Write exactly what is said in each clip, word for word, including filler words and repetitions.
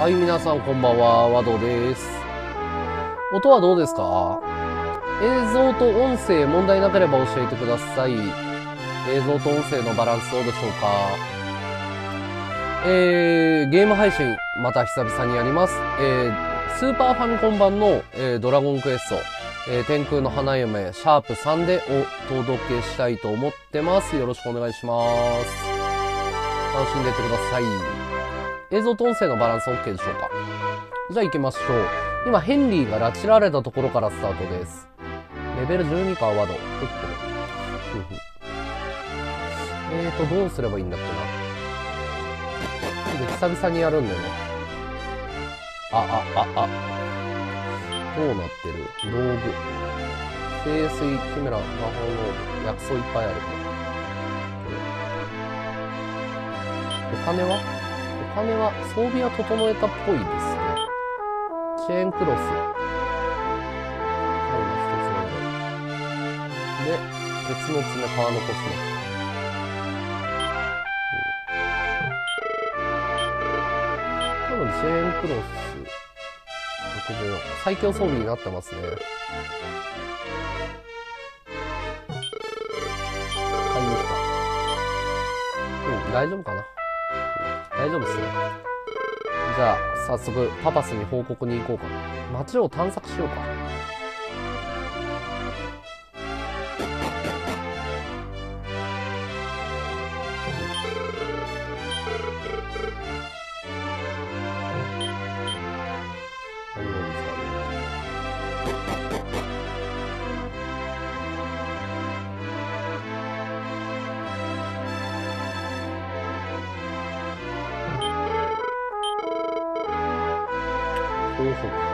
はい、皆さんこんばんは、和道です。音はどうですか？映像と音声問題なければ教えてください。映像と音声のバランスどうでしょうか？えー、ゲーム配信、また久々にやります。えー、スーパーファミコン版の、えー、ドラゴンクエスト、えー、天空の花嫁、シャープさんでお届けしたいと思ってます。よろしくお願いします。楽しんでいってください。映像と音声のバランス OK でしょうか？じゃあ行きましょう。今、ヘンリーが拉致られたところからスタートです。レベルじゅうにか、ワード。えーと、どうすればいいんだっけな。で、久々にやるんでね。あ、あ、あ、あ。どうなってる？道具。清水、キメラ、魔法の薬草いっぱいある。お金はお金は装備は整えたっぽいですね。チェーンクロス。はい、一つ目で。で、鉄の爪、皮残します。多分チェーンクロス。ろくじゅうよん。最強装備になってますね。はい、いいですか。うん、大丈夫かな。大丈夫ですね。じゃあ、早速、パパスに報告に行こうかな。街を探索しようか。何がいいですかね。東北。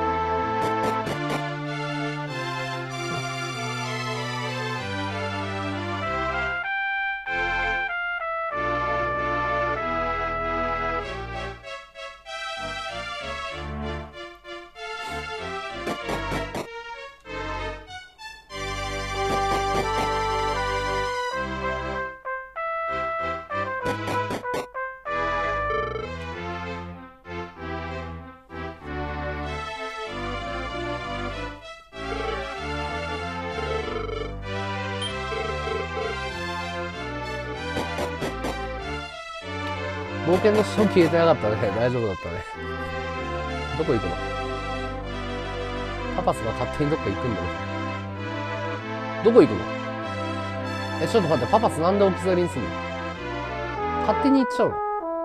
冒険の書消えてなかったね。大丈夫だったね。どこ行くの？パパスが勝手にどっか行くんだね。どこ行くの？え、ちょっと待って、パパスなんで置き去りにすんの？勝手に行っちゃうの？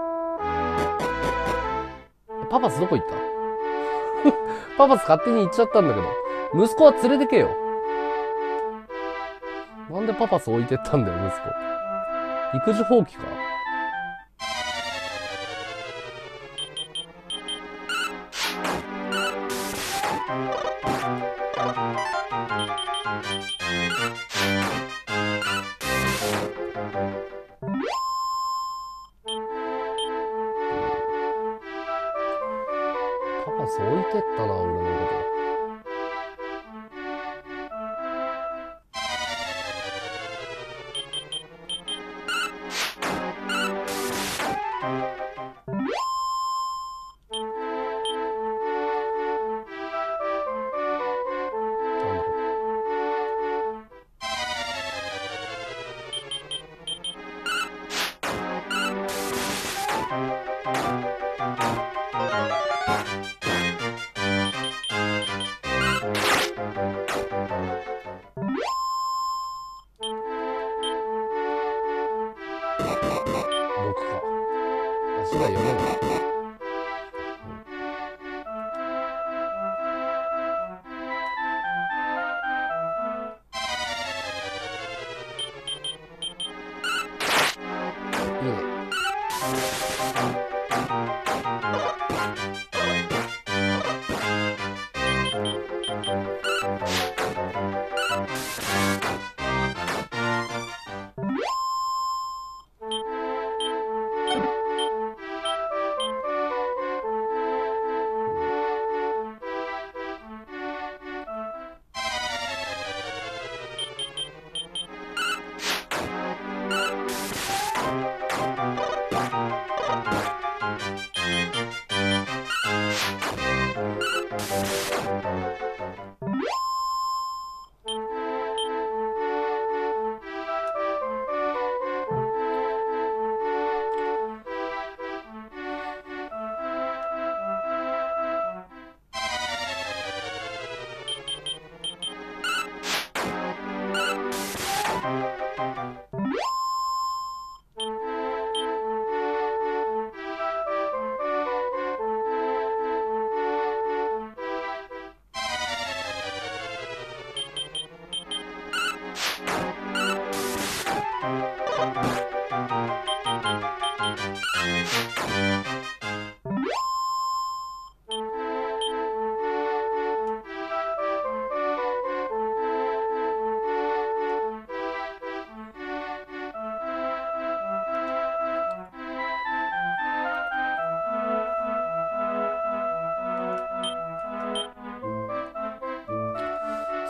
え、パパスどこ行った？パパス勝手に行っちゃったんだけど。息子は連れてけよ。なんでパパス置いてったんだよ、息子。育児放棄か？パパス置いてったな、俺のこと。ろくか。足が読めない。いいね。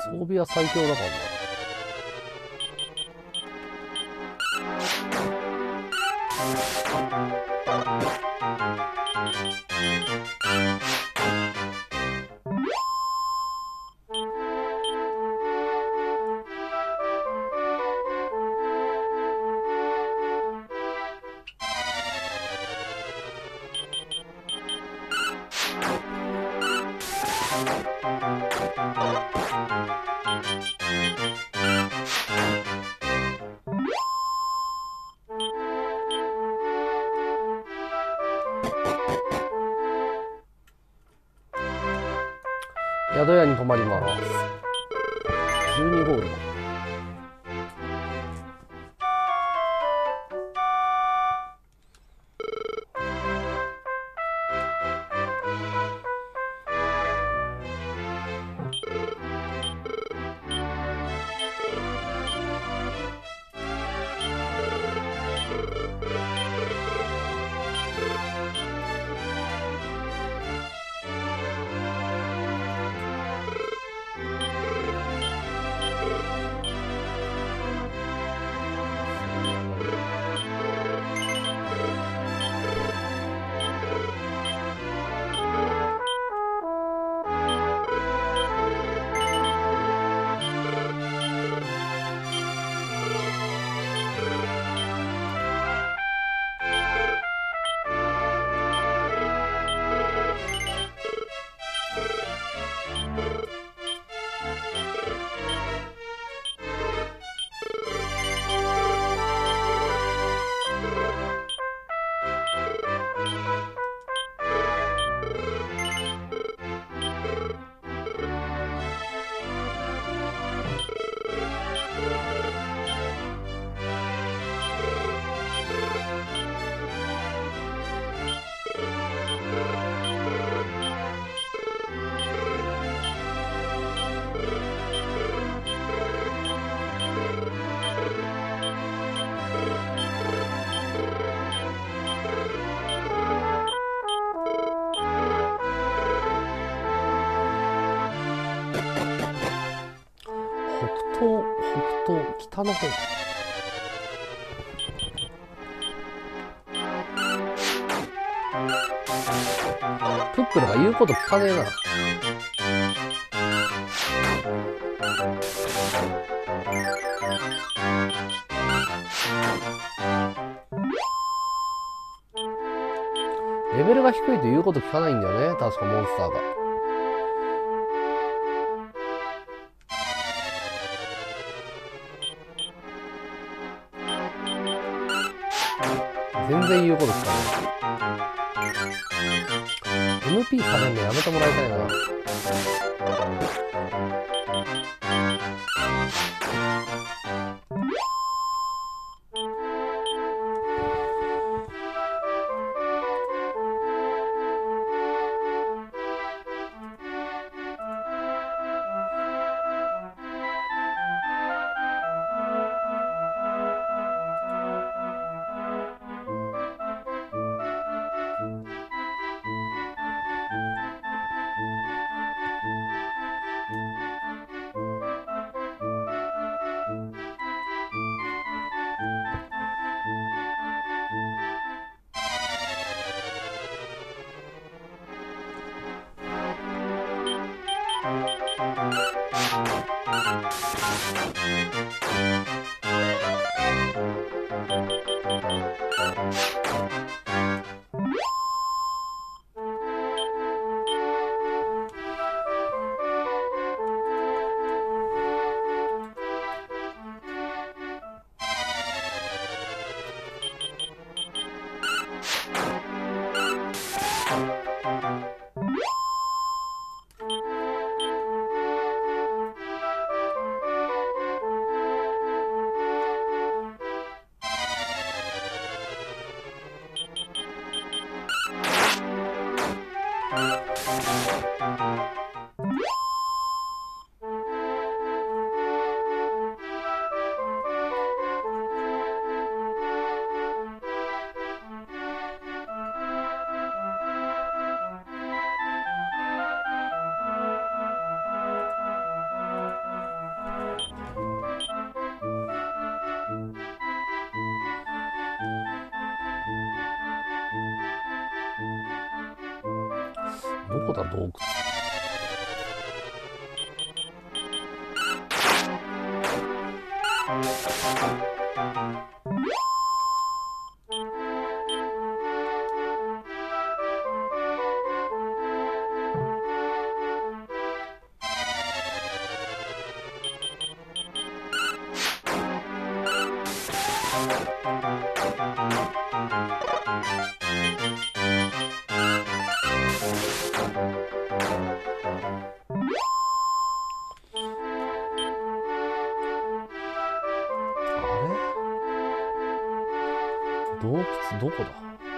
装備は最強だからな。宿屋に泊まります。じゅうにゴール。北東、北東、北の方か。クックルが言うこと聞かねえな。レベルが低いと言うこと聞かないんだよね、確かモンスターが。全然言うこと聞かない。エムピー されんのやめてもらいたいな。 どこだ洞窟。洞窟どこだ？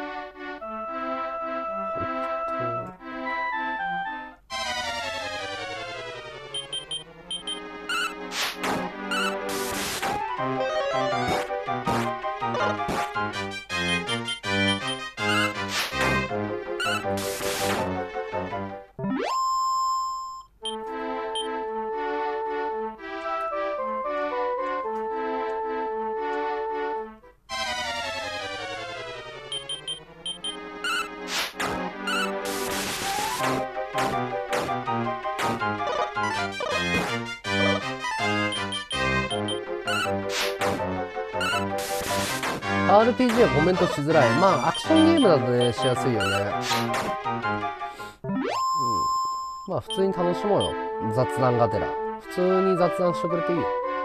アールピージー はコメントしづらい。まあアクションゲームだとねしやすいよね。うん。まあ普通に楽しもうよ。雑談がてら普通に雑談してくれていいよ。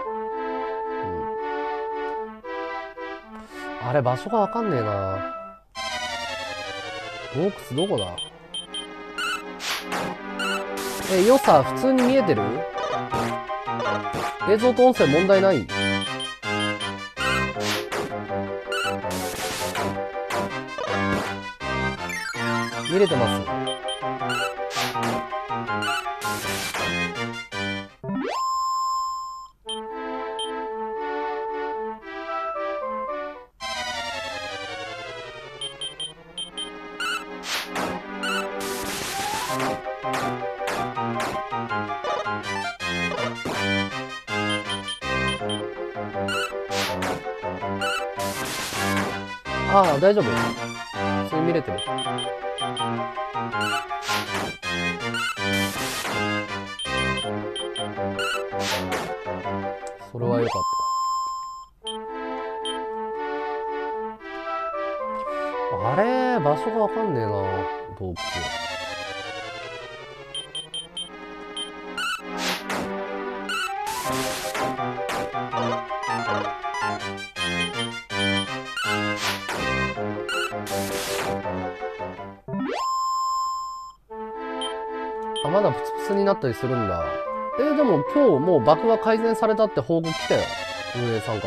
うん、あれ場所がわかんねえな。洞窟どこだ？え、良さ普通に見えてる？映像と音声問題ない？見れてます？ああ、大丈夫。普通に見れてる。それは良かった。あれ場所がわかんねえな、洞窟。あ、まだプツプツになったりするんだ。えー、でも今日もうバグが改善されたって報告来たよ、運営さんから。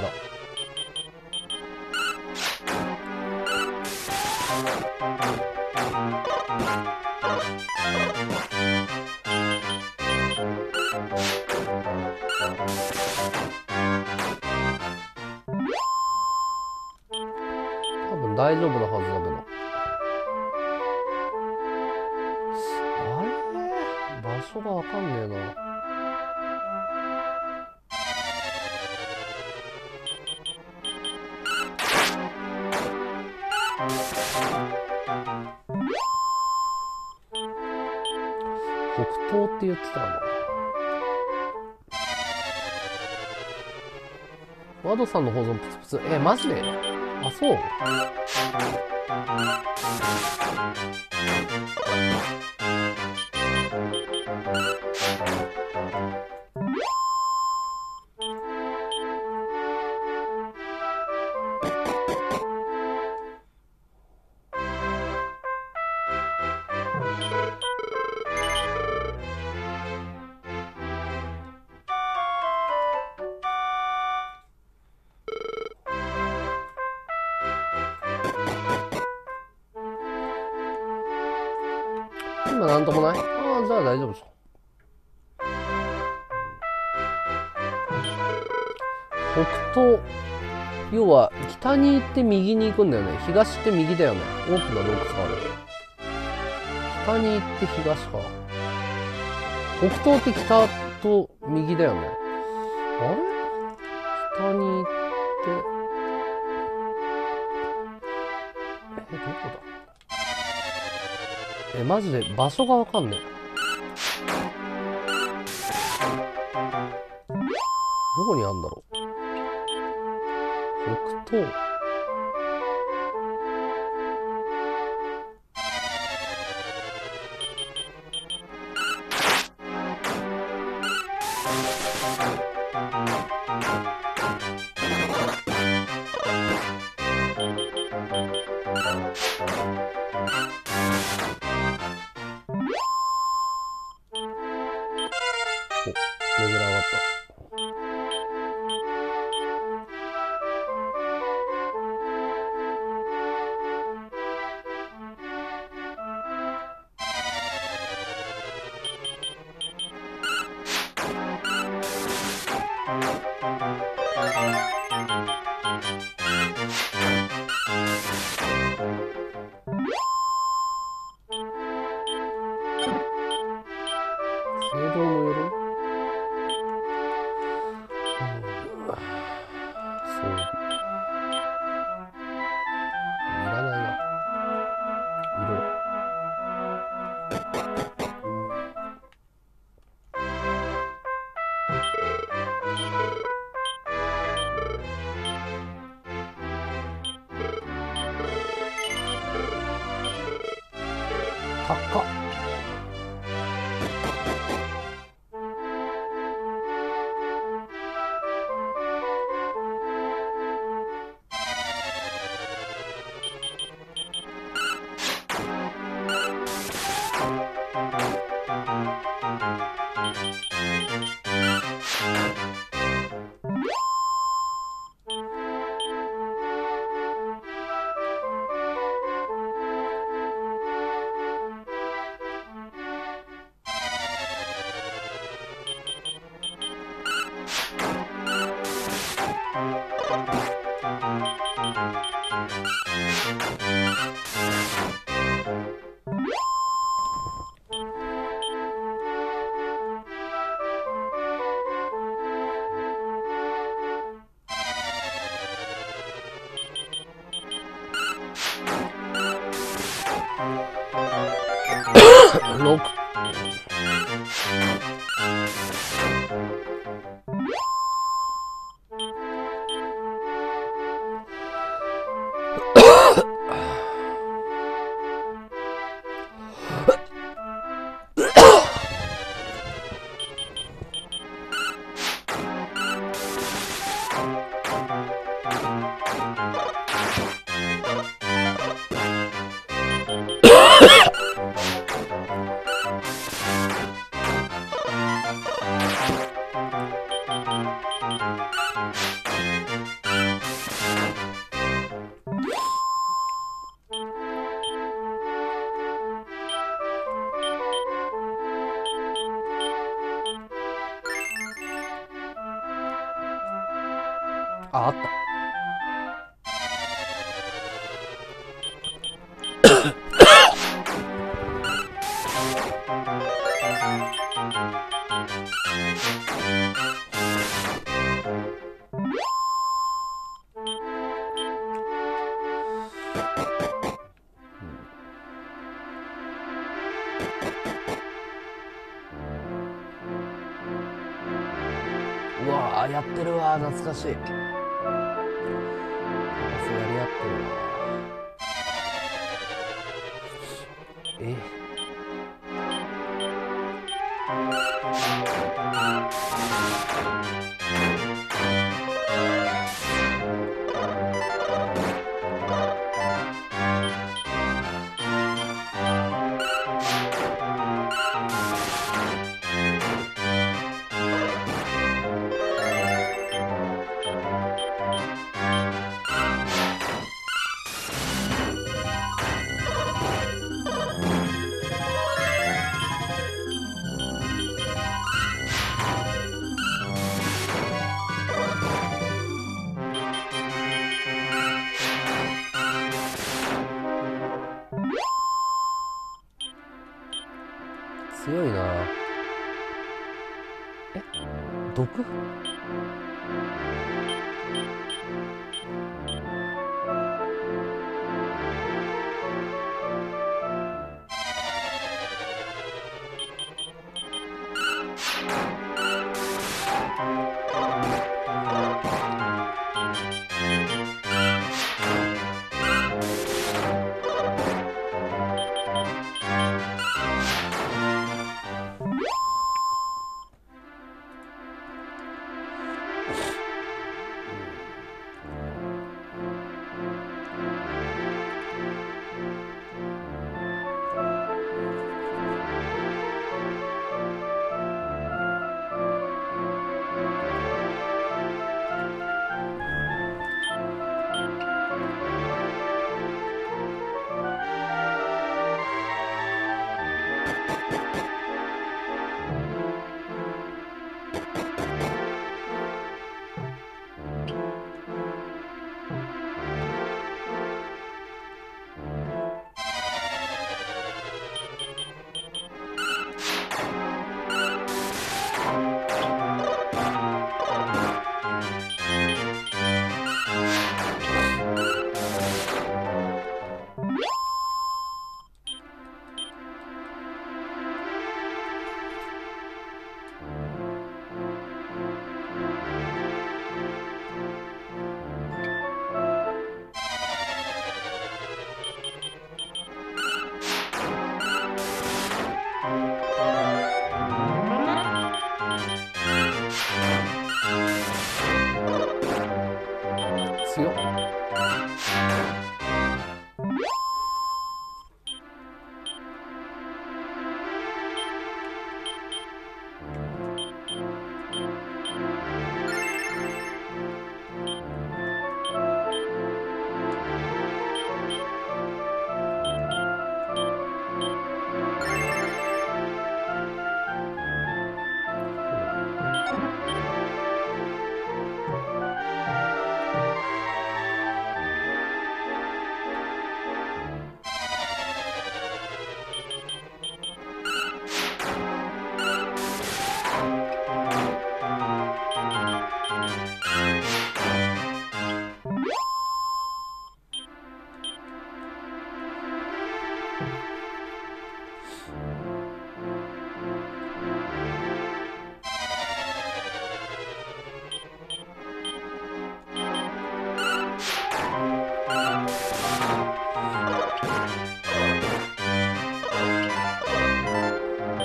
多分大丈夫なはずだけど。あれ場所がわかんねえな。北東って言ってたな。ワドさんの保存プツプツ。え、マジで？あ、そう？今なんともない？ああ、じゃあ大丈夫でしょ。北東。要は、北に行って右に行くんだよね。東って右だよね。大きな洞窟がある。北に行って東か。北東って北と右だよね。あれ？北に行って、え、どこだ？ え、マジで場所がわかんねえ。どこにあんだろう。北東。お、レベル上がった。聖堂の鎧、装備いらないな。色高っ。ろく。あ、あった。うわー、やってるわー、懐かしい。やり合ってるわ。え強いな。え、毒？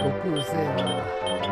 ろくうぜえな。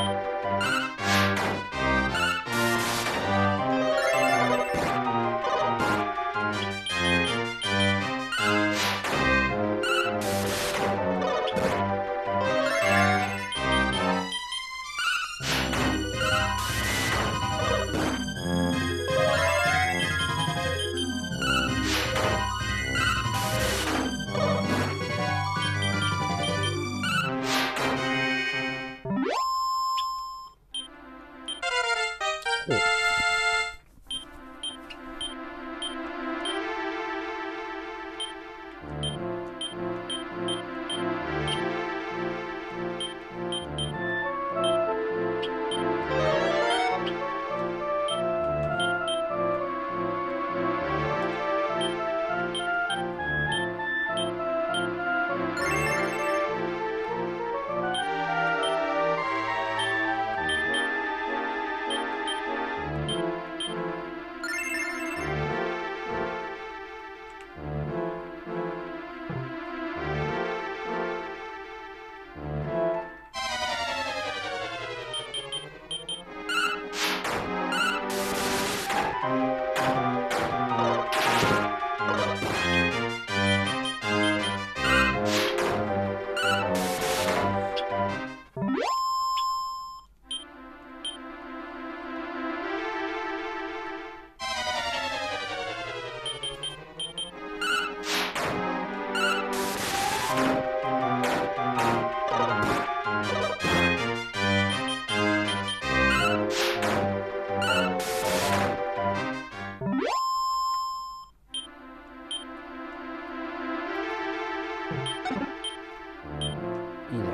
いいね。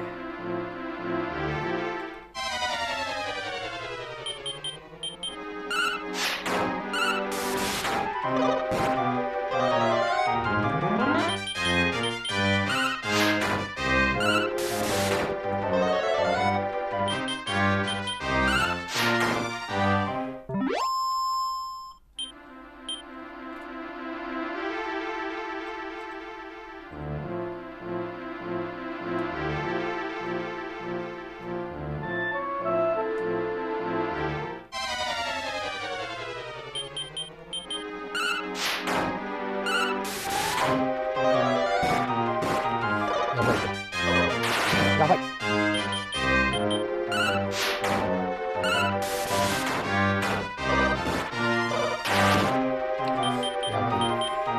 やばい。やばい。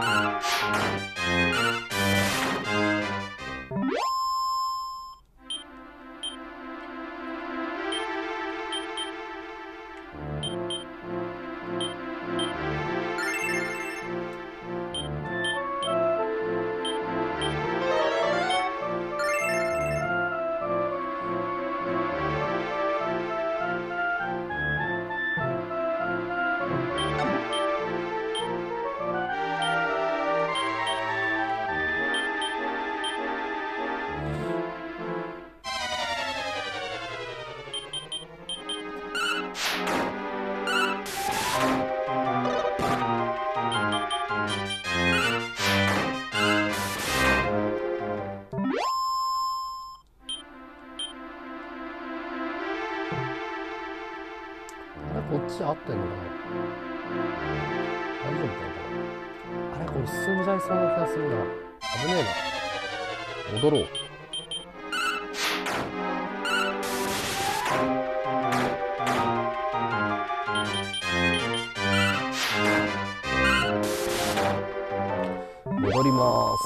こっち合ってんのかな。大丈夫かな。あれこれ進んじゃいそうな気がするな。危ねえな。戻ろう。戻ります。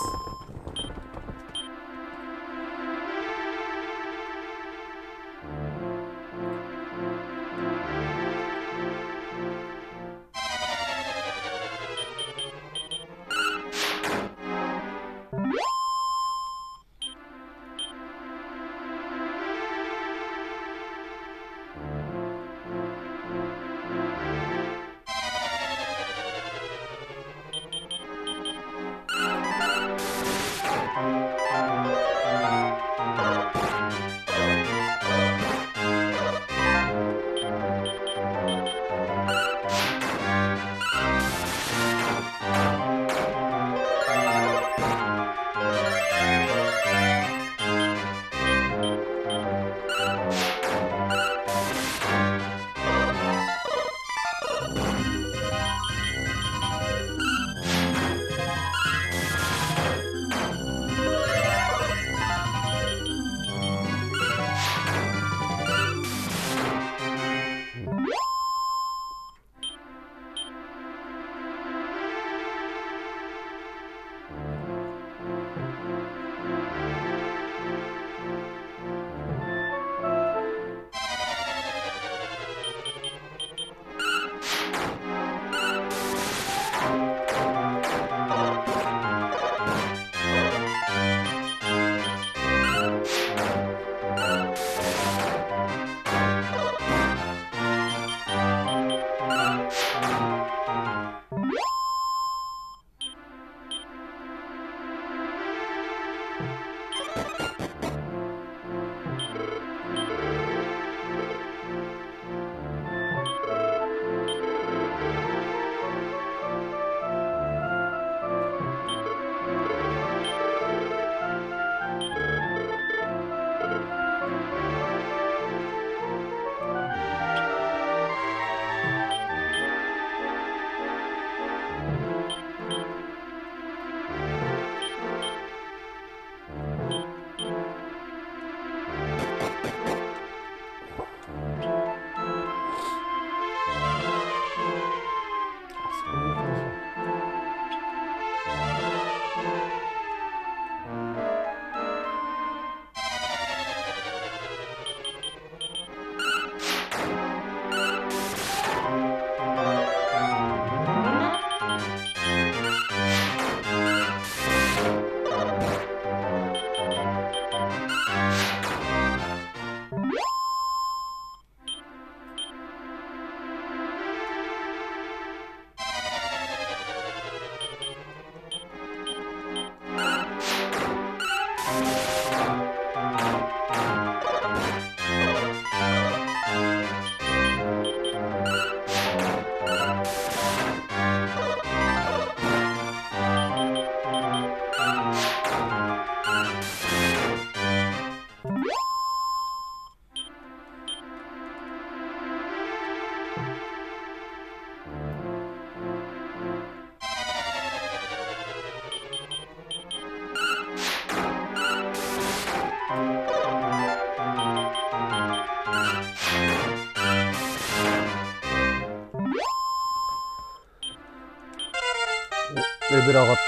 レベル上がった。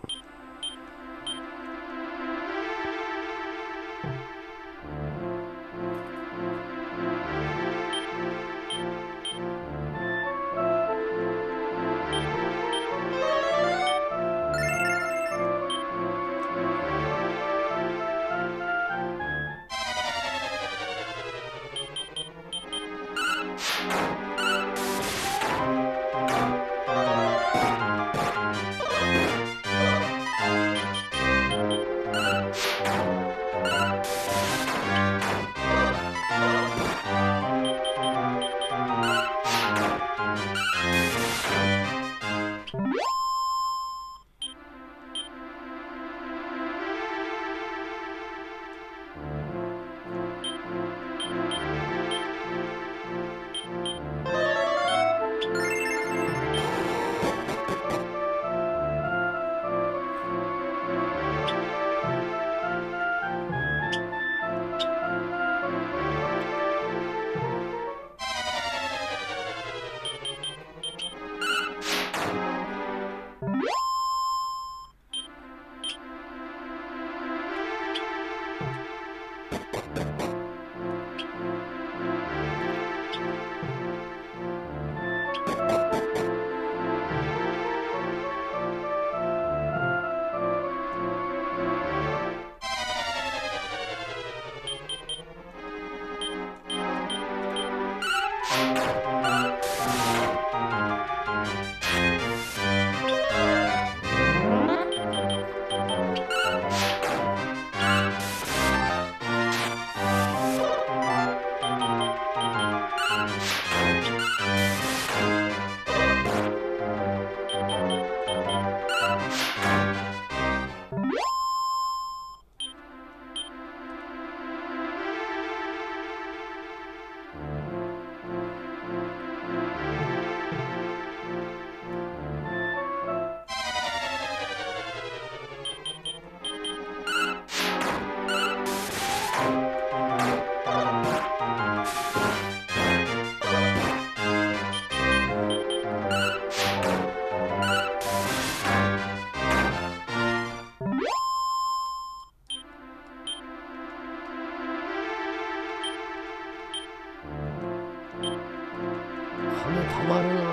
金たまるな。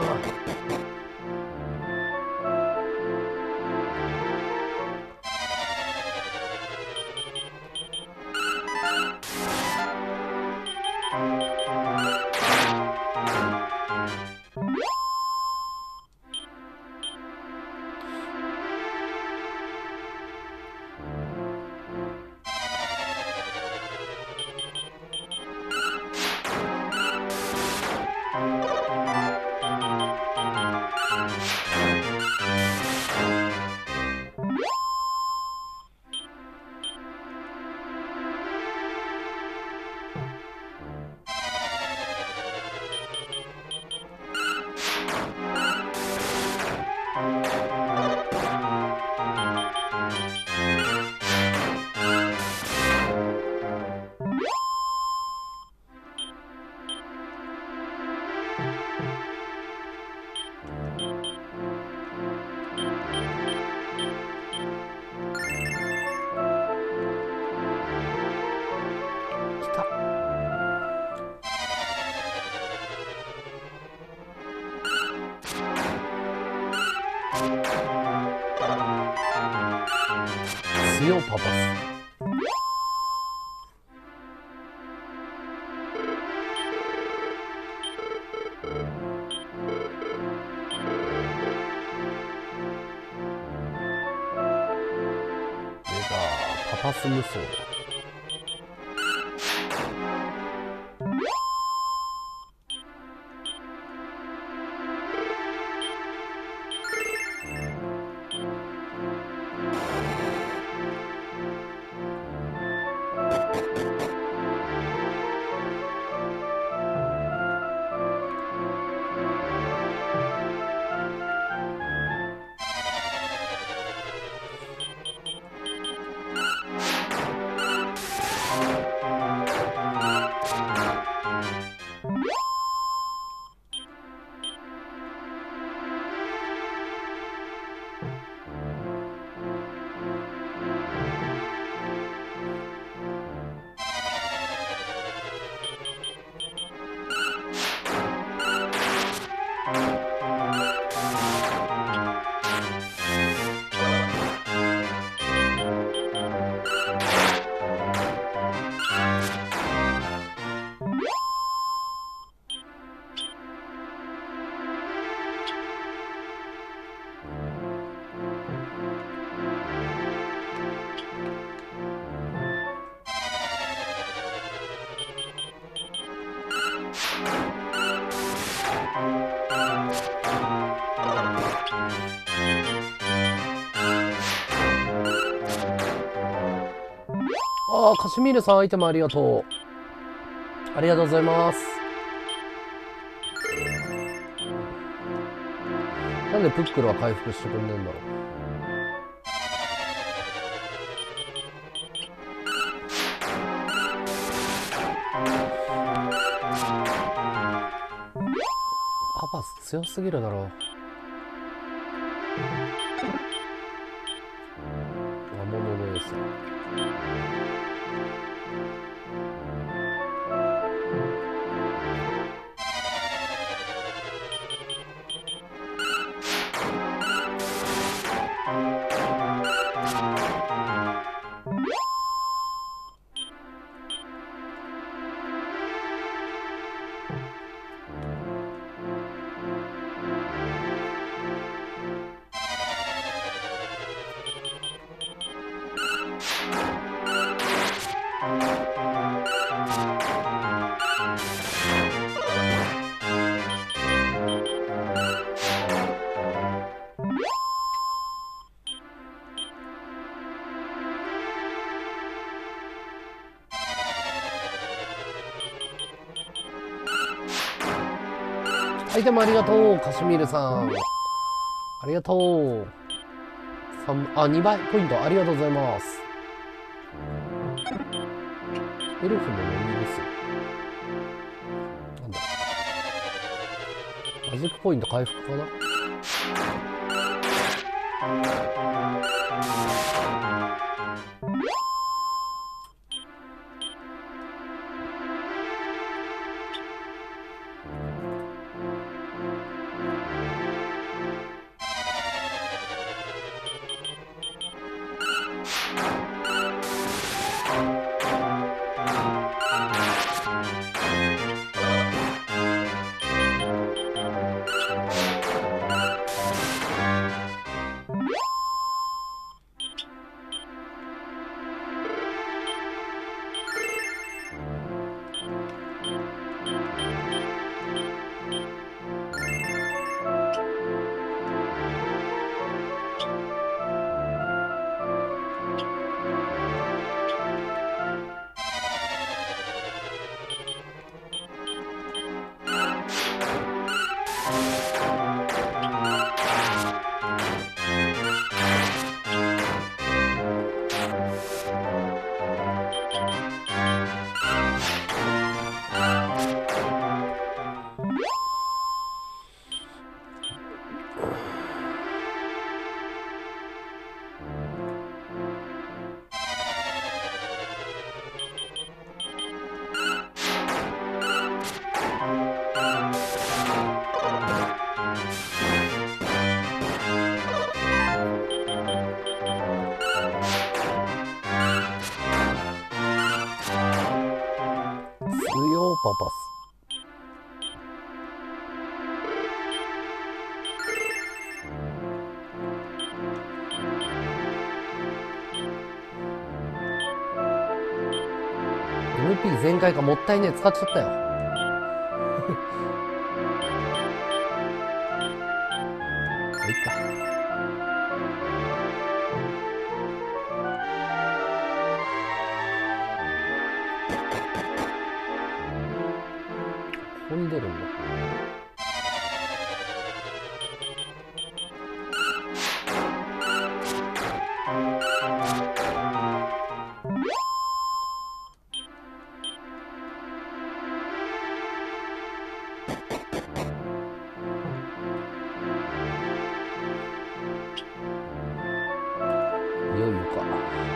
強パパス。出た、パパス無双だ。 あ、カシミールさんアイテムありがとう。ありがとうございます。なんでプックルは回復してくんねえんだろう。パパス強すぎるだろう。魔物の良さ。アイテムありがとう、カシミールさん。ありがとう。さんあ、にばいポイントありがとうございます。エルフの飲みですよ。なんだ。マジックポイント回復かな。パパス。エムピー 全開か、もったいねえ、使っちゃったよ。いっか。ここに出るんだ。いよいよか。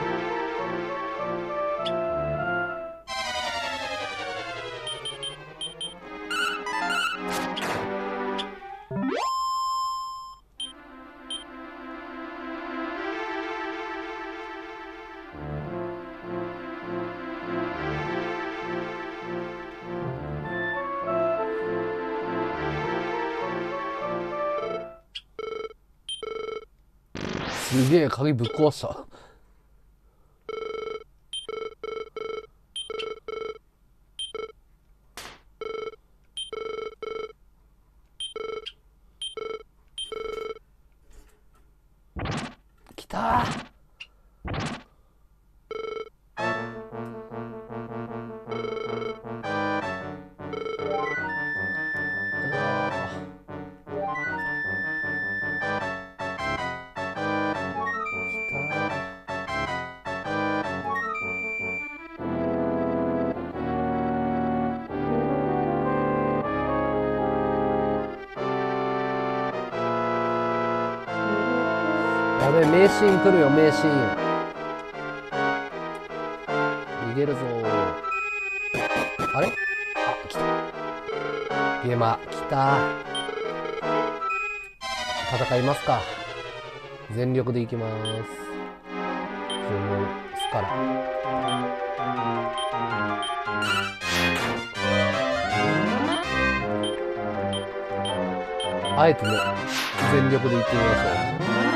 すげえ、鍵ぶっ壊した。来たー。 やべえ、名シーン来るよ、名シーン。逃げるぞー。あれ、あ、来た。ゲマ、来た。戦いますか。全力でいきます。呪文、スカラ。あえてね、全力でいってみましょう。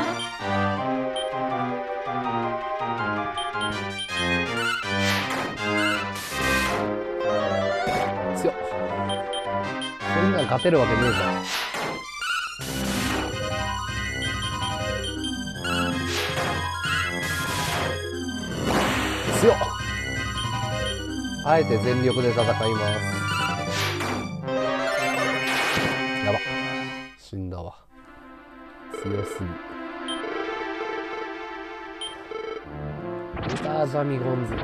強っ。そんなん勝てるわけねえじゃん。強っ。あえて全力で戦います。やば。死んだわ。強すぎ。出た、ジャミゴンズ。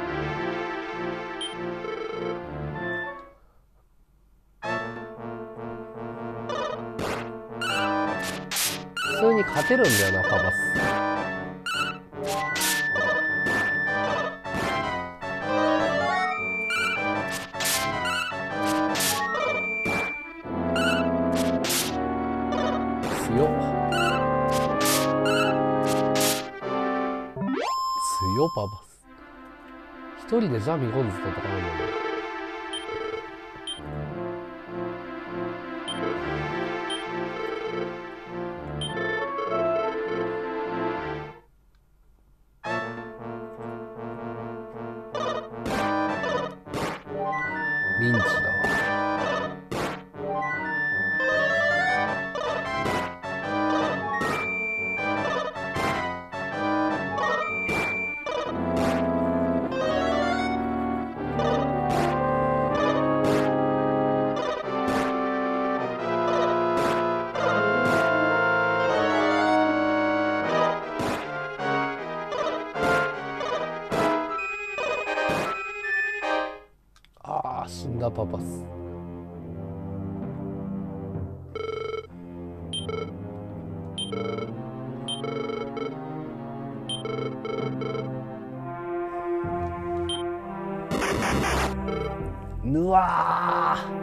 普通に勝てるんだよな、パバス。強っ。強パバス。一人でジャミゴンズと戦うんだね。リンチだわ。ああ、死んだパパス。うわー。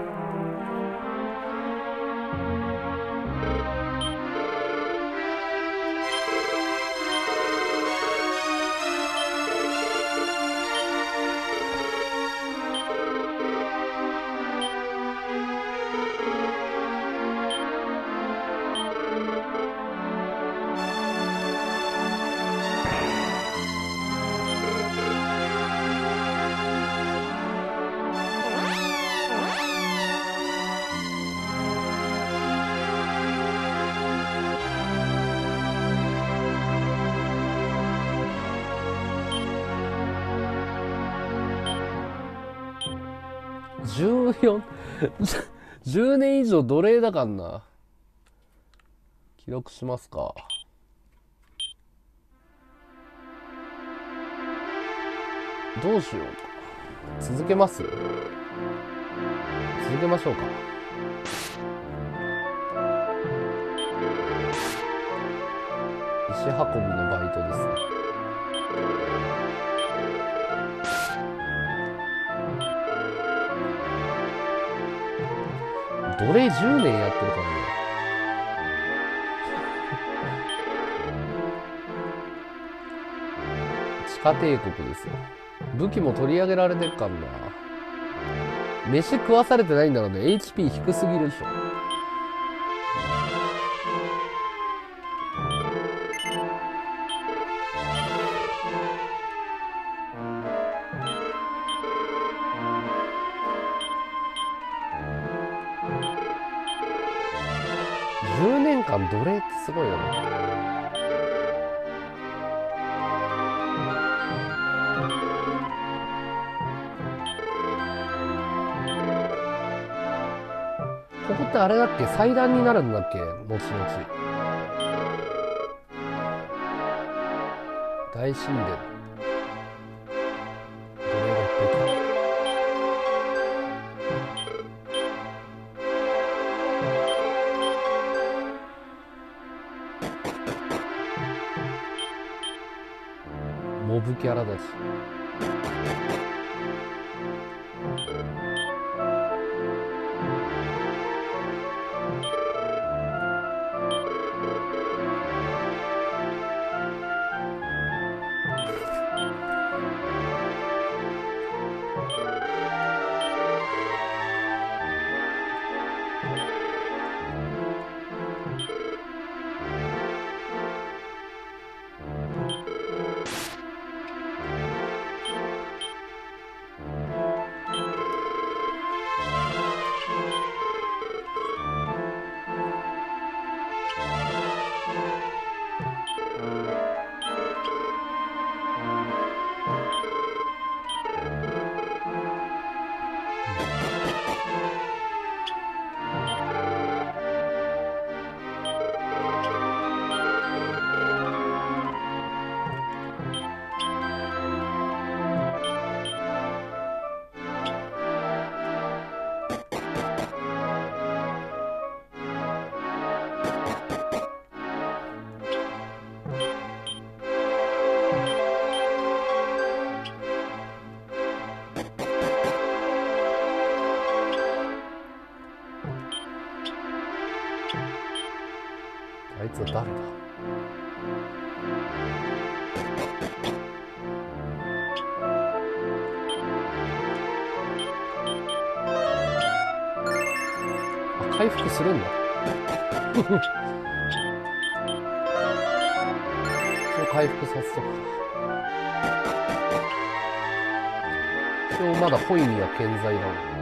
じゅうよん じゅうねん以上奴隷だかんな。記録しますか。どうしよう。続けます？続けましょうか。石運びのバイトですね。奴隷じゅうねんやってるからね。地下帝国ですよ。武器も取り上げられてるかんな。飯食わされてないんだろうね。エイチピー 低すぎるでしょ。じゅうねんかん奴隷ってすごいよね。ここってあれだっけ、祭壇になるんだっけ、後々。大神殿。奴隷がいっぱい来た。 キャラだし。あいつは誰だ？あ、回復するんだ。それ回復させとくか。一応まだ本意には健在だもん。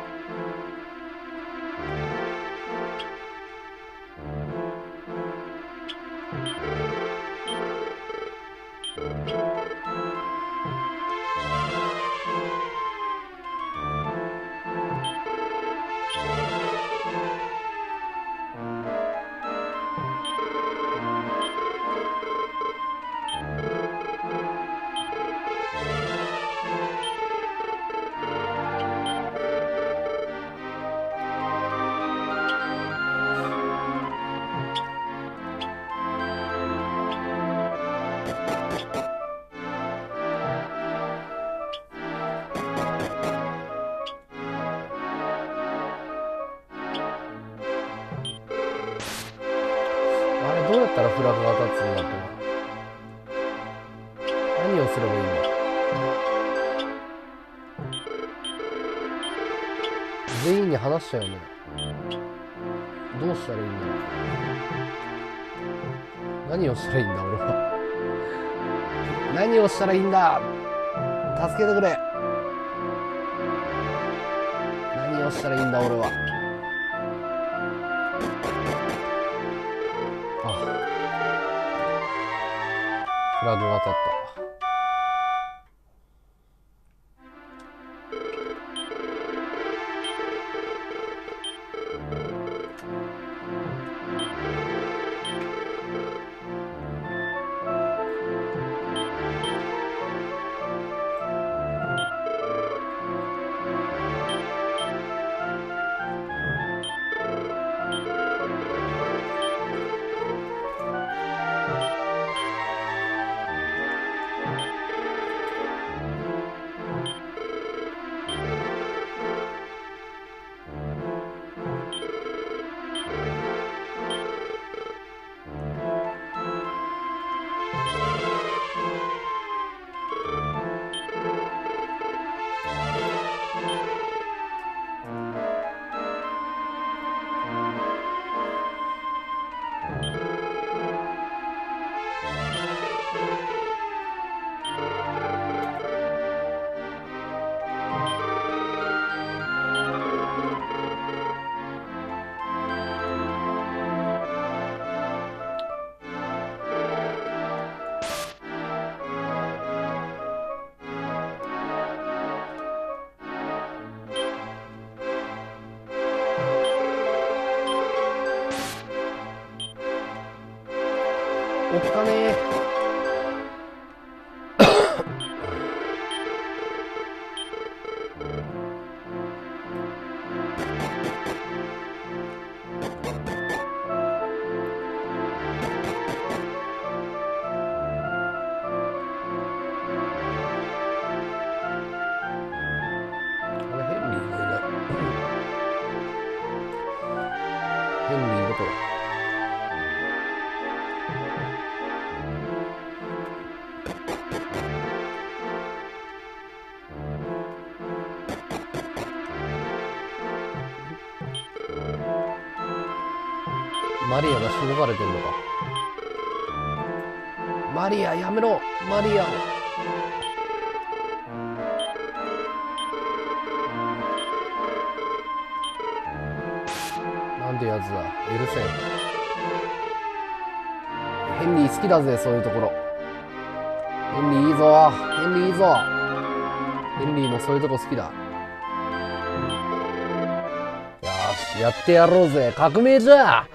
どうやったらフラグが立つんだと。何をすればいいんだ。全員に話したよね。どうしたらいいんだ。何をしたらいいんだ俺は。何をしたらいいんだ。助けてくれ。何をしたらいいんだ俺は。フラグが立った。おっかねー。 マリアがしごかれてんのか。マリアやめろ、マリアを。なんてやつだ、許せん。ヘンリー好きだぜ、そういうところ。ヘンリーいいぞ、ヘンリーいいぞ。ヘンリーもそういうとこ好きだ。よし、やってやろうぜ、革命じゃ。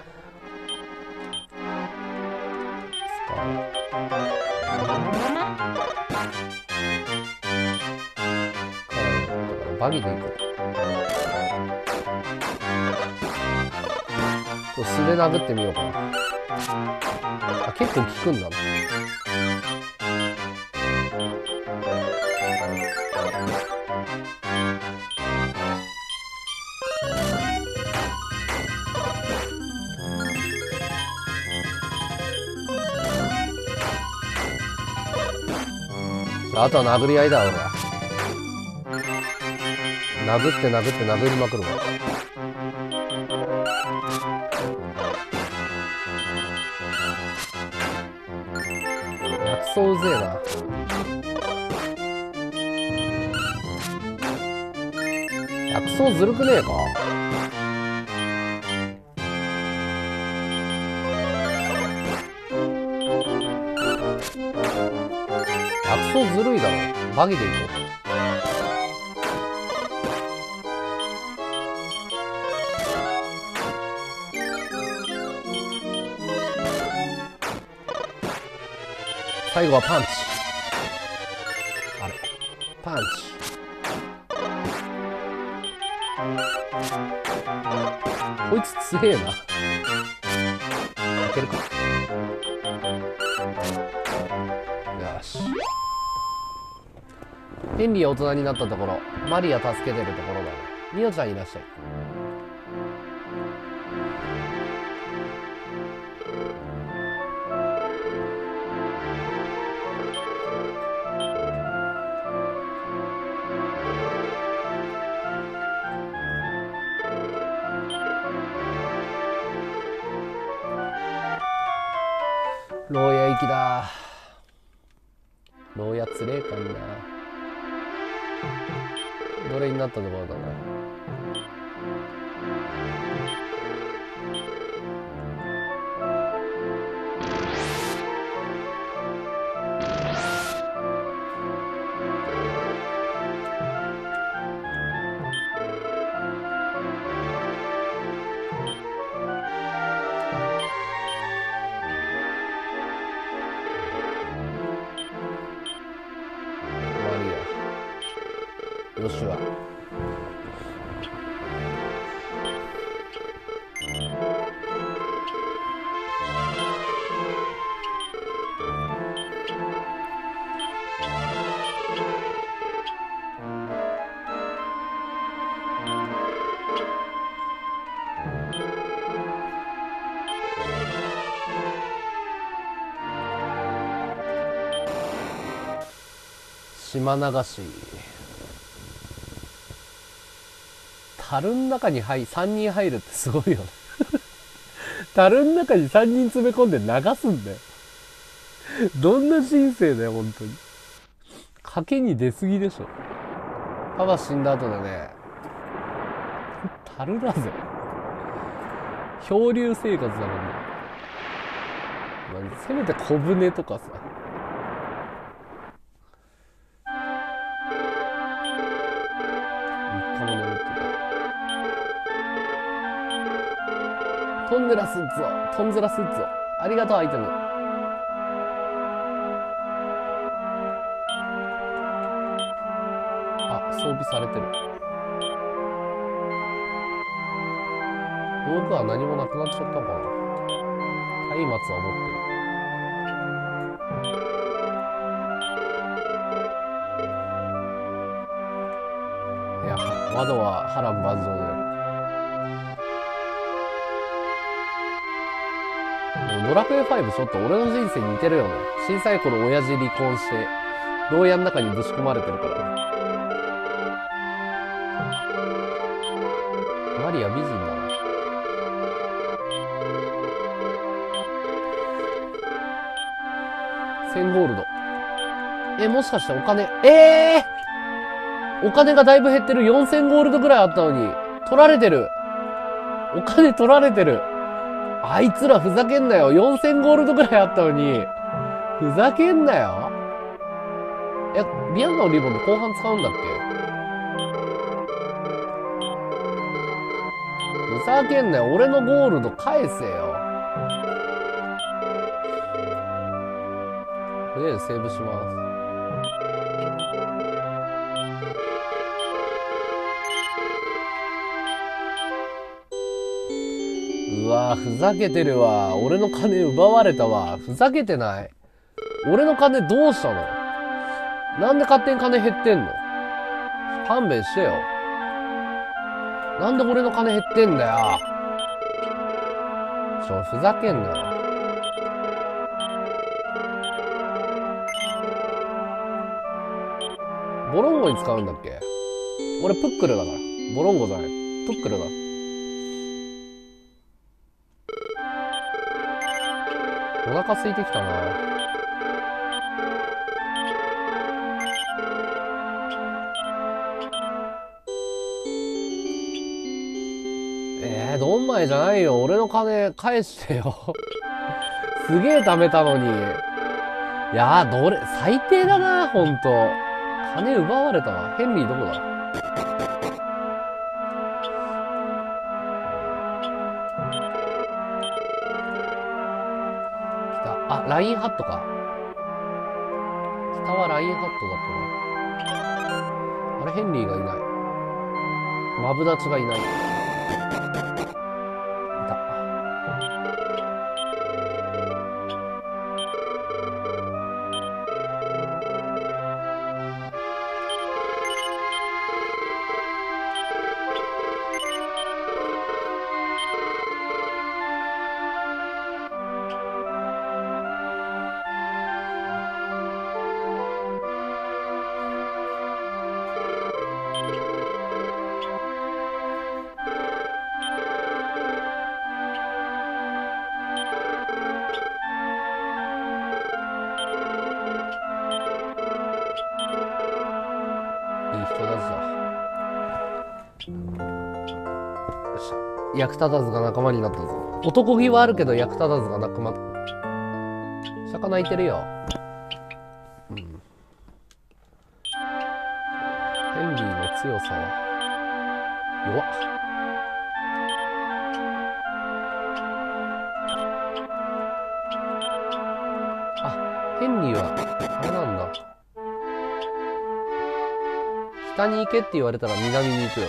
バギで行こう。素で殴ってみようかな。あ、結構効くんだな。あとは殴り合いだ、俺。殴って殴って殴りまくるわ。薬草うぜえな。薬草ずるくねえか。薬草ずるいだろ。バギでいこう。最後はパンチ。あれ、パンチ。こいつ強えな。いけるか。よし。ヘンリー大人になったところ、マリア助けてるところだね。ミオちゃんいらっしゃい。牢屋行きだ。牢屋つれえかんな。奴隷になったところだね。よしは島流し。樽の中に入さんにん入るってすごいよね樽の中にさんにん詰め込んで流すんだよどんな人生だよ本当に。賭けに出すぎでしょ。パパ死んだ後でね、樽だぜ。漂流生活だもんね。まあ、せめて小舟とかさ。トンネラスーツを、トンズラスーツを。ありがとう、アイテム。あ、装備されてる。道具は何もなくなっちゃったのかな。松明は持ってる。いや、窓は波乱万丈で。ドラクエファイブちょっと俺の人生に似てるよね。小さい頃親父離婚して、牢屋の中にぶち込まれてるからね。マリア美人だな。 せんゴールド。え、もしかしてお金、ええー、お金がだいぶ減ってる。よんせんゴールドぐらいあったのに。取られてる。お金取られてる。あいつらふざけんなよ。よんせんゴールドぐらいあったのに。ふざけんなよ。え、ビアンカのリボンで後半使うんだっけ？ふざけんなよ。俺のゴールド返せよ。とりあえずセーブします。うわぁ、ふざけてるわ。俺の金奪われたわ。ふざけてない？俺の金どうしたの？なんで勝手に金減ってんの？勘弁してよ。なんで俺の金減ってんだよ。ちょ、ふざけんなよ。ボロンゴに使うんだっけ？俺プックルだから。ボロンゴじゃない。プックルだ。お腹空いてきたな。えー、ドンマイじゃないよ。俺の金返してよ。すげえ貯めたのに。いやー、どれ、最低だな、ほんと。金奪われたわ。ヘンリーどこだ？あ、ラインハットか。下はラインハットだったな。あれ、ヘンリーがいない。マブダチがいない。いた。役立たずが仲間になったぞ。男気はあるけど役立たずが仲間。釈迦泣いてるよ。うん。ヘンリーの強さは弱っ。あ、ヘンリーはあれなんだ。北に行けって言われたら南に行くよ。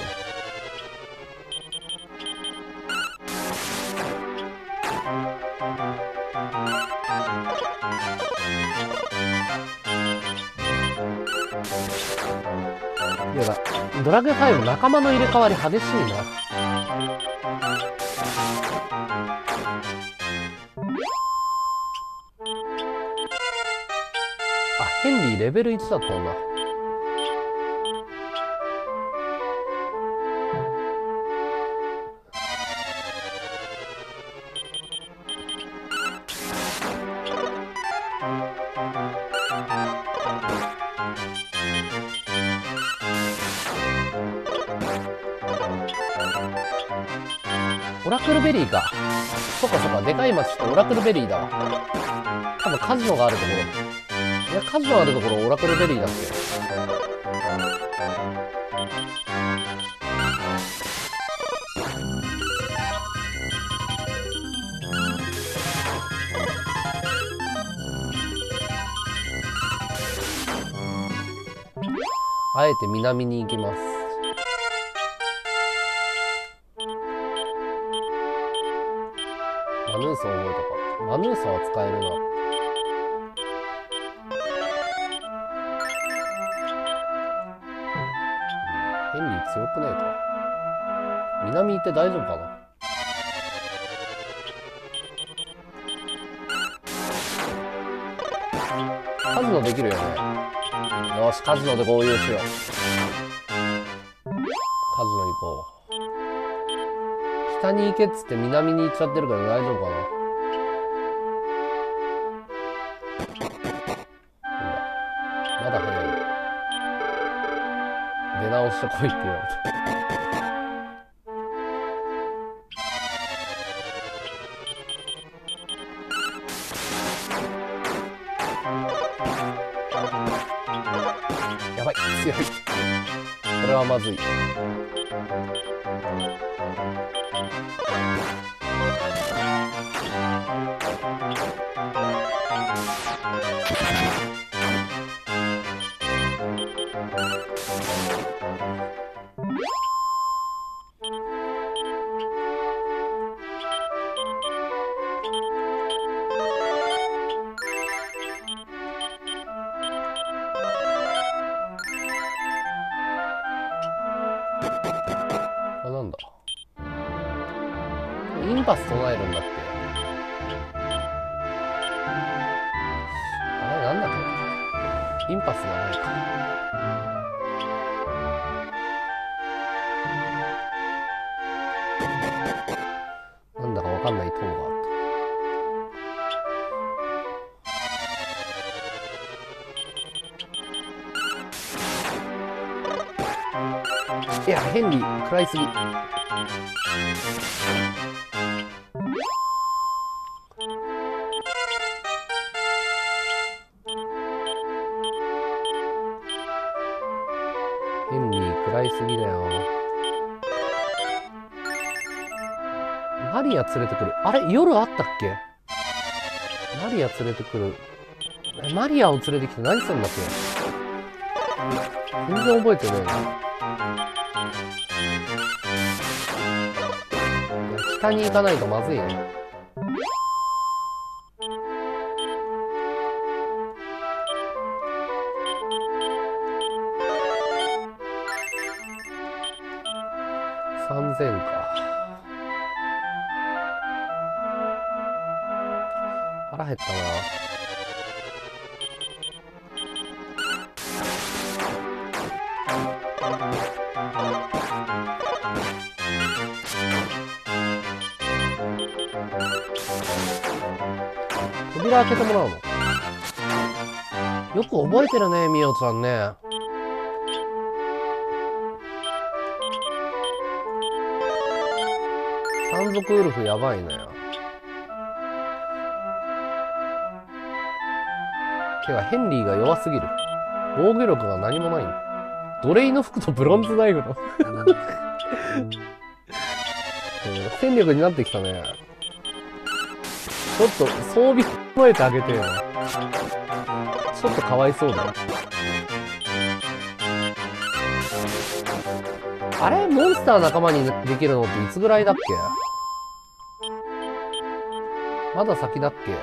ドラクエファイブ仲間の入れ替わり激しいな。あ、ヘンリーレベルいちだったんだ。オラクルベリーか。そっかそっか、でかい町ってオラクルベリーだわ。多分カジノがあるところ。いや、カジノあるところオラクルベリーだっけ。あえて南に行きます。マヌーサ覚えたか。マヌーサは使えるな。ヘンリー強くねえか。南行って大丈夫かな。カジノできるよね。よし、カジノで合流しよう。カジノ行こう。北に行けっつって南に行っちゃってるから大丈夫かな。 直してこいって言われて。やばい、強い。これはまずい。あ、なんだ。インパス唱えるんだっけ。あれなんだっけ。インパスじゃないか。なんだかわかんない塔があった。いや、ヘンリー食らいすぎ。ヘンリー食らいすぎだよ。マリア連れてくる。あれ夜あったっけ。マリア連れてくる。マリアを連れてきて何するんだっけ。全然覚えてねえな。北に行かないとまずいね。さんぜんか。腹減ったな。扉開けてもらうの。よく覚えてるね、みおちゃんね。山賊ウルフやばいね。てかヘンリーが弱すぎる。防御力が何もないの。奴隷の服とブロンズナイフの戦力になってきたね。ちょっと装備整えてあげてよ。ちょっとかわいそうだよ。あれモンスター仲間にできるのっていつぐらいだっけ。まだ先だっけ。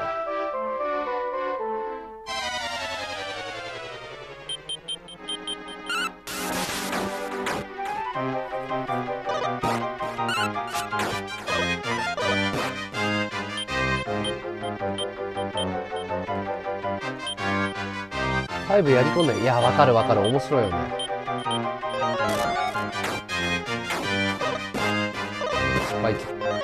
ファイブやり込んで、いや、わかるわかる。面白いよね。失敗。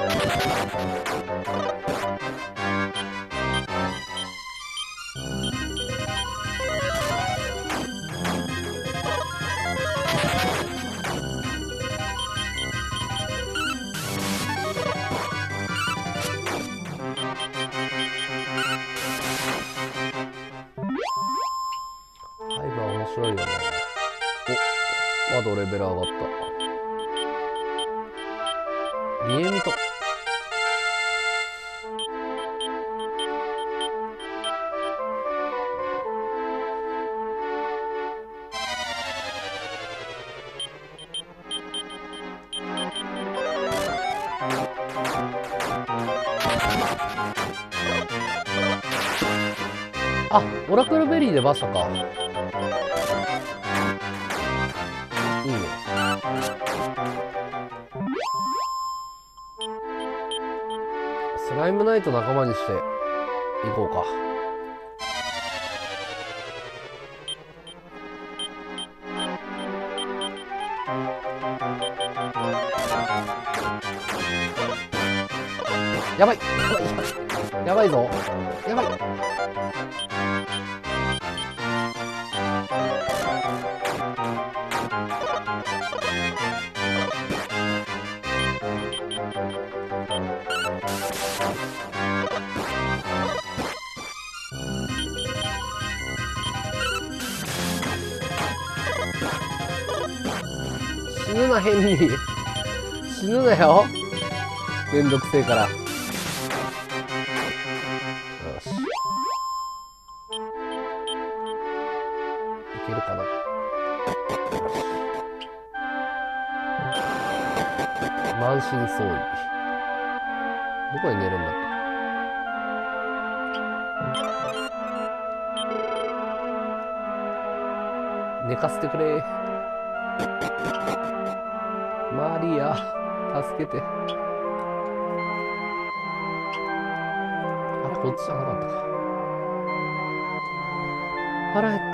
面白いよね。お、まだレベル上がった。リエミト。あ、オラクルベリーで馬車か。いいね。スライムナイト仲間にしていこうか。やばいやばいぞ。やばい。 死ぬな、変に。死ぬなよ。めんどくせえから。よし。いけるかな。よし。満身創痍。どこで寝るんだっけ。寝かせてくれ。マリア、助けて。あれ、こっちじゃなかったか。腹減った。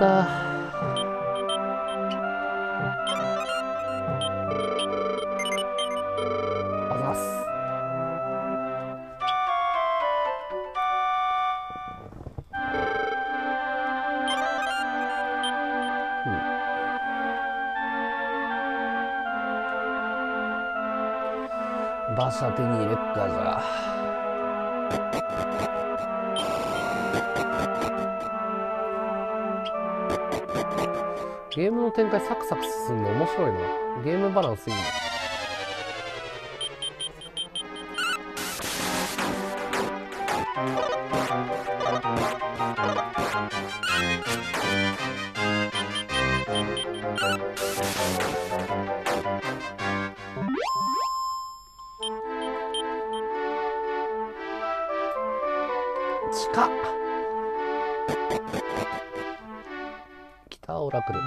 あざっす。馬車手に入れっか、じゃあ。ゲームの展開サクサク進んで面白いな。ゲームバランスいいね。近っ。北オラクル。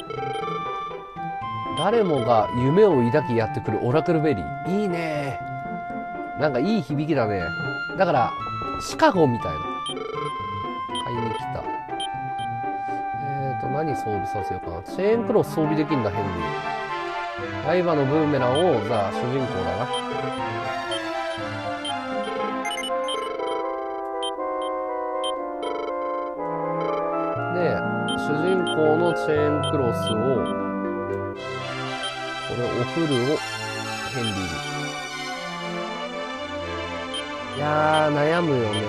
誰もが夢を抱きやってくるオラクルベリー。いいね。なんかいい響きだね。だからシカゴみたいな。買いに来た。えーと何装備させようかな。チェーンクロス装備できんだ、ヘンリー。刃のブーメランをじゃあ主人公だな。で、主人公のチェーンクロスを、これオフルをヘンリーに。いやー、悩むよね。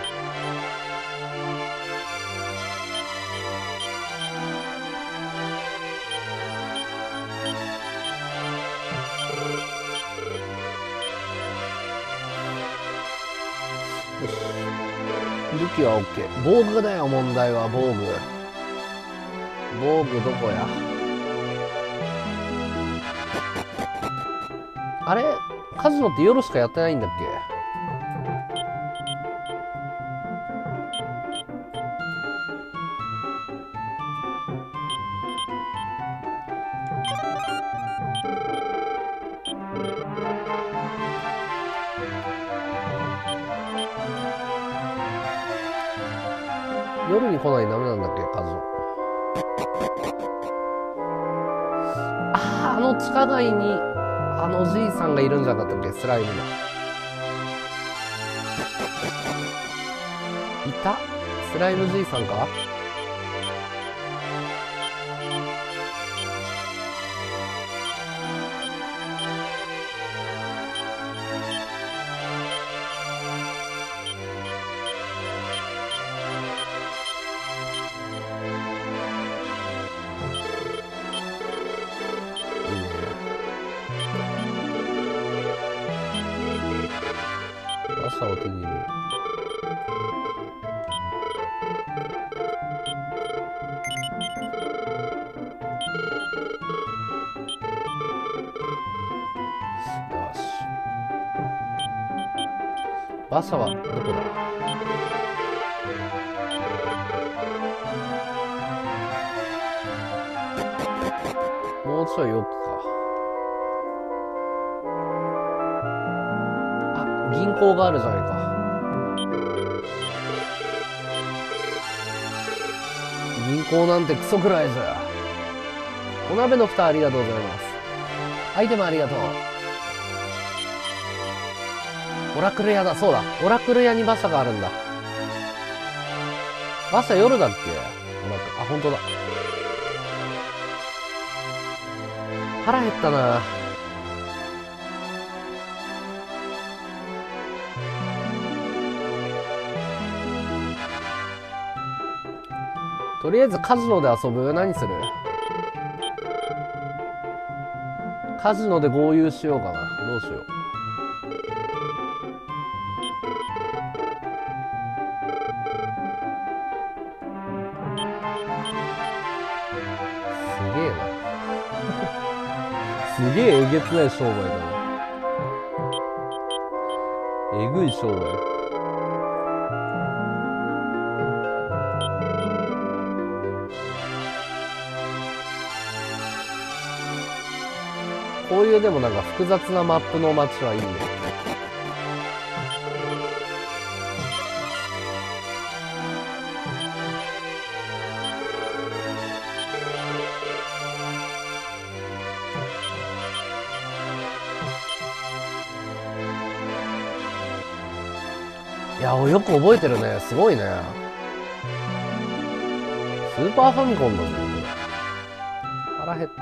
よし。武器は OK。防具だよ、問題は、防具。防具どこや。あれカジノって夜しかやってないんだっけ。夜に来ないとダメなんだっけ、カジノ。ああ、あの地下街にあのじいさんがいるんじゃなかったっけ、スライムの。いた？スライムじいさんか？馬車を手に入れる。よし。馬車はどこだ？もうちょい奥か。銀行があるじゃないか。銀行なんてクソくらいじゃ。お鍋の蓋ありがとうございます。アイテムありがとう。オラクル屋だ。そうだ。オラクル屋に馬車があるんだ。馬車夜だっけ？オラクル。あ、本当だ。腹減ったな。とりあえずカジノで遊ぶ？何する？ カジノで合流しようかな。どうしよう。すげえな。すげええげつない商売だな。えぐい商売。こういうでもなんか複雑なマップの街はいいね。いや、よく覚えてるね。すごいね。スーパーファミコンだぜ、これ。腹減った。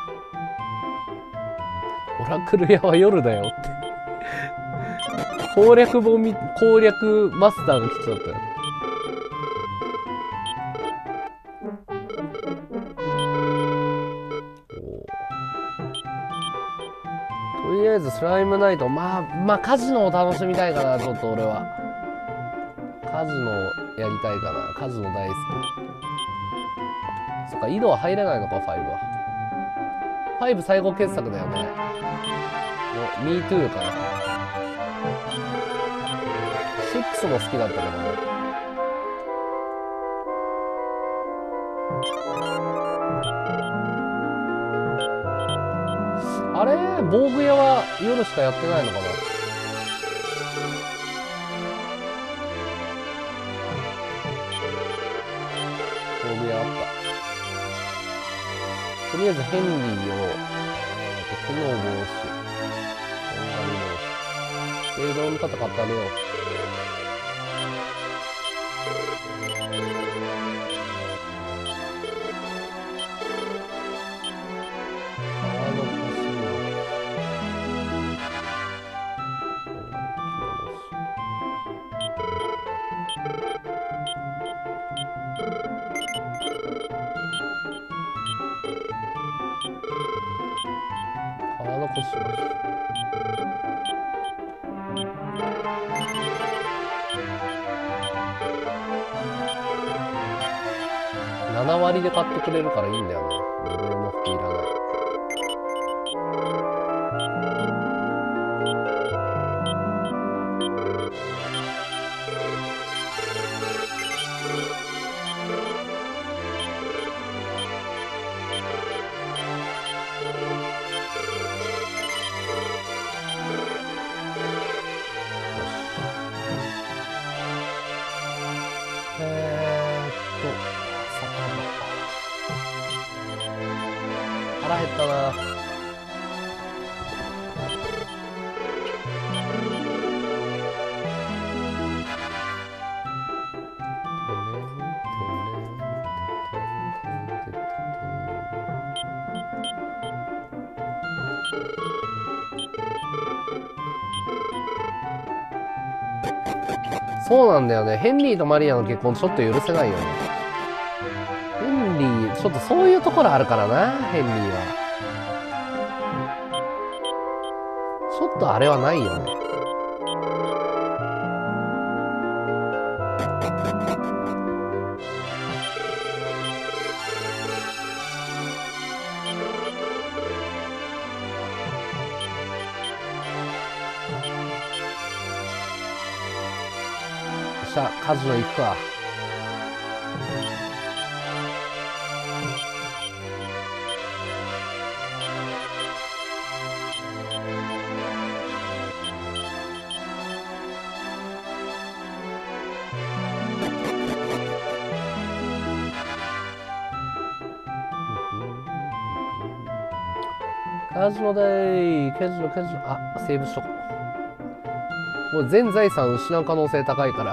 オラクル屋は夜だよって攻略本み、攻略マスターが来ちゃったよ。とりあえずスライムナイト、まあ、まあカジノを楽しみたいかな、ちょっと俺は。カジノやりたいかな。カジノ大好き。そっか、井戸は入れないのか、ファイブは。ファイブ最後傑作だよね。お、ミートゥーかな。シックスも好きだったけどね。あれ防具屋は夜しかやってないのかな。防具屋あった。とりあえずヘンリーを、えーと、機能防止、音楽防止、正道の方買ってあげよう。川の星の、川の星の。なな割で買ってくれるからいいんだよね。ブルーの服いらない。腹減ったな。そうなんだよね。ヘンリーとマリアの結婚ちょっと許せないよね。ヘンリー、ちょっとそういうところあるからな、ヘンリーは。ちょっとあれはないよね。さあ、カジノ行くか。カジノだーい。カジノ、カジノ。あ、セーブしとこう。もう全財産失う可能性高いから。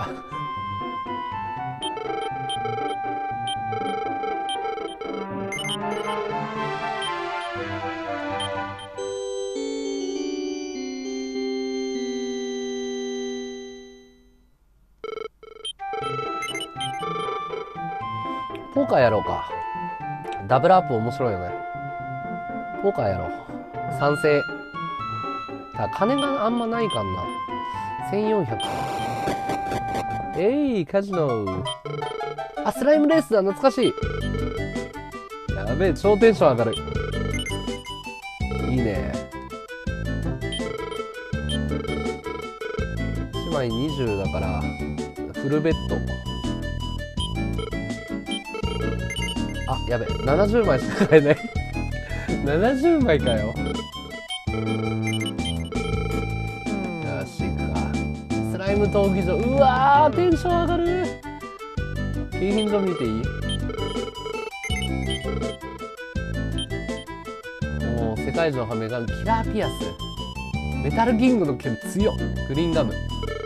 ポーカーやろうか。ダブルアップ面白いよね。ポーカーやろう。 賛成。ただ金があんまないかんな。せんよんひゃく。えい、カジノ。あ、スライムレースだ、懐かしい。やべえ、超テンション上がる。いいね。いちまいにじゅうだから、フルベッド。あ、やべえ、ななじゅうまいしか買えない。ななじゅうまいかよ。よし、行くか。スライム闘技場。うわー、テンション上がる。景品所見ていい？もう世界一のメガンキラーピアス、メタルキングの剣強っ。グリーンガム。よ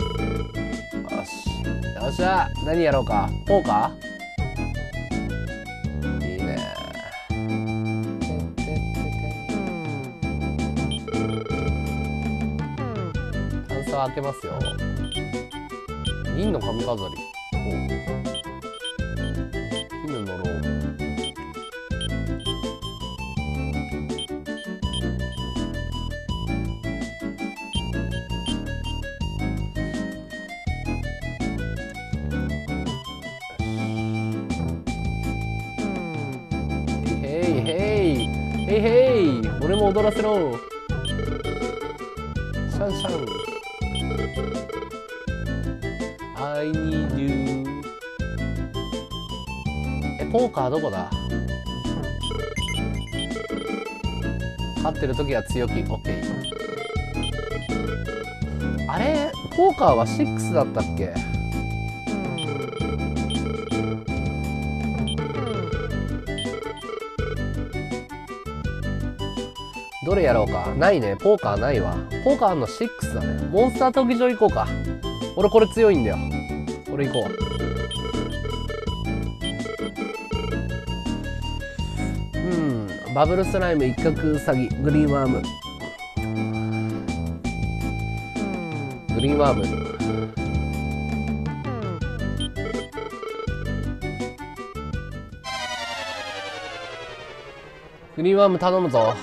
し、よっしゃ。何やろうか。ポーカー。いいね。タンスは開けますよ。銀の髪飾り。絹のローブ。へいへいへいへい、俺も踊らせろ。シャンシャン。I need you。 え、ポーカーどこだ？勝ってる時は強気。オッケー。あれ、ポーカーはろくだったっけ？どれやろうか。ないね。ポーカーないわ。ポーカーのろくだね。モンスター闘技場行こうか。俺これ強いんだよ。これ行こう。うん。バブルスライム、一角ウサギ、グリーンワーム。グリーンワーム。グリーンワーム頼むぞ。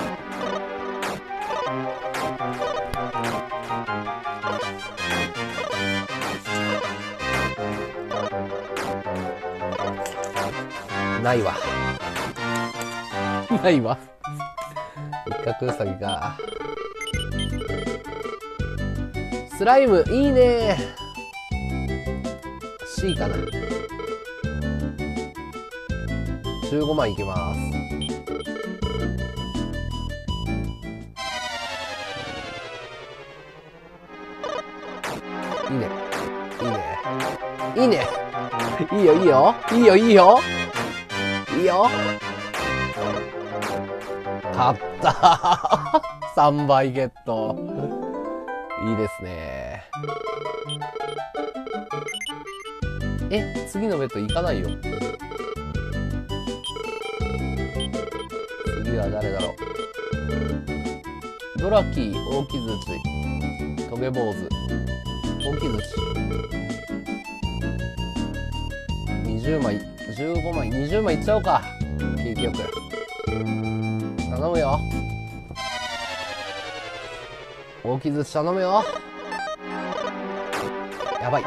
ないわ。ないわ。一角ウサギか。スライム、いいね。C かな。じゅうごまいいきます。いいね。いいね。いいね。いいよ、いいよ。いいよ、いいよ。いいよ。勝ったさんばいゲット。いいですね。え、次のベッド行かないよ。次は誰だろう。ドラキー、大木槌、トゲ坊主、大木槌。にじゅうまい、じゅうごまい、にじゅうまいいっちゃおうか。景気よく。頼むよ。大木槌頼むよ。やばい。や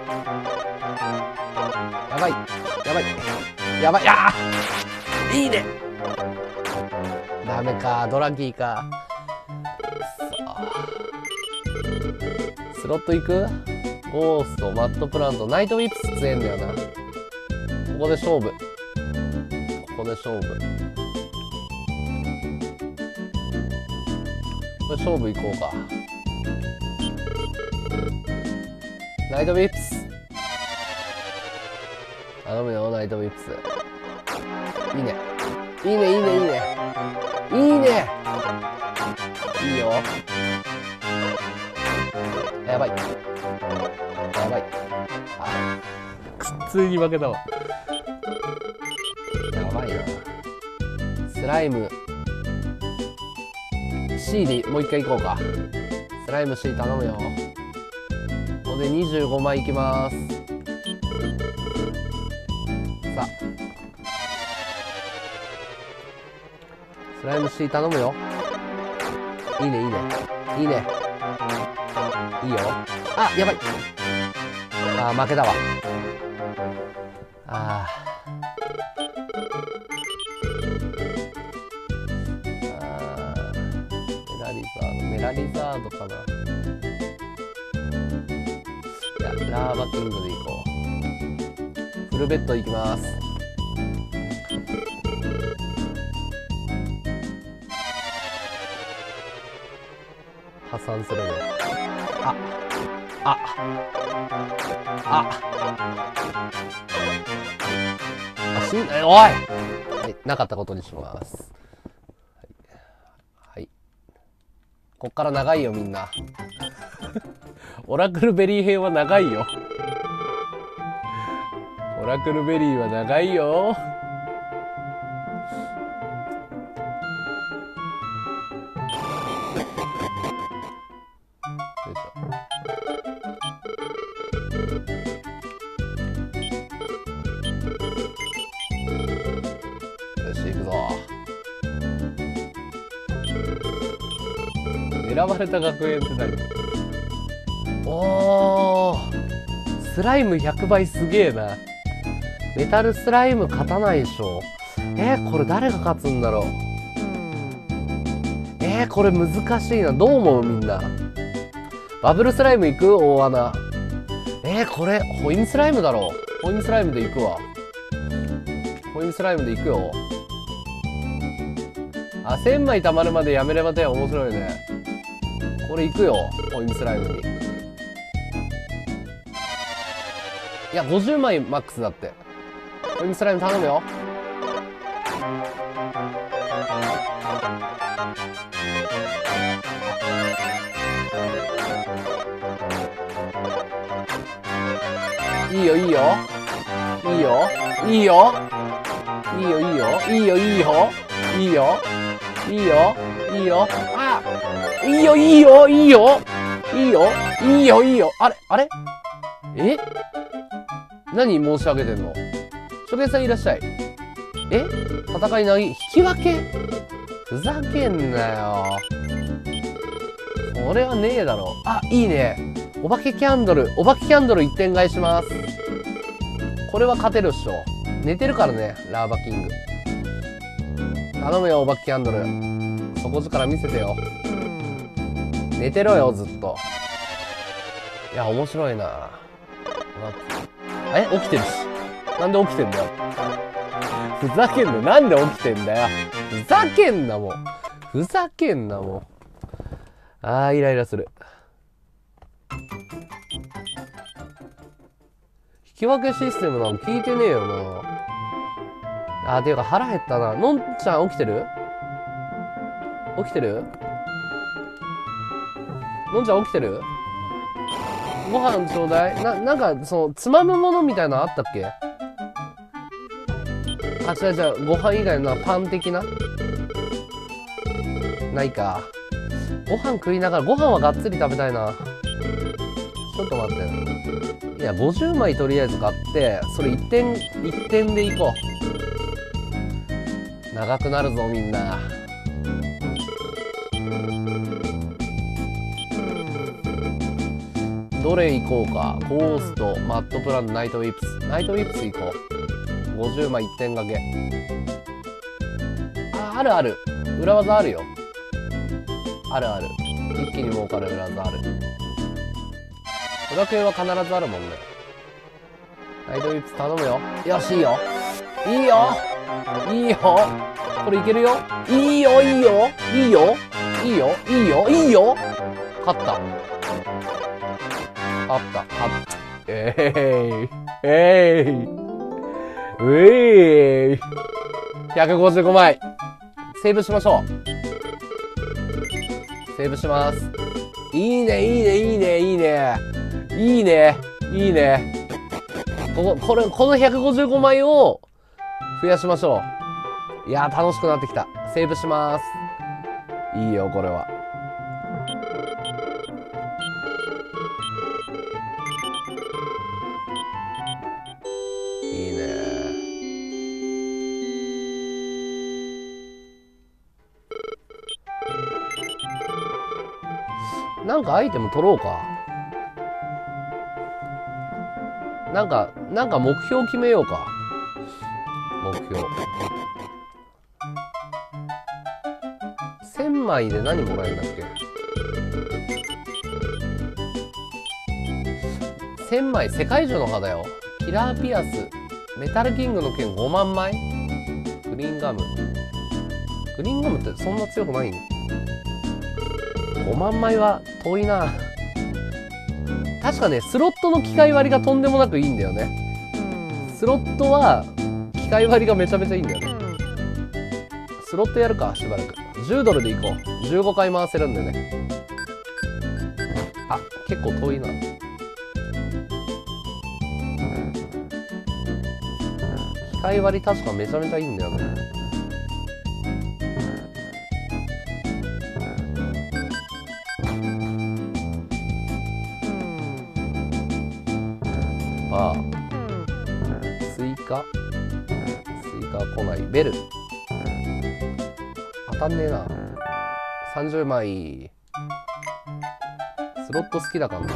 ばい。やばい。やばい。あー、いいね。ダメか。ドラキーか。スロット行く？ゴースト、マットプラント、ナイトウィップス強えんだよな。ここで勝負。ここで勝負。これ勝負行こうか。ナイトウィップス。頼むよ、ナイトウィップス。いいね。いいね、いいね、いいね。いいね。いいよ。やばい。やばい。あ、普通に負けたわ。やばいな。スライム C でもう一回行こうか。スライム C 頼むよ。ここでにじゅうごまいいきます。さあ、スライム C 頼むよ。 いいねいいねいいねいいよ。あ、やばい。あー負けたわ。あーメラリザードかな。いや、ラーバキングでいこう。フルベッドいきます。破産するね。ああああしんおい、はい、なかったことにします。こっから長いよみんな。オラクルベリー編は長いよ。オラクルベリーは長いよ。よいしょ。よし行くぞ。選ばれた学園って何？おー、スライムひゃくばいすげえな。メタルスライム勝たないでしょ。えー、これ誰が勝つんだろう。えー、これ難しいな。どう思うみんな。バブルスライム行く？大穴。えー、これホイミスライムだろう。ホイミスライムで行くわ。ホイミスライムで行くよ。あ、せんまい貯まるまでやめればて面白いね。これ行くよ、ホイミスライムに。いや、ごじゅうまいマックスだって。ホイミスライム頼むよ。いいよいいよいいよいいよいいよいいよいいよいいよいいよいいよいいよ。あ、いいよいいよいいよいいよいいよいいよ。あれあれえ、何申し上げてんの。初見さんいらっしゃい。え、戦いなぎ引き分け、ふざけんなよ。それはねえだろ。あ、いいね。お化けキャンドル、お化けキャンドルいってん買いします。これは勝てるっしょ。寝てるからね、ラーバキング。頼むよ、お化けキャンドル。底力見せてよ。寝てろよ、ずっと。いや、面白いな。え、起きてるし。なんで起きてんだよ。ふざけんな。なんで起きてんだよ。ふざけんな、もう。ふざけんな、もう。あー、イライラする。引き分けシステムなの聞いてねえよな。あー、ていうか腹減ったな。のんちゃん起きてる？起きてる？のんちゃん起きてる？ご飯ちょうだい。な、なんか、その、つまむものみたいなのあったっけ？あ、違う違う。ご飯以外のパン的なないか。ご飯食いながら、ご飯はがっつり食べたいな。ちょっと待って。いや、ごじゅうまいとりあえず買って、それいってん、いってんでいこう。長くなるぞ、みんな。どれ行こうか。ゴースト、マットプラン、ナイトウィップス。ナイトウィップス行こう。ごじゅうまいいってん掛け。あ、あるある。裏技あるよ。あるある。一気に儲かる裏技ある。裏系は必ずあるもんね。ナイトウィップス頼むよ。よし、いいよ。いいよいいよこれいけるよ。いいよいいよいいよいいよいいよいいよ勝った。勝った。勝った。えーい。えーい。うえーい。ひゃくごじゅうごまい。セーブしましょう。セーブします。いいね、いいね、いいね、いいね。いいね、いいね。ここ、これ、このひゃくごじゅうごまいを増やしましょう。いやー、楽しくなってきた。セーブします。いいよ、これは。いいね。 なんかアイテム取ろうか。なんか、なんか目標決めようか。目標。せんまいで何もらえるんだっけ。せんまい世界中の歯だよ。キラーピアス、メタルキングの剣ごまんまい、グリーンガム。グリーンガムってそんな強くないん？ごまんまいは遠いな。確かね、スロットの機械割りがとんでもなくいいんだよね。スロットは機械割りがめちゃめちゃいいんだよね。スロットやるか、しばらく。じゅうドルでいこう。じゅうごかい回せるんでね。あ、結構遠いな。機械割り確かめちゃめちゃいいんだよね。バー、スイカ、スイカ来ない。ベル、当たんねえな。さんじゅうまい。スロット好きだからな。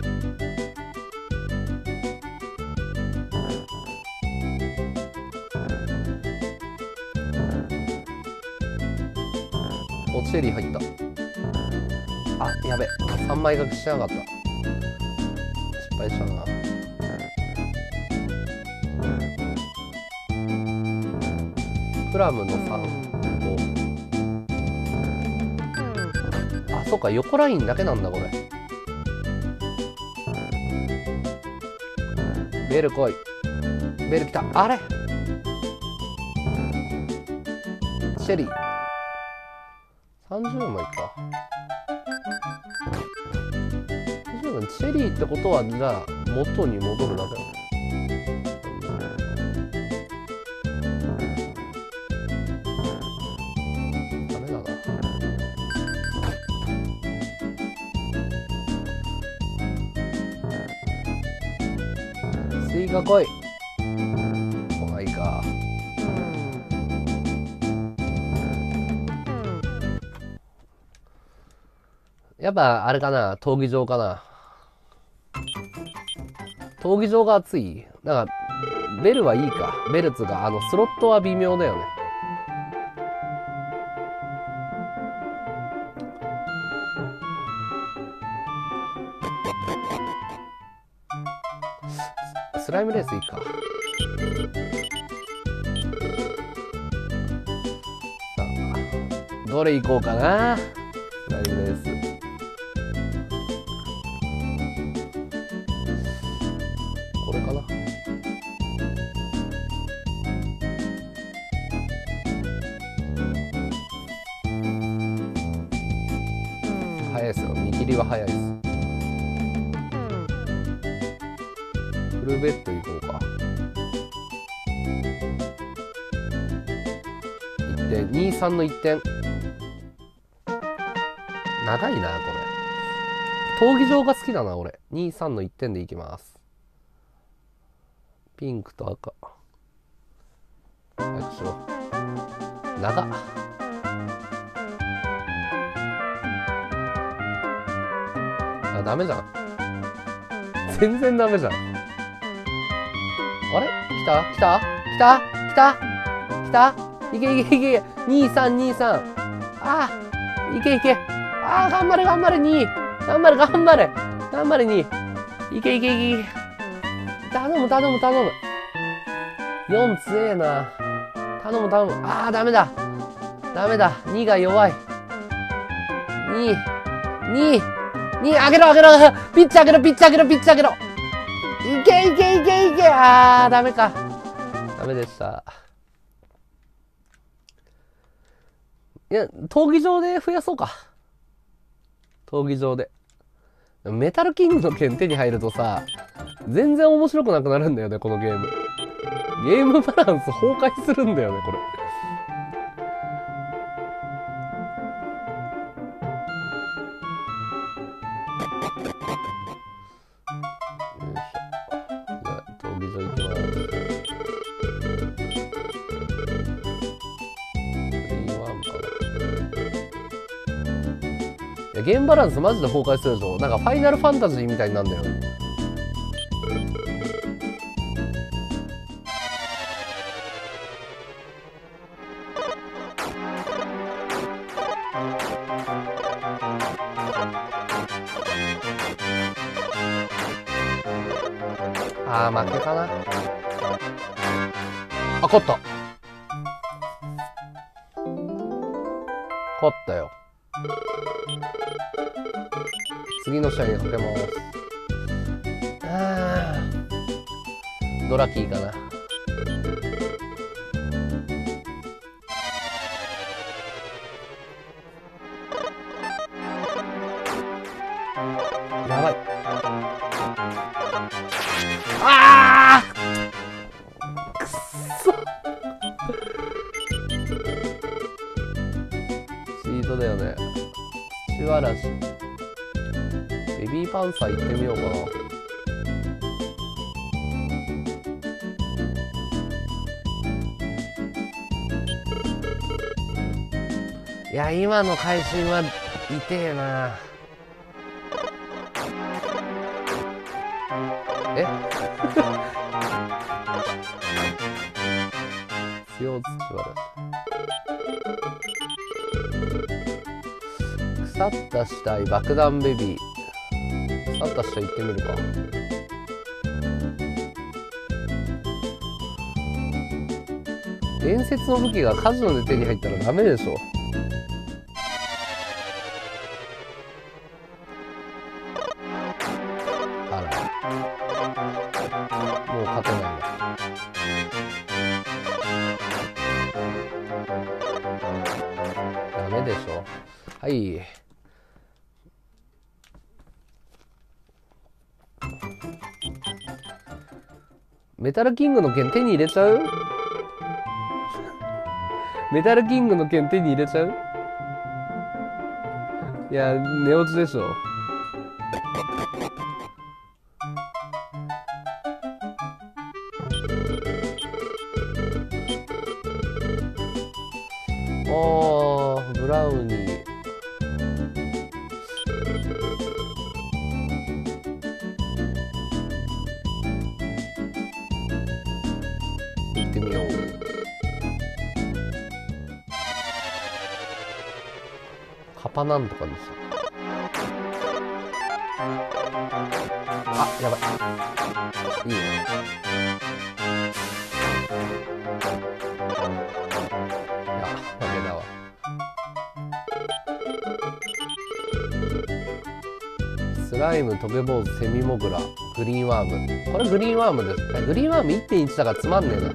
お、チェリー入った。あ、やべ、さんまい掛けしてなかった。失敗したな。プラムのさん、ご。あ、そっか、横ラインだけなんだこれ。ベル来い。ベル来た。あれ、チェリーさんじゅうまいか。チェリーってことはじゃあ元に戻るだけだね。ダメだな。スイカ来い。来ないか。やっぱあれかな、闘技場かな。闘技場が熱い。だからベルはいいか。ベルツがあのスロットは微妙だよね。スライムレースいいか。さあどれ行こうかな。スライムレース。これかな。早いですよ。見切りは早いです。フルベッド行こうか。いってん、にじゅうさんのいってん。長いなこれ。闘技場が好きだな俺。にじゅうさんのいってんでいきます。ピンクと赤。早くしろ。長っ。あ、ダメじゃん。全然ダメじゃん。あれ、来た来た来た来た来た、いけいけいけ。にじゅうさん、にじゅうさん。ああ、いけいけ。ああ、頑張れ頑張れに。頑張れ頑張れ頑張れに。いけいけいけ。頼む頼む頼む。よん強えな。頼む頼む。ああ、ダメだダメだ。にが弱い。に、に、に、あげろあげろ。ピッチあげろピッチあげろピッチあげろ。いけいけいけいけ。ああ、ダメか。ダメでした。いや、闘技場で増やそうか。闘技場で。メタルキングの剣手に入るとさ、全然面白くなくなるんだよね、このゲーム。ゲームバランス崩壊するんだよね、これ。 でゲームバランスマジで崩壊するでしょ。なんかファイナルファンタジーみたいになるんだよ。あー負けかな。あ、勝った。勝ったよ。次の試合にかけます。あードラキーかな。やばい。あーくっそシートだよね。土嵐ベビーパンサー行ってみようかな。いや今の会心は痛えな。え強土嵐腐った死体爆弾ベビー。腐った死体行ってみるか。伝説の武器がカジノで手に入ったらダメでしょ。あらもう勝てないわ。ダメでしょ。はいメタルキングの剣手に入れちゃう？メタルキングの剣手に入れちゃう？いや、寝落ちでしょ。あー、ブラウニー。行ってみよう。カパなんとかにした。あ、やばい。いいね。いや、負けだわ。スライム、トゲ坊主、セミモグラ、グリーンワーム。これグリーンワームです。グリーンワーム いってんいち だからつまんねえな。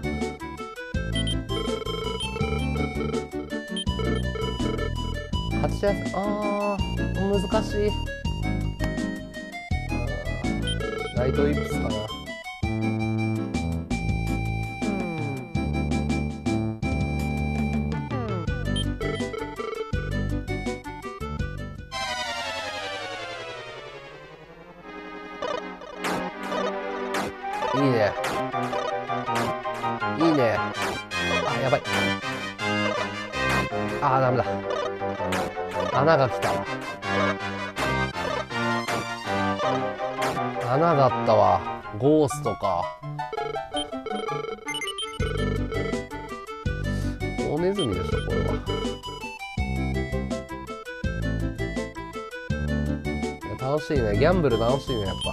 勝ちやすい。あー、難しい。ナイトイップスかな。いいね。いいね。あ、やばい。あー、ダメだ。穴が来たわ。穴だったわ。ゴーストか。大ネズミでしょ、これは。いや楽しいね。ギャンブル楽しいね、やっぱ。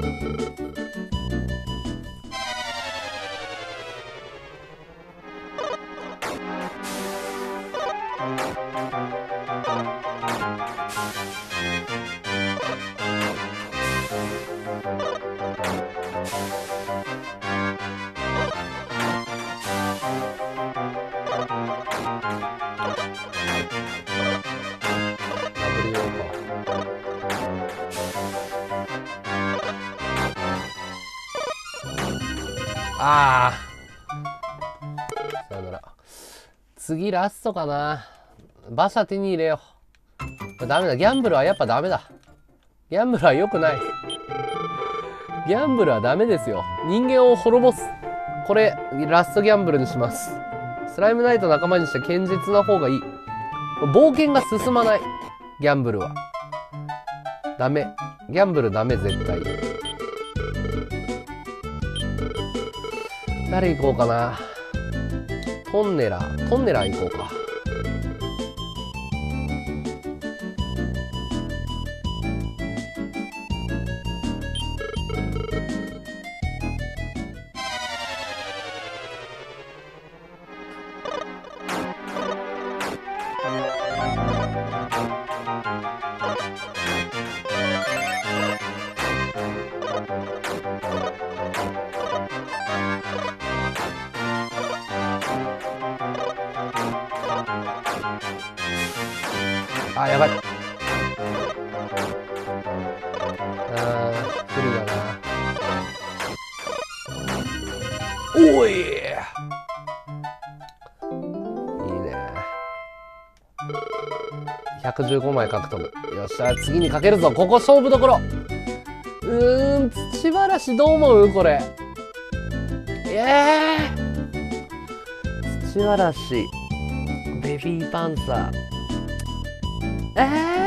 ああ。さよなら。次ラストかな。馬車手に入れよう。ダメだ。ギャンブルはやっぱダメだ。ギャンブルは良くない。ギャンブルはダメですよ。人間を滅ぼす。これ、ラストギャンブルにします。スライムナイト仲間にして堅実な方がいい。冒険が進まない。ギャンブルは。 ダメ。ギャンブルダメ、絶対。誰行こうかな。トンネラー。トンネラー行こうか。あ、やばい。あー、不利だな。おい、いいね。ひゃくじゅうごまい獲得。よっしゃ、次にかけるぞ。ここ勝負どころ。うーん、土嵐どう思うこれ。えー、土嵐、ベビーパンサー。え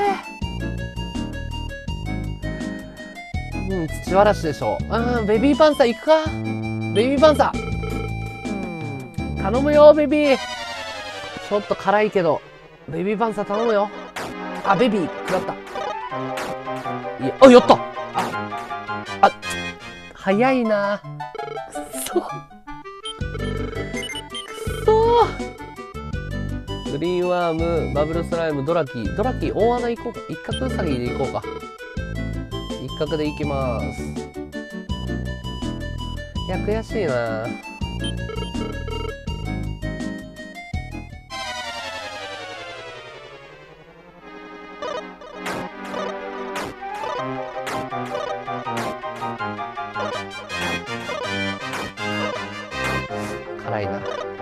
ー、うん、土嵐でしょ。うん、ベビーパンサー行くか。ベビーパンサー頼むよ、ベビー。ちょっと辛いけどベビーパンサー頼むよ。あ、ベビー食らった。いや、あ、やった。ああ、早いな。くそくそ。グリーンワーム、バブルスライム、ドラキー。ドラキー、大穴行こうか。一角ウサギで行こうか。一角で行きます。いや、悔しいな。辛いな。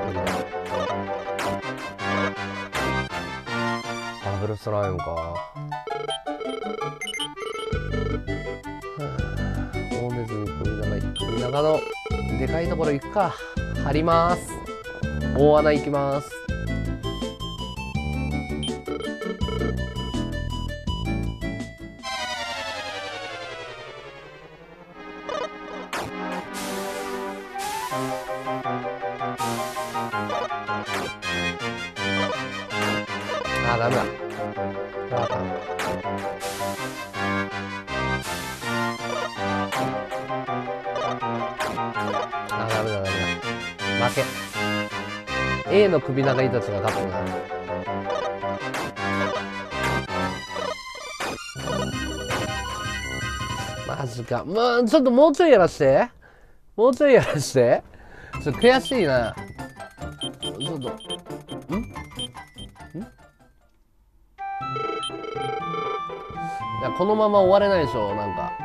バブルスライムか。大ネズミ、首長い。首長のでかいところ行くか。張ります。大穴行きます。あ、ダメだ。あかん。あ、ダメだ、ダメだ。負け。A の首長いたちが勝ったな。マジか。まあ、ちょっともうちょいやらして。もうちょいやらして。ちょっと悔しいな。ちょっと。んんいや、このまま終われないでしょ、なんか。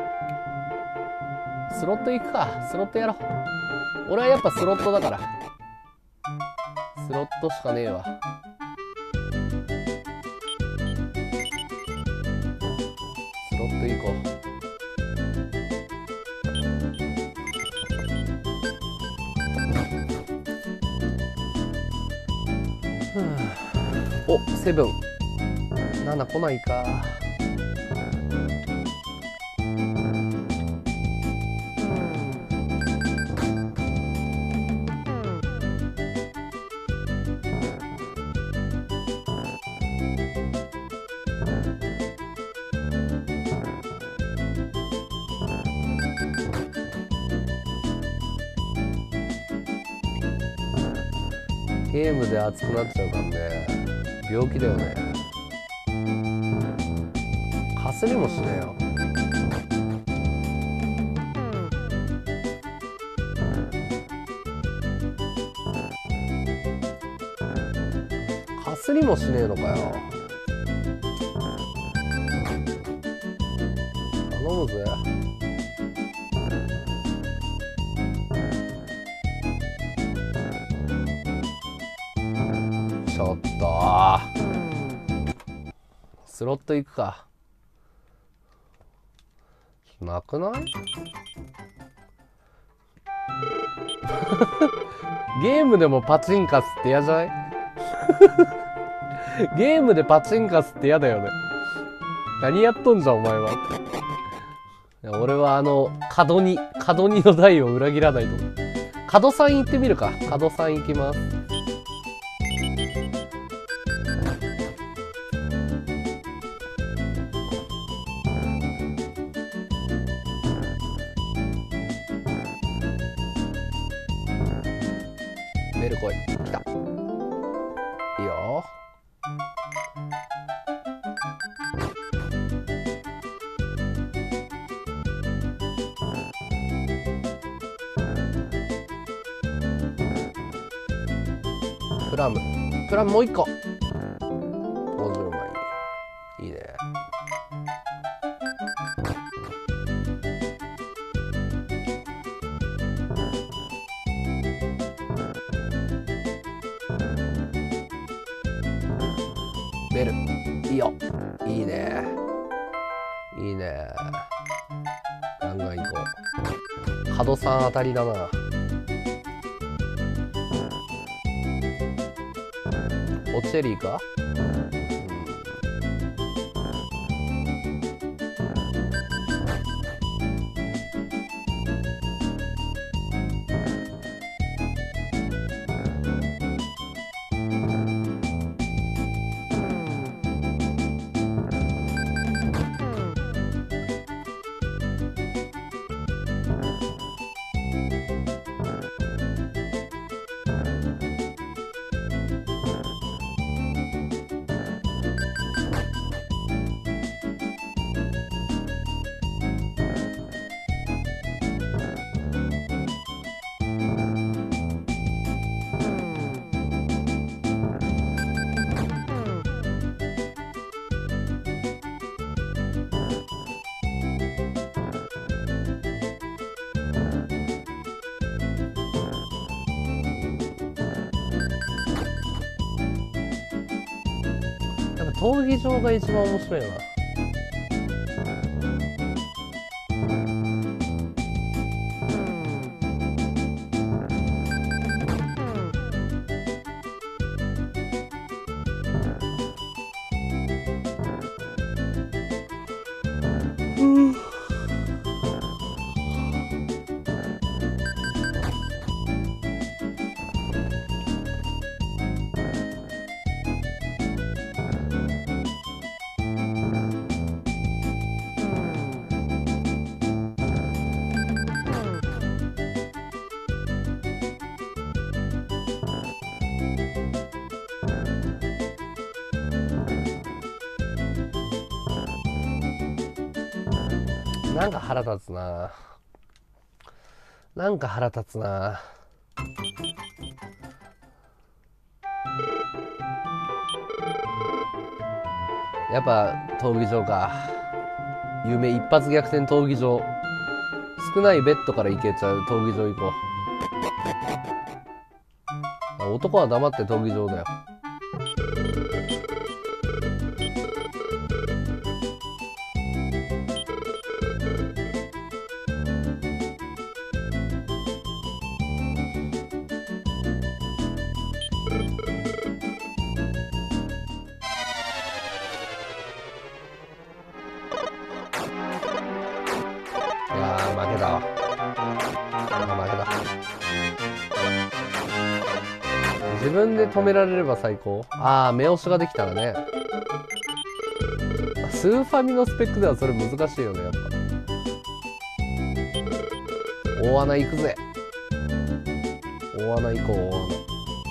スロット行くか。スロットやろう。俺はやっぱスロットだから。スロットしかねえわ。スロット行こう。お、セブン。なな来ないか。ゲームで熱くなっちゃうからね。病気だよね。かすりもしねえよ。かすりもしねえのかよ。頼むぜ。ちょっとスロット行くか。なくない？ゲームでもパチンカスって嫌じゃない？ゲームでパチンカスって嫌だよね。 何やっとんじゃんお前は。いや俺はあの角に角にの台を裏切らないと思う。角さん行ってみるか。角さん行きます。メル来い。来た。いいよ。プラム。プラムもう一個。ごじゅうまい。いいね。ベル。いいよ。いいね。いいね。ガンガン行こう。角さん当たりだな。オチェリーか、闘技場が一番面白いな。なんか腹立つな。なんか腹立つな。やっぱ闘技場か。夢一発逆転闘技場。少ないベッドから行けちゃう闘技場行こう。男は黙って闘技場だよ。いやー負けたわ。あ、負けた。自分で止められれば最高。ああ、目押しができたらね。スーファミのスペックではそれ難しいよね、やっぱ。大穴行くぜ。大穴行こう、大穴。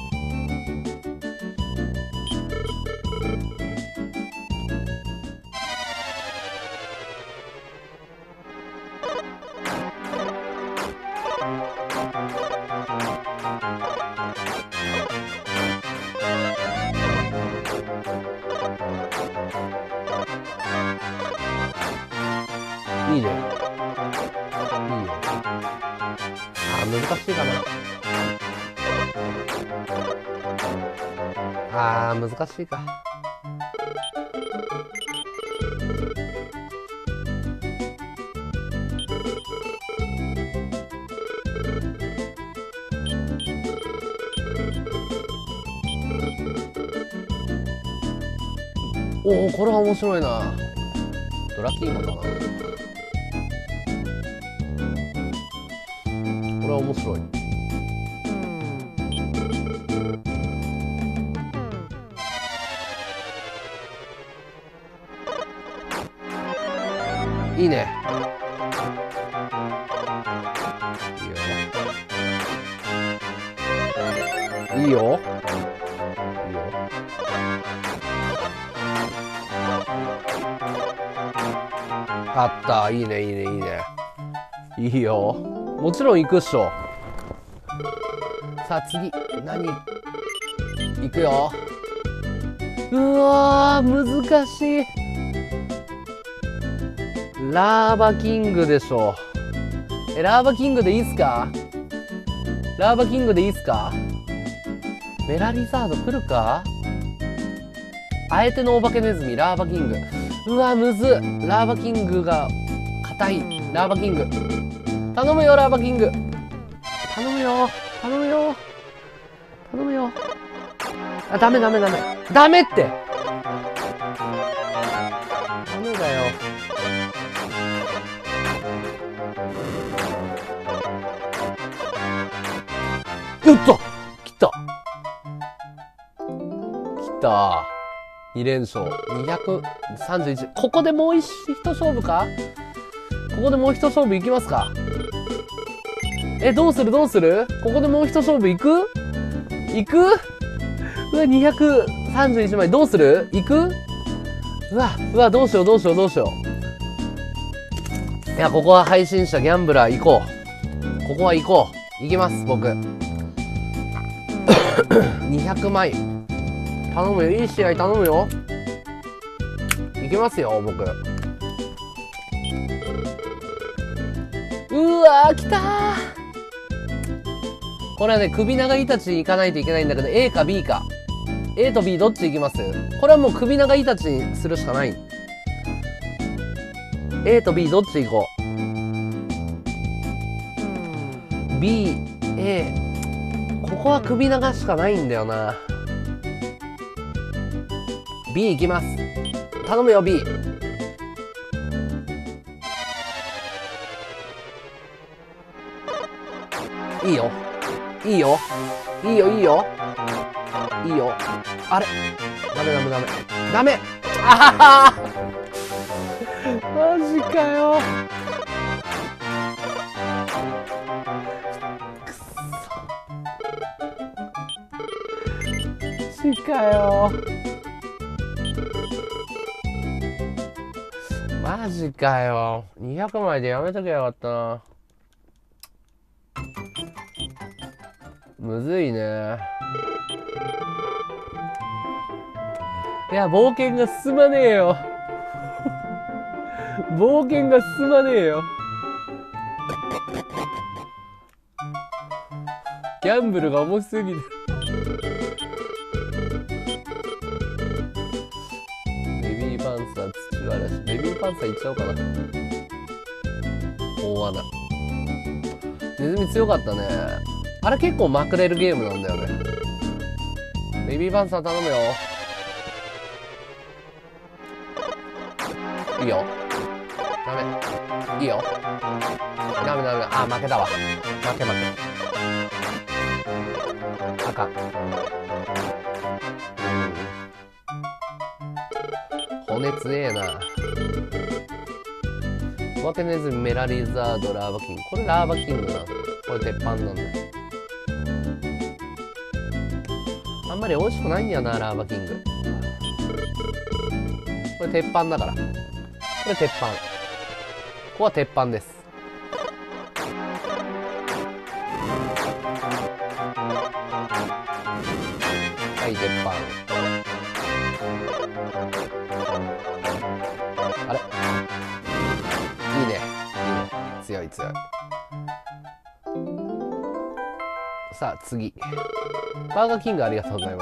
いいね。いいよ。あー、難しいかな。あー、難しいか。おお、これは面白いな。 ドラキーマかな。これは面白い。いいね。いいよ。いいよ。いいよ。勝った。いいね、いいね、いいね。いいよ。もちろん行くっしょ。さあ、次。何行くよ。うわー、難しい。ラーバキングでしょ。え、ラーバキングでいいっすか？ラーバキングでいいっすか？メラリザード来るか？あえてのお化けネズミ、ラーバキング。うわ、むずっ。ラーバキングが硬い。ラーバキング。頼むよ、ラーバキング。頼むよ。頼むよ。頼むよ。あ、ダメダメダメ。ダメって。ダメだよ。うっと来た来たに連勝。にひゃくさんじゅういち。ここでもう一勝負か？ここでもう一勝負いきますか？え、どうするどうする？ここでもう一勝負いく？いく？うわ、にひゃくさんじゅういちまい。どうする？いく？うわ、うわ、どうしようどうしようどうしよう。いや、ここは配信者ギャンブラー行こう。ここは行こう。行きます、僕。にひゃくまい。頼むよ。いい試合頼むよ。いきますよ、僕。うわー、来たー。これはね、首長イタチに行かないといけないんだけど、A か B か。A と B どっち行きます？これはもう首長イタチにするしかない。A と B どっち行こう？ B、A。ここは首長しかないんだよな。B 行きます。頼むよ、B。いいよ。いいよ。いいよ、いいよ。いいよ。あれ？ダメダメダメ。ダメ！あははマジかよ。くそ。マジかよ。マジかよ。にひゃくまいでやめとけばよかったな。むずいね。いや、冒険が進まねえよ。冒険が進まねえよ。ギャンブルが重すぎる。ベビーパンサー、土嵐。ベビーパンサーいっちゃおうかな。大穴。ネズミ強かったね。あれ結構まくれるゲームなんだよね。ベビーパンサー頼むよ。いいよ。ダメ。いいよ。ダメダメ。あ、負けたわ。負け負け。あかん。骨強えな。お化けネズミ、メラリザード、ラーバキング。これラーバキングな。これ鉄板なんだよ。あんまり美味しくないんだよな、ラーバキング。これ鉄板だから。これ鉄板。ここは鉄板です。はい、鉄板。あれ？いいね。いいね。強い強い。さあ、次。バーガーキングありがとうございます。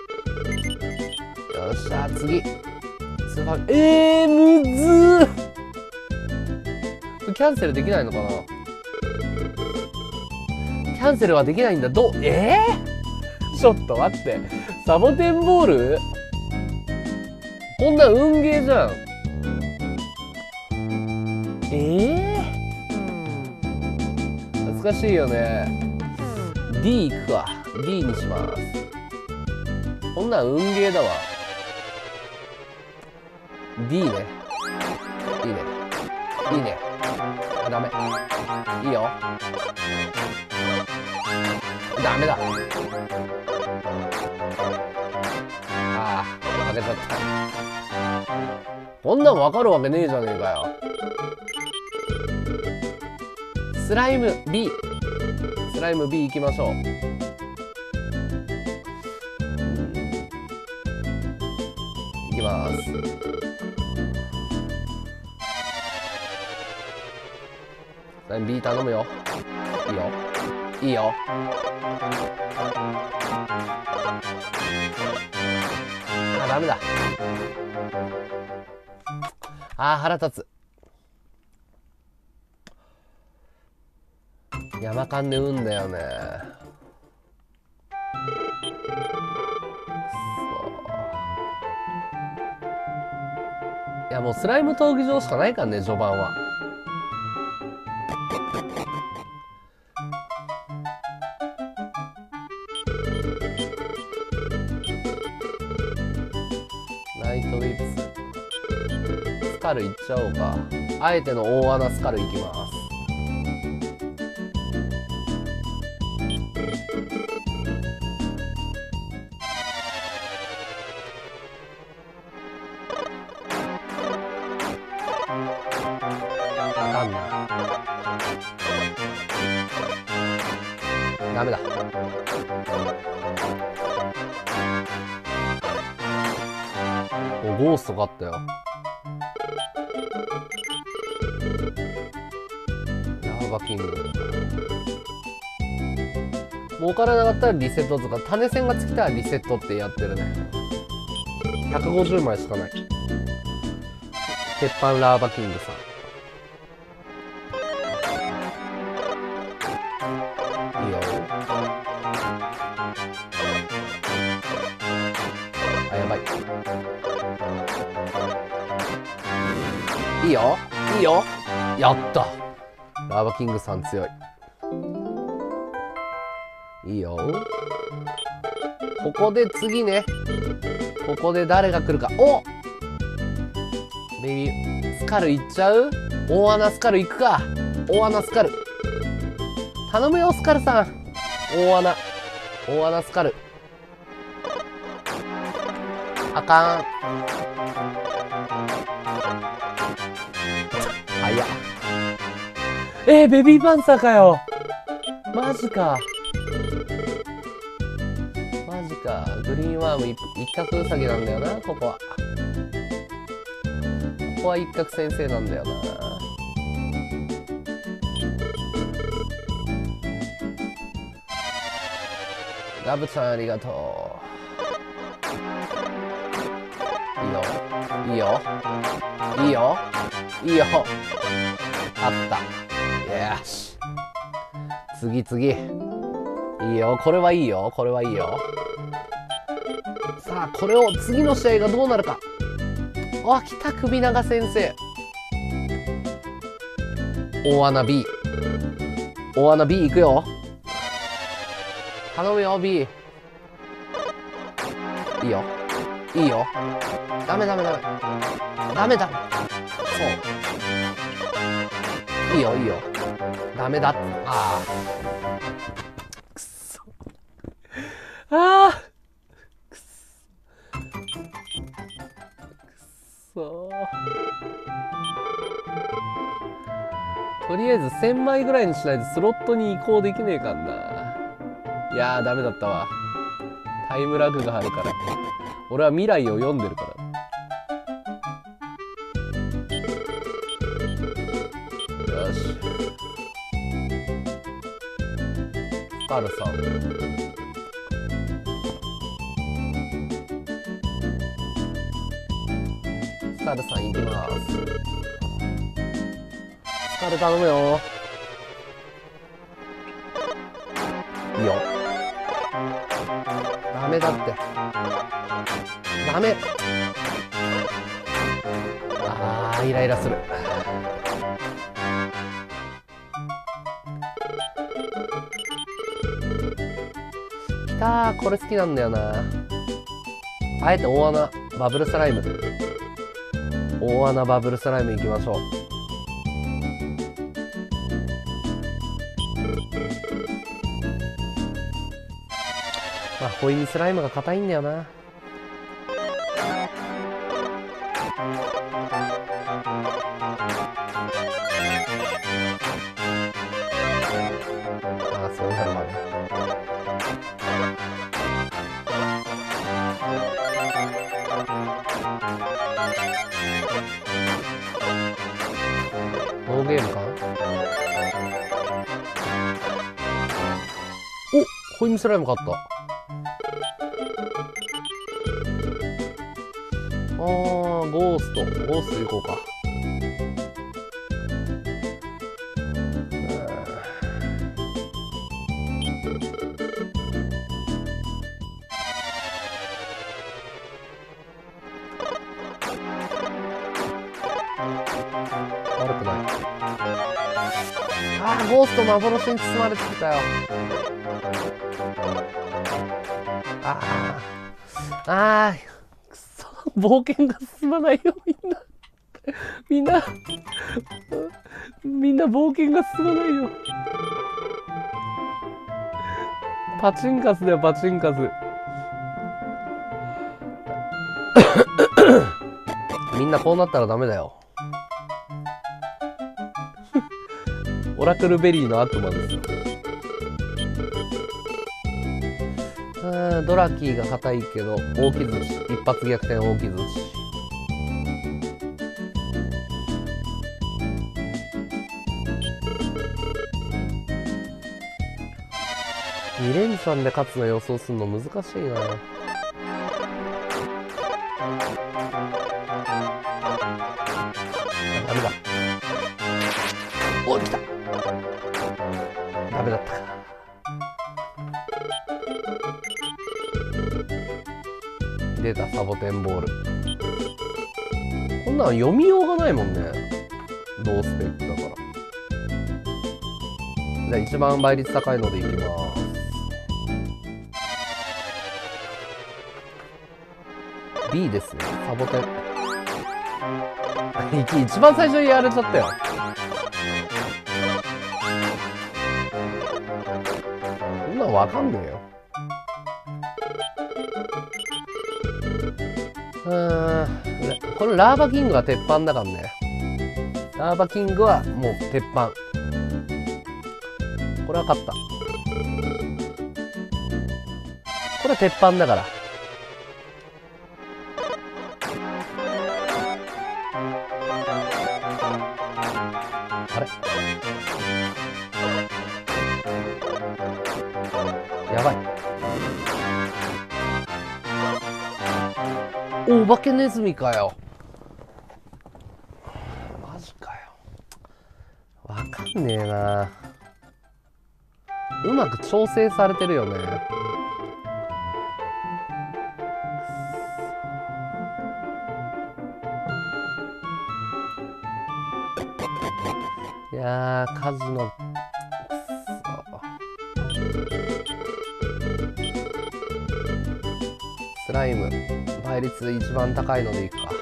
よっしゃ、次。スーパー、えー、むずー。キャンセルできないのかな？キャンセルはできないんだ。どう、えー、ちょっと待って。サボテンボール？こんな運ゲーじゃん。 ええー、懐かしいよね。 D いくか。 D にします。こんなん運ゲーだわ。 D ね。いいねいいね。ダメ。いいよ。ダメだ。ああ、負けちゃった。こんなん分かるわけねえじゃねえかよ。スライム B。スライム B 行きましょう。いきます。スライム B 頼むよ。いいよ。いいよ。あ、ダメだ。あー、腹立つ。山間で運だよね。いや、もうスライム闘技場しかないからね、序盤は。ナイトウィップス。スカルいっちゃおうか。あえての大穴スカルいきます。ダメだ。お、ゴースト勝ったよ。ラーバキング。儲からなかったらリセットとか、種線が尽きたらリセットってやってるね。ひゃくごじゅうまいしかない。鉄板ラーバキングさん。いいよ。あ、やばい。いいよ。いいよ。やった。ラーバキングさん強い。いいよ。ここで次ね。ここで誰が来るか。お、ベイビースカルいっちゃう？大穴スカルいくか。大穴スカル頼むよ、スカルさん。大穴大穴スカル。あかん。早っ。えー、ベビーパンサーかよ。マジかマジか。グリーンワーム一角ウサギなんだよな、ここは。ここは一角先生なんだよな。ラブちゃんありがとう。いいよいいよいいよいいよ。あった。よし、次次。いいよ、これはいいよ、これはいいよ。さあ、これを次の試合がどうなるか。あ、来た、首長先生。大穴 B。 大穴 B いくよ。頼むよ B。 いいよいいよ。ダメダメダメダメだ。そう、いいよいいよ。ダメだ。ああ、くそ。ああ、くそくそ。とりあえずせんまいぐらいにしないとスロットに移行できねえかんな。いやー、ダメだったわ。タイムラグがあるから。俺は未来を読んでるから。よし。スカルさん。スカルさんいきます。スカル頼むよ。いいよ。ダメだって。ダメ。あー、イライラする。 たー、これ好きなんだよな。あえて大穴バブルスライム、大穴バブルスライムいきましょう。まあホイミスライムが硬いんだよな。ああ、そうなるわね。ノーゲームか。お、ホイミスライム勝った。あー、ゴーストゴースト行こうか。悪くない。あー、ゴースト幻に包まれてきたよ。あーあー、くそ、冒険が進まないよ。みんなみんなみんな冒険が進まないよ。パチンカスだよ、パチンカス。みんなこうなったらダメだよ。オラクルベリーの悪魔ですよ。ドラキーが硬いけど大木槌、一発逆転大木槌。に連チャンで勝つの予想するの難しいな。ダメだ。お、来た。ダメだったか。出た、サボテンボール。こんなん読みようがないもんね。同スペックだから。じゃあ一番倍率高いのでいきます。B ですね。サボテン。一番最初にやれちゃったよ。こんなんわかんねえよ。うーん、これラーバキングは鉄板だからね。ラーバキングはもう鉄板。これは勝った。これは鉄板だから。あれ、やばい。お、お化けネズミかよ。マジかよ。わかんねえな。うまく調整されてるよね。いやー、カジノ。くそ。スライム。倍率一番高いのでいくか。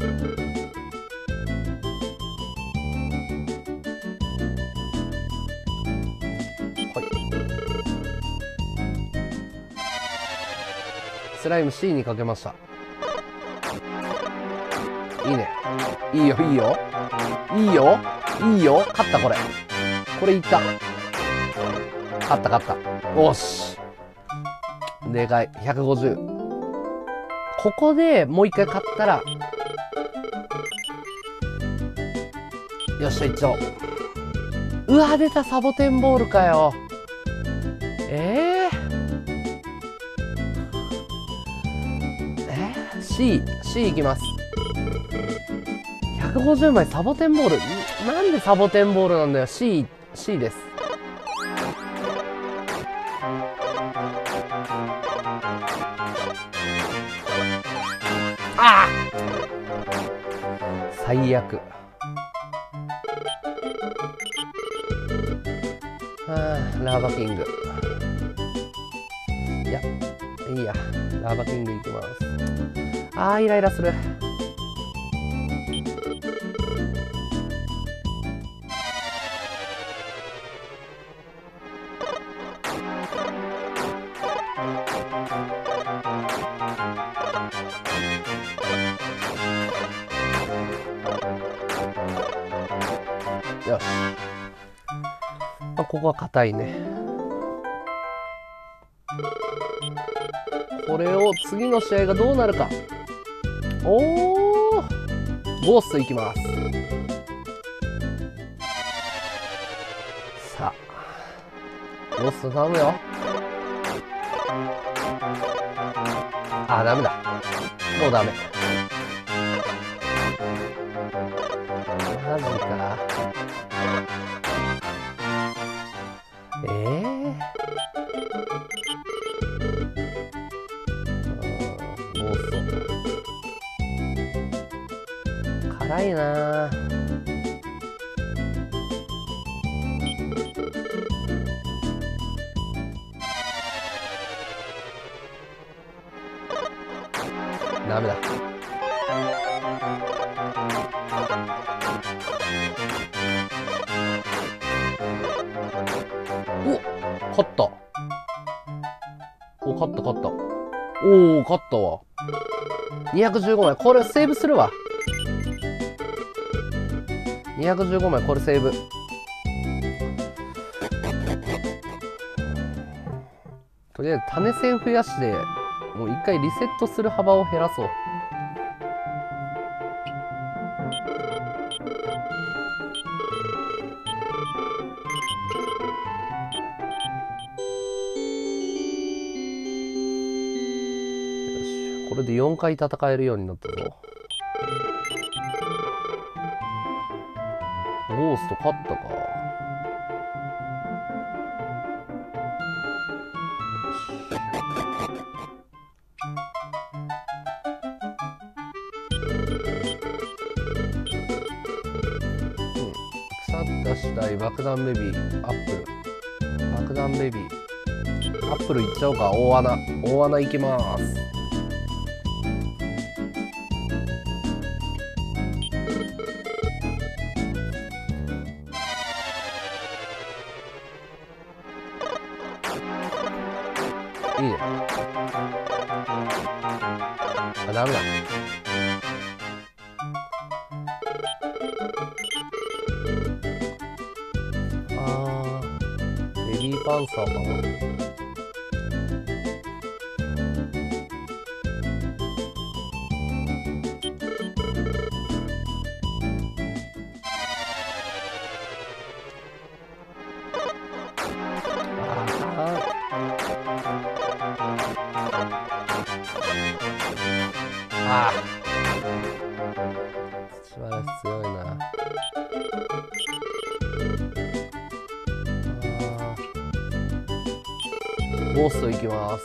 はい。スライム C にかけました。いいね。いいよ、いいよ。いいよ。いいよ。勝った、これ。これいった。勝った、勝った。おし。でかい。ひゃくごじゅう。ここでもう一回勝ったら、よっしゃ、いっちゃおう。うわ、出た、サボテンボールかよ。えー、えー、C、C いきます。ひゃくごじゅうまいサボテンボール。なんでサボテンボールなんだよ。C、C です。ああ、最悪。はあ、ラーバキング。いや、 いいや。ラバキングいきます。あー、イライラする。よし。まあ、ここは硬いね。これを次の試合がどうなるか。おー、ゴーストいきます。さあ、ゴースト頼むよ。あ、ダメだ。もうダメ。マジか。えー、ゴースト辛いな。ダメだ。お、勝った。お、勝った勝った。おお、勝ったわ。にひゃくじゅうごまい。これセーブするわ。にひゃくじゅうごまい、これセーブ。とりあえず種線増やして、もう一回リセットする幅を減らそう。これでよんかい戦えるようになったぞ。ゴースト勝ったか。うん。腐った死体、爆弾ベビー、アップル。爆弾ベビー。アップルいっちゃおうか。大穴。大穴いきます。いいね。あ、ダメだ。あー、ベビーパンサーかな。ああ、土原強いな。あー、ゴーストいきます。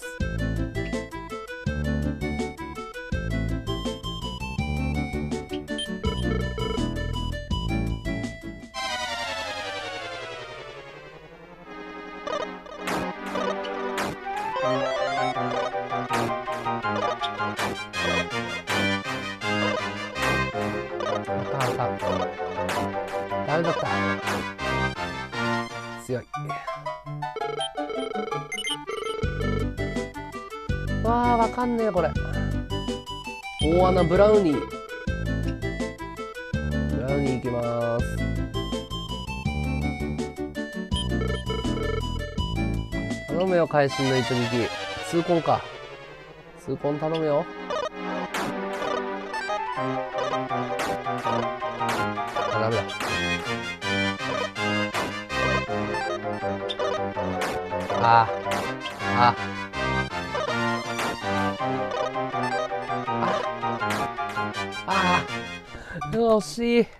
ダメだった。強い。わあ、わかんねえこれ。大穴ブラウニー。ブラウニーいきます。頼むよ、会心の一撃。痛恨か。痛恨頼むよ。あ、ダメだ。ああ、ああ、ああ、惜しい。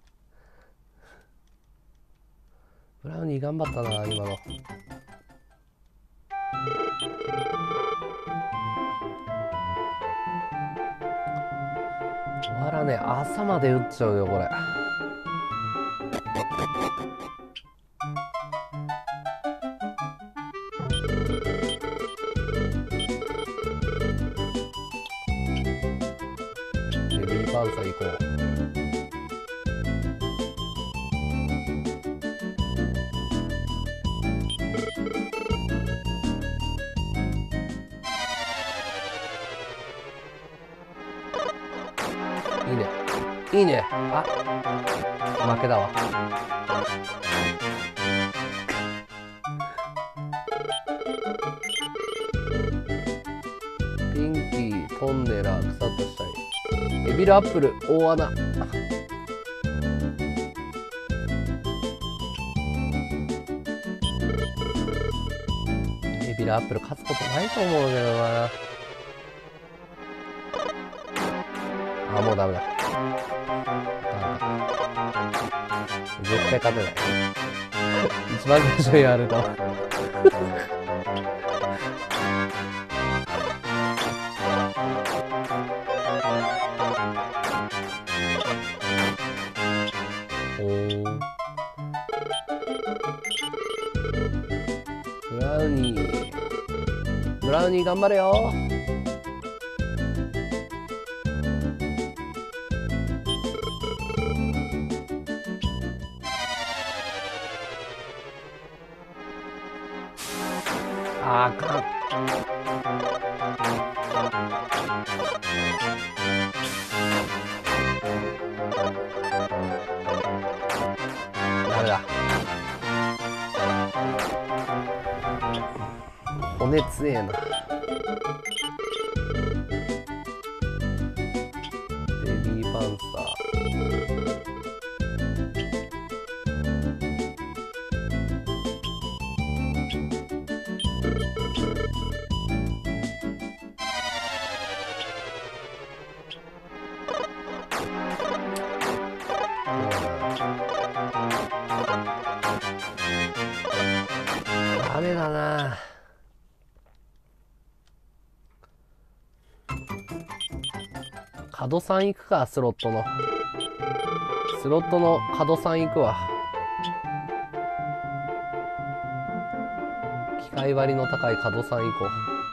ブラウニー頑張ったな、今の。終わらねえ。朝まで打っちゃうよ、これ。 関西行こう。いいね。いいね。あ、負けだわ。ピンキー、トンネラー、腐った死体。エビルアップル、大穴。エビルアップル勝つことないと思うけどな。あ、もうダメだ。絶対勝てない。一番最初にやると。おー。ブラウニー。ブラウニー頑張れよ。あーかん。ダメだ。骨強えな。ベビーパンサー。ダメだな。角さん行くか、スロットの。スロットの角さん行くわ。機械割りの高い角さん行こう。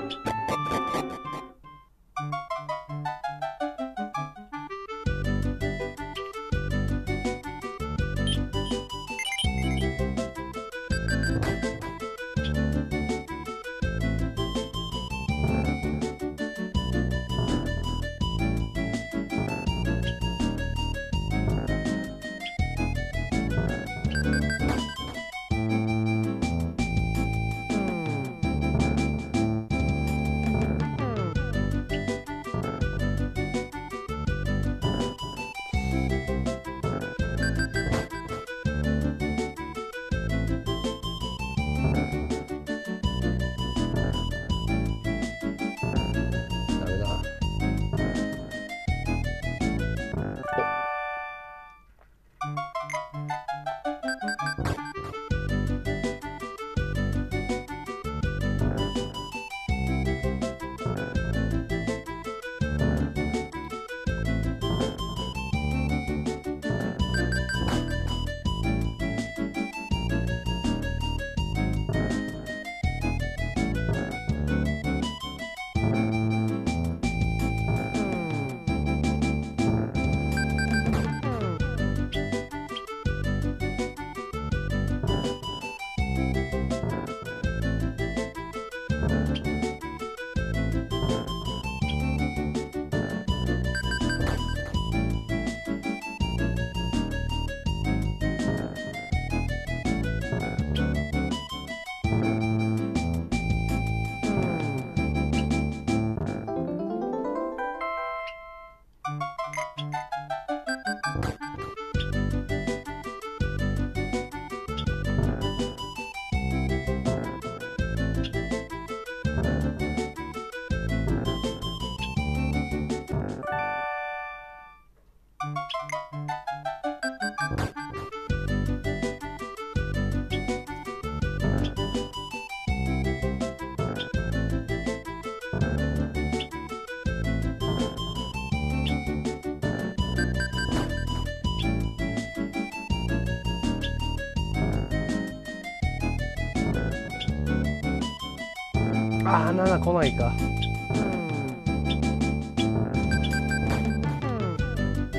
ああ、なな来ないか。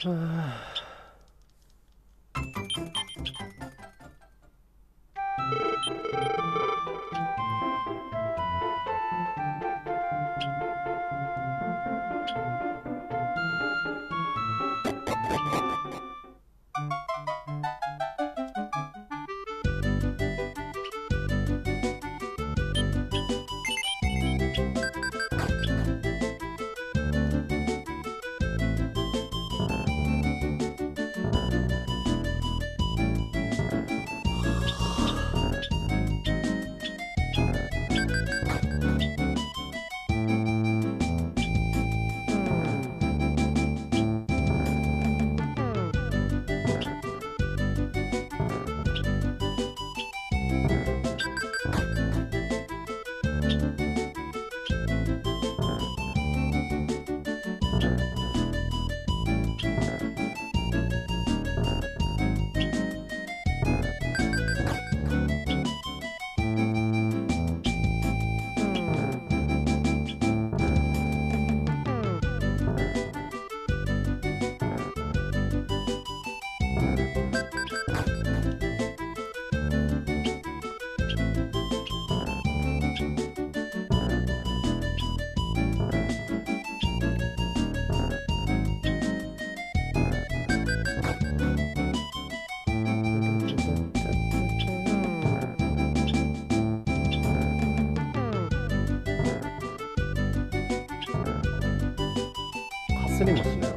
かすりもしない。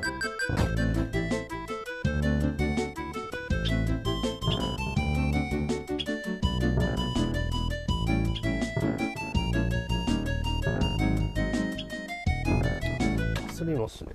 かすりもしない。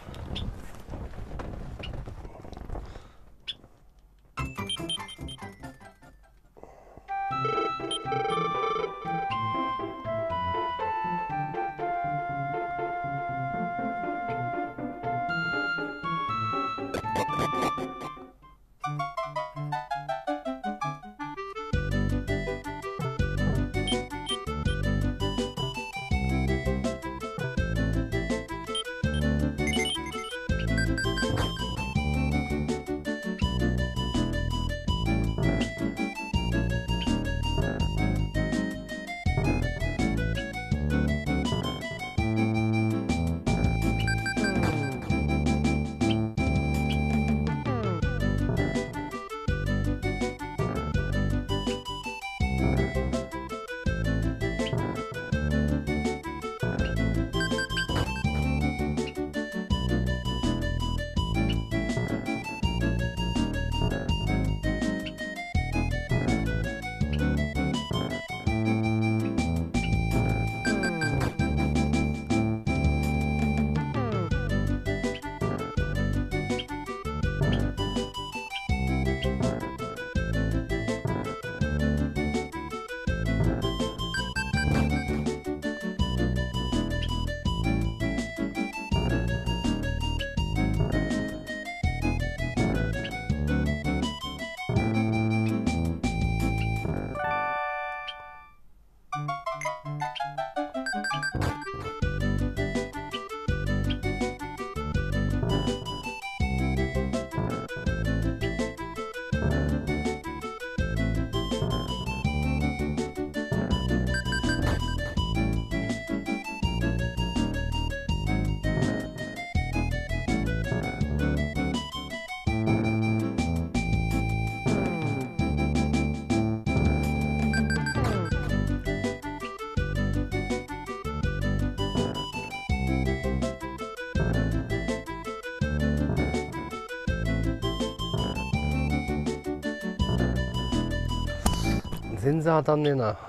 全然当たんねえな。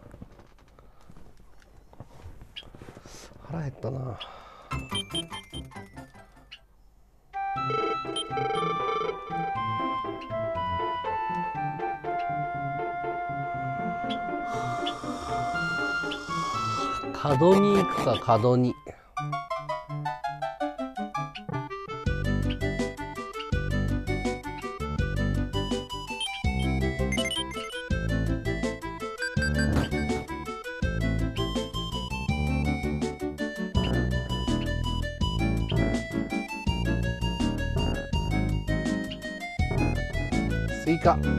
腹減ったな。角に行くか、角に。 スイカ。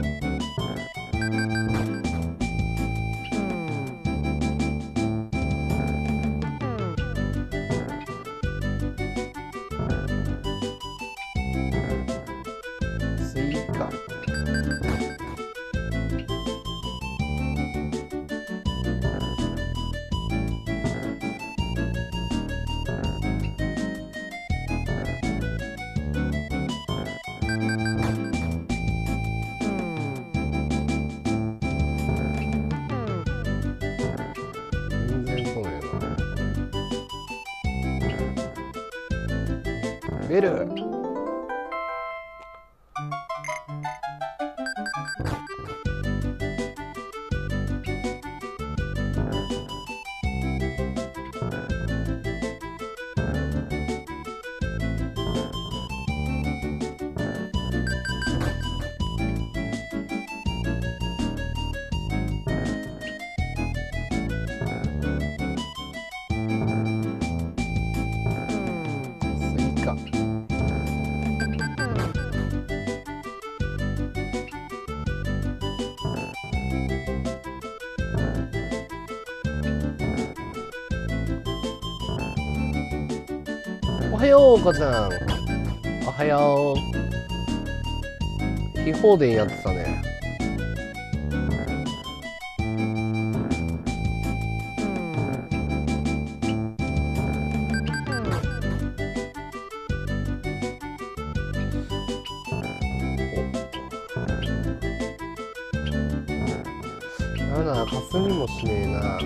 スイカ。全然来ねえな。ベル。おはよう、お母ちゃん。おはよう。秘宝殿やってたね。おなんだ、かすみもしねえな。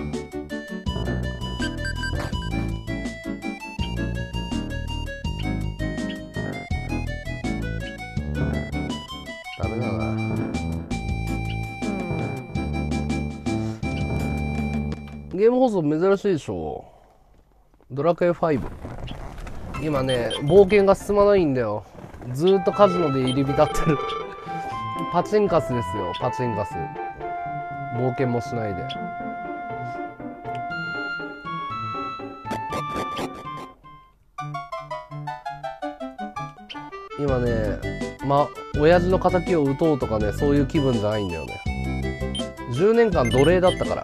ダメだな。ゲーム放送珍しいでしょ。ドラクエファイブ。今ね、冒険が進まないんだよ。ずーっとカジノで入り浸ってる。パチンカスですよ、パチンカス。冒険もしないで。今ね、ま、親父の敵を撃とうとかね、そういう気分じゃないんだよね。じゅうねんかん奴隷だったから。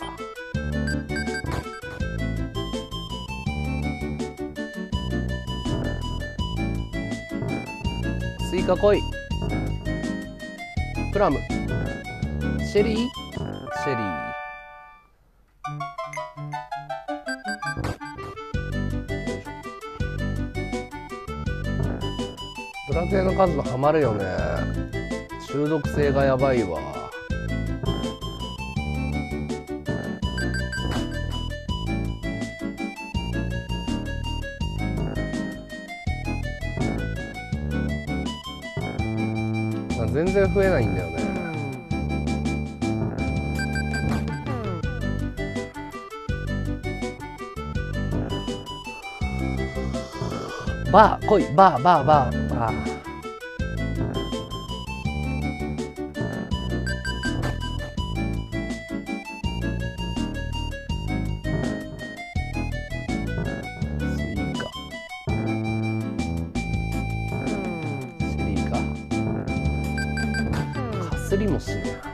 スイカ来い。プラム。シェリー？シェリー。ドラクエの数のハマるよね。中毒性がやばいわ。全然増えないんだよね。バー来い、バーバーバーバー。スイカ。シェリーか。かすりもしねえな。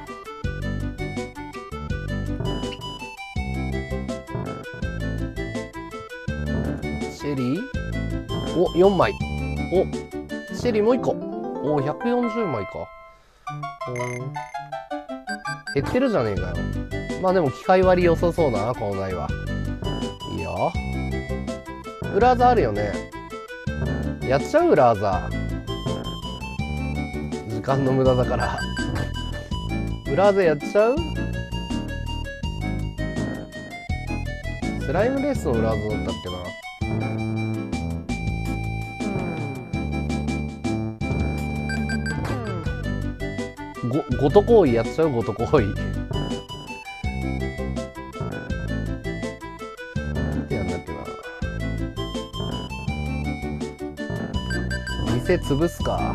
シェリーお、よんまい。お、シェリーもういっこ。お、ひゃくよんじゅうまいか。お減ってるじゃねえかよ。まあでも機械割り良さそうだな、この台は。いいよ。裏技あるよね。やっちゃう裏技。時間の無駄だから。裏技やっちゃう？スライムレースの裏技だったっけな。ご、ごと行為やっちゃうごと行為。なんてやんだっけな。店潰すか。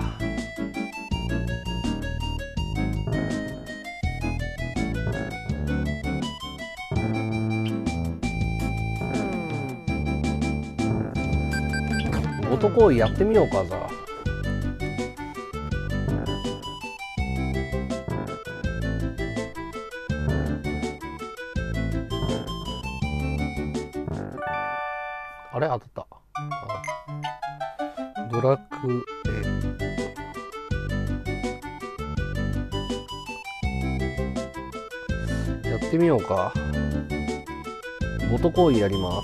ごと行為やってみようか、じゃあ。 れ当たった。あドラクエ。やってみようか。ボト行為やります。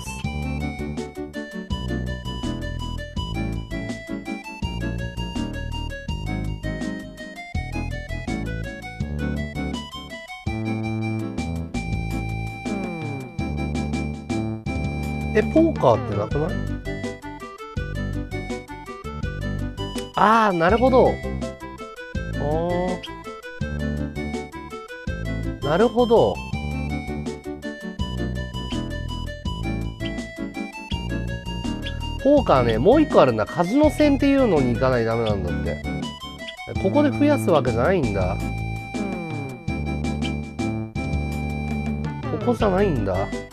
え、ポーカーってなくない？ああ、なるほど。おー。なるほど。ポーカーね、もう一個あるんだ。カジノ戦っていうのに行かないとダメなんだって。ここで増やすわけじゃないんだ。ここじゃないんだ。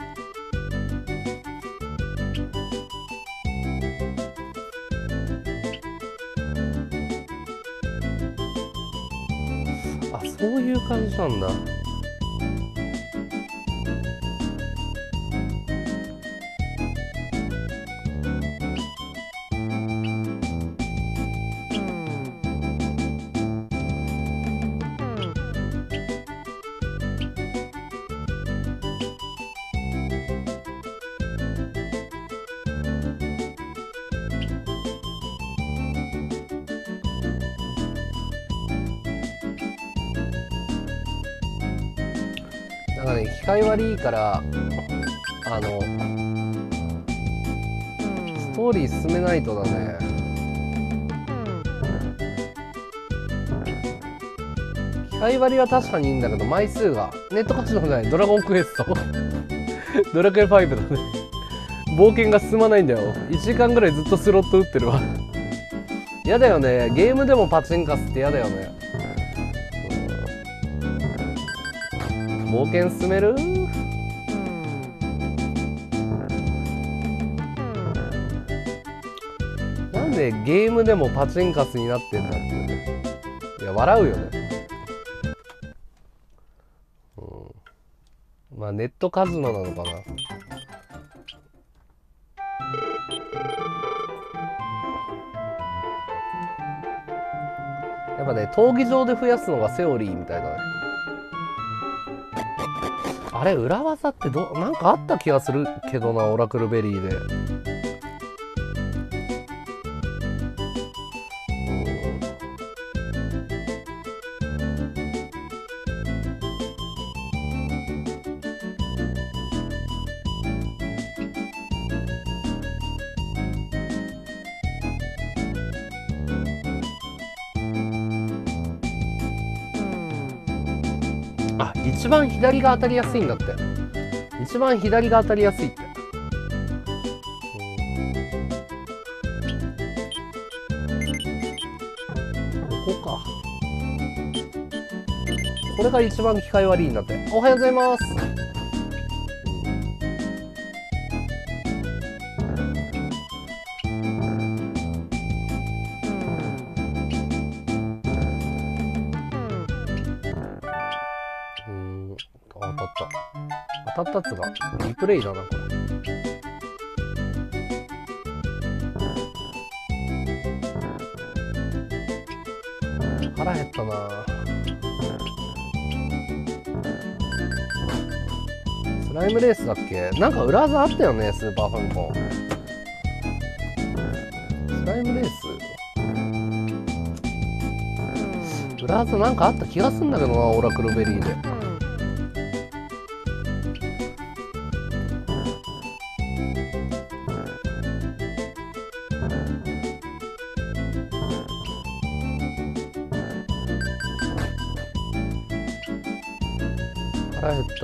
あ、そういう感じなんだ。なんかね、機械割りいいから、あの、ストーリー進めないとだね。機械割りは確かにいいんだけど、枚数が。ネットカジノじゃない、ドラゴンクエスト。ドラクエファイブだね。冒険が進まないんだよ。いちじかんぐらいずっとスロット打ってるわ。やだよね。ゲームでもパチンカスってやだよね。冒険進める？なんでゲームでもパチンカスになってんだっていうね。いや、笑うよね。うん、まあネットカジノなのかな。やっぱね、闘技場で増やすのがセオリーみたいだね。あれ、裏技ってど、なんかあった気がするけどな、オラクルベリーで。あ、一番左が当たりやすいんだって。一番左が当たりやすいって。ここか。これが一番機械悪いんだって。おはようございます。当たった。当たったっつがリプレイだなこれ。腹減ったな。スライムレースだっけ？なんか裏技あったよね、スーパーファミコン。スライムレース裏技なんかあった気がすんだけどな、オラクルベリーで。腹減った。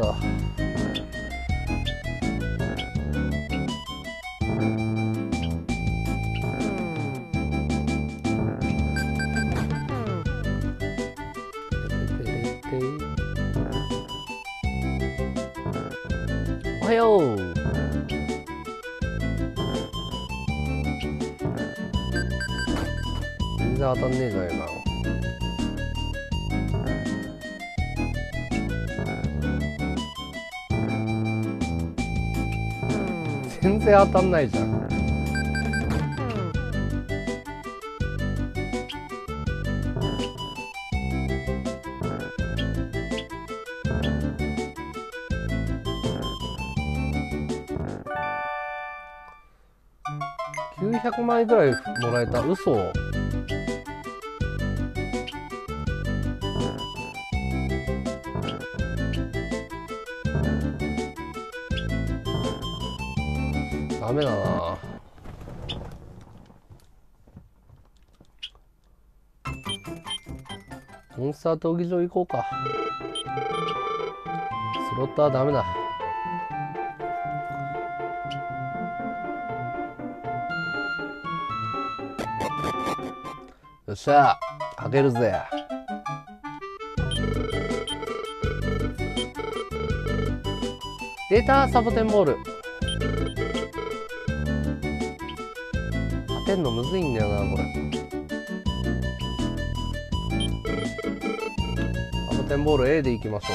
おはよう。全然当たんねえじゃないかな。全然当たんないじゃん。 ゅうひゃくまいぐらいもらえた。嘘。ダメだな。モンスター闘技場行こうか。スロットはダメだ。よっしゃ、かけるぜ。出た、サボテンボール。当てんのむずいんだよな、これ。サボテンボール A でいきましょ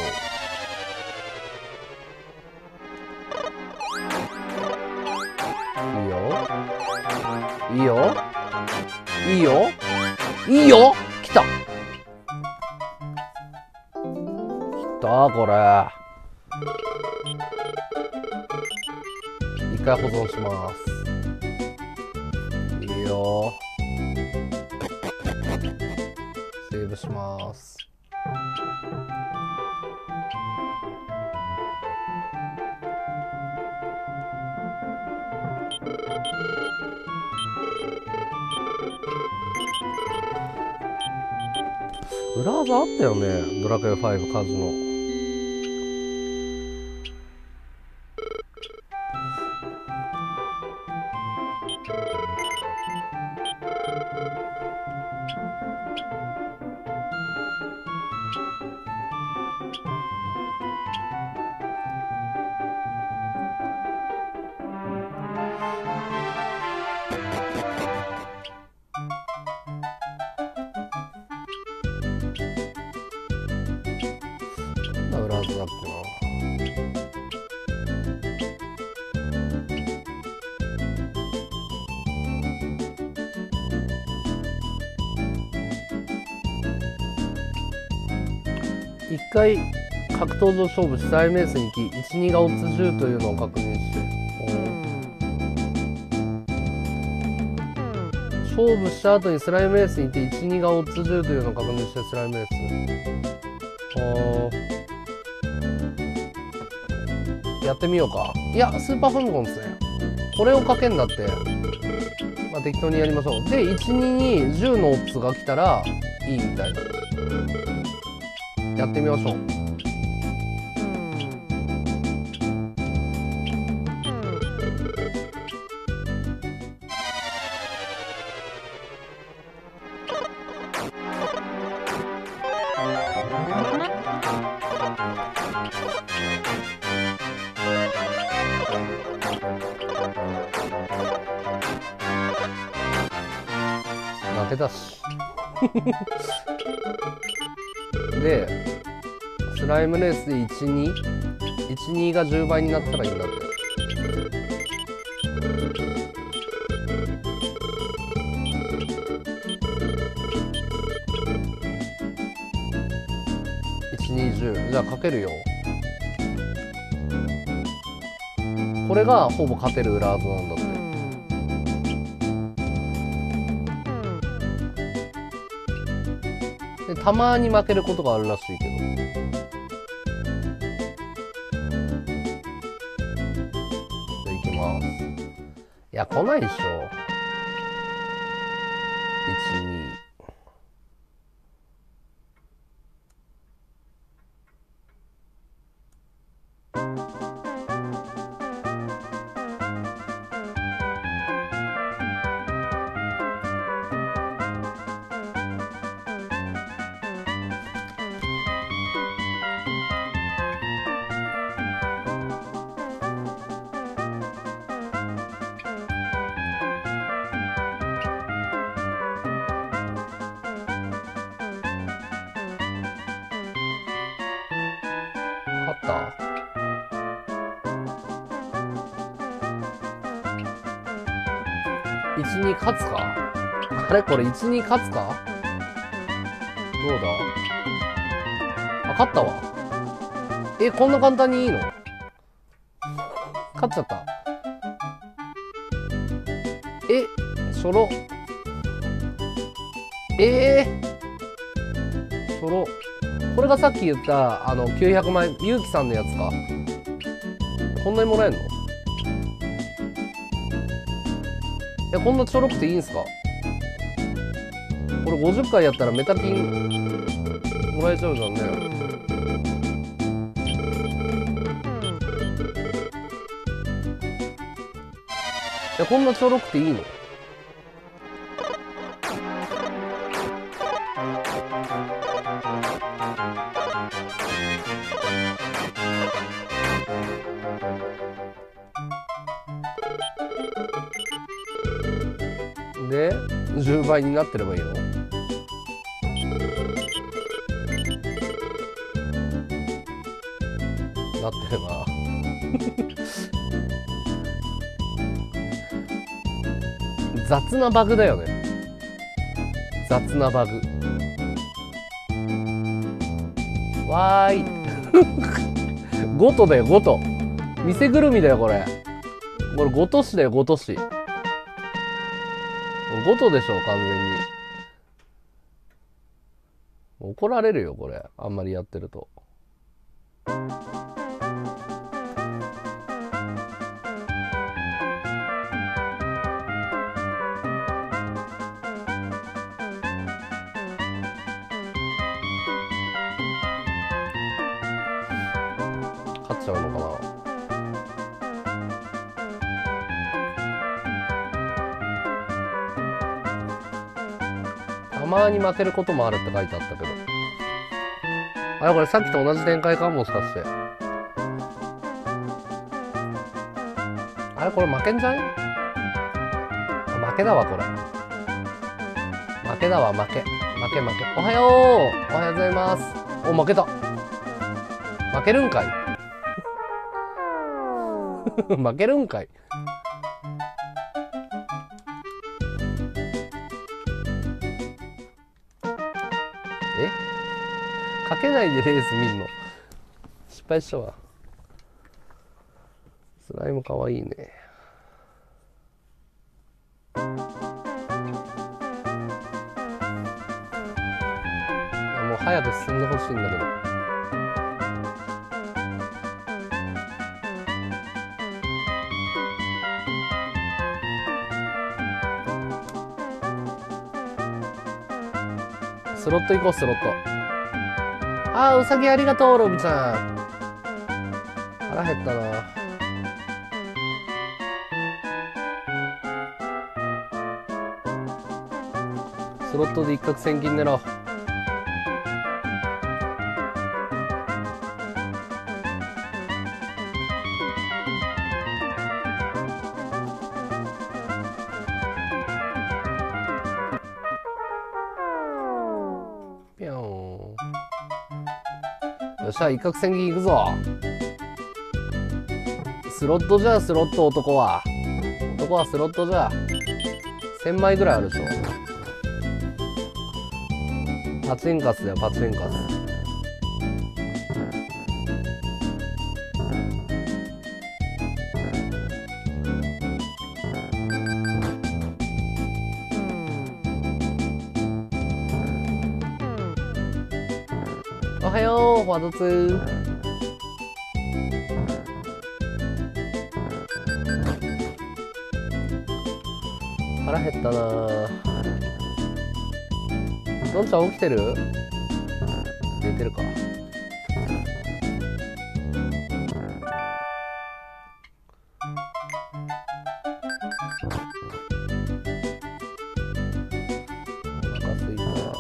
う。いいよ。いいよ。いいよ。いいよ。来た。来た、これ。一回保存します。いいよ。セーブします。裏技あったよね、ドラクエファイブカズの。裏技だっけな。一回格闘場勝負しスライムエースに行きいち、にがオッズじゅうというのを確認して、勝負した後にスライムエースに行っていち、にがオッズじゅうというのを確認してスライムエース。はあ、やってみようか。いや、スーパーファミコンですね。これをかけんだって。まあ適当にやりましょう。で、いち、ににじゅうのオッズが来たらいいみたいな。やってみましょう。負けたし。で、スライムレースでいち、に いち、にがじゅうばいになったらいいんだって。いち、に、じゅう。じゃあかけるよ。これがほぼ勝てる裏技なんだって。でたまに負けることがあるらしいけど。じゃあいきます。いや来ないでしょ。いち、に。勝った？いち、に勝つか？あれこれいち、に勝つか？どうだ？あ、勝ったわ。え、こんな簡単にいいの？勝っちゃった。え、 ちょろ。ええー、ちょろ。これがさっき言ったあのきゅうひゃくまいゆうきさんのやつか。こんなにもらえんの？え、こんなちょろくていいんすか？これごじゅっかいやったらメタ金もらえちゃうじゃんね。え、こんなちょろくていいの？で、じゅうばいになってればいいの？だってれば雑なバグだよね。雑なバグ。わーいごとだよ、ごと。店ぐるみだよ、これ。これごとしだよ、ごとし。ごとでしょ、完全に。怒られるよ、これ。あんまりやってると。勝っちゃうのかな。たまに負けることもあるって書いてあったけど。あれこれさっきと同じ展開かもしかして。あれこれ負けんじゃね？負けだわこれ。負けだわ負け。負け負け。おはよう。おはようございます。お、負けた。負けるんかい負けるんかい。え？かけないでレース見んの？失敗したわ。スライムかわいいね。いやもう早く進んでほしいんだけど。スロット行こう、スロット。あー、うさぎありがとう、ロビちゃん。腹減ったな。スロットで一攫千金狙おう。よっしゃ、一攫千金いくぞ。スロットじゃ、スロット男は。男はスロットじゃ。せんまいぐらいあるでしょ。パチンカスだよ、パチンカス。おはよう、ファドツー。腹減ったなぁ。どんちゃん起きてる？寝てるか。お腹すいた。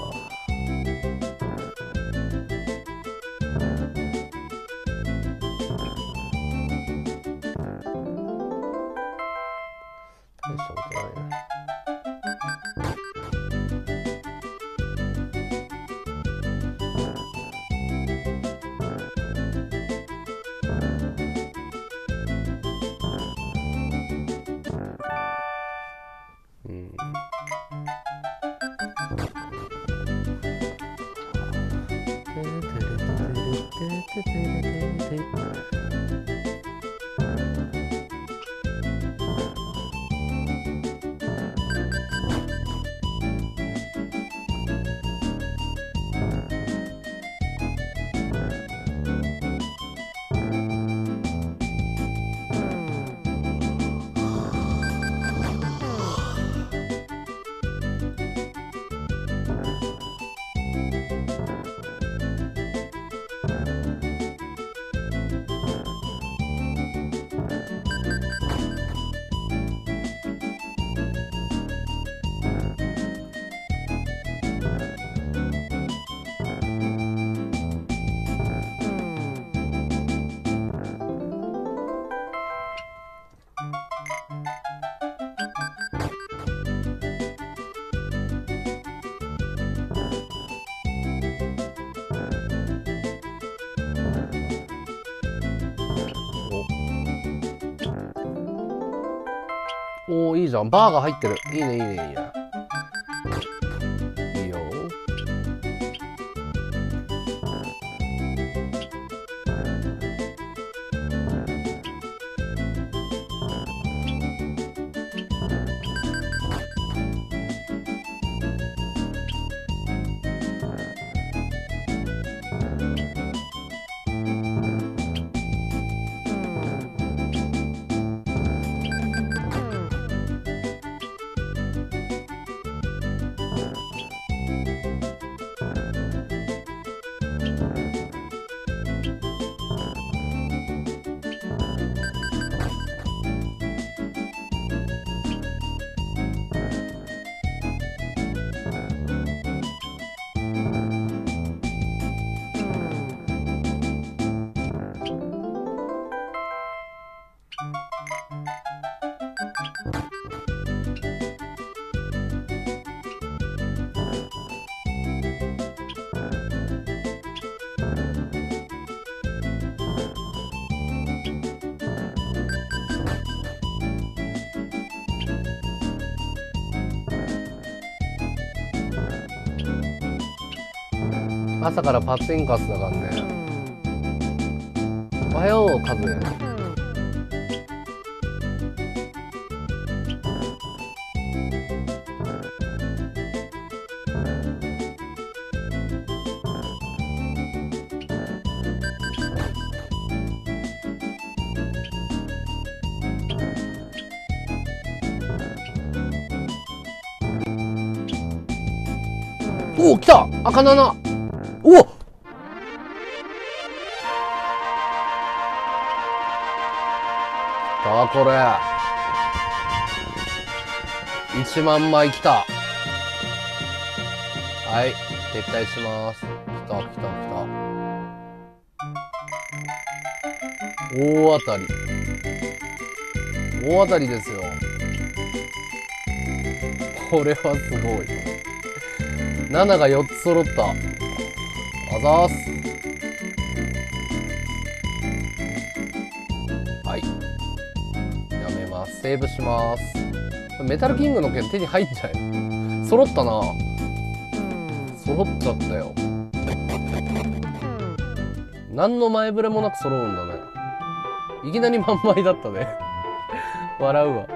大したことないな。うん。 おー、いいじゃん。バーが入ってる。いいね、いいね、いいね。いいよ。朝からパチンカスだからね。おはよう、カズ。おお、来た赤なな。おっさあこれいちまんまい来た。はい撤退します。来た来た来た。大当たり大当たりですよ。これはすごい。なながよっつ揃った。あざーす。はいやめます。セーブします。メタルキングの剣手に入っちゃう。揃ったな。揃っちゃったよ。何の前触れもなく揃うんだね。いきなり満枚だったね。笑うわ。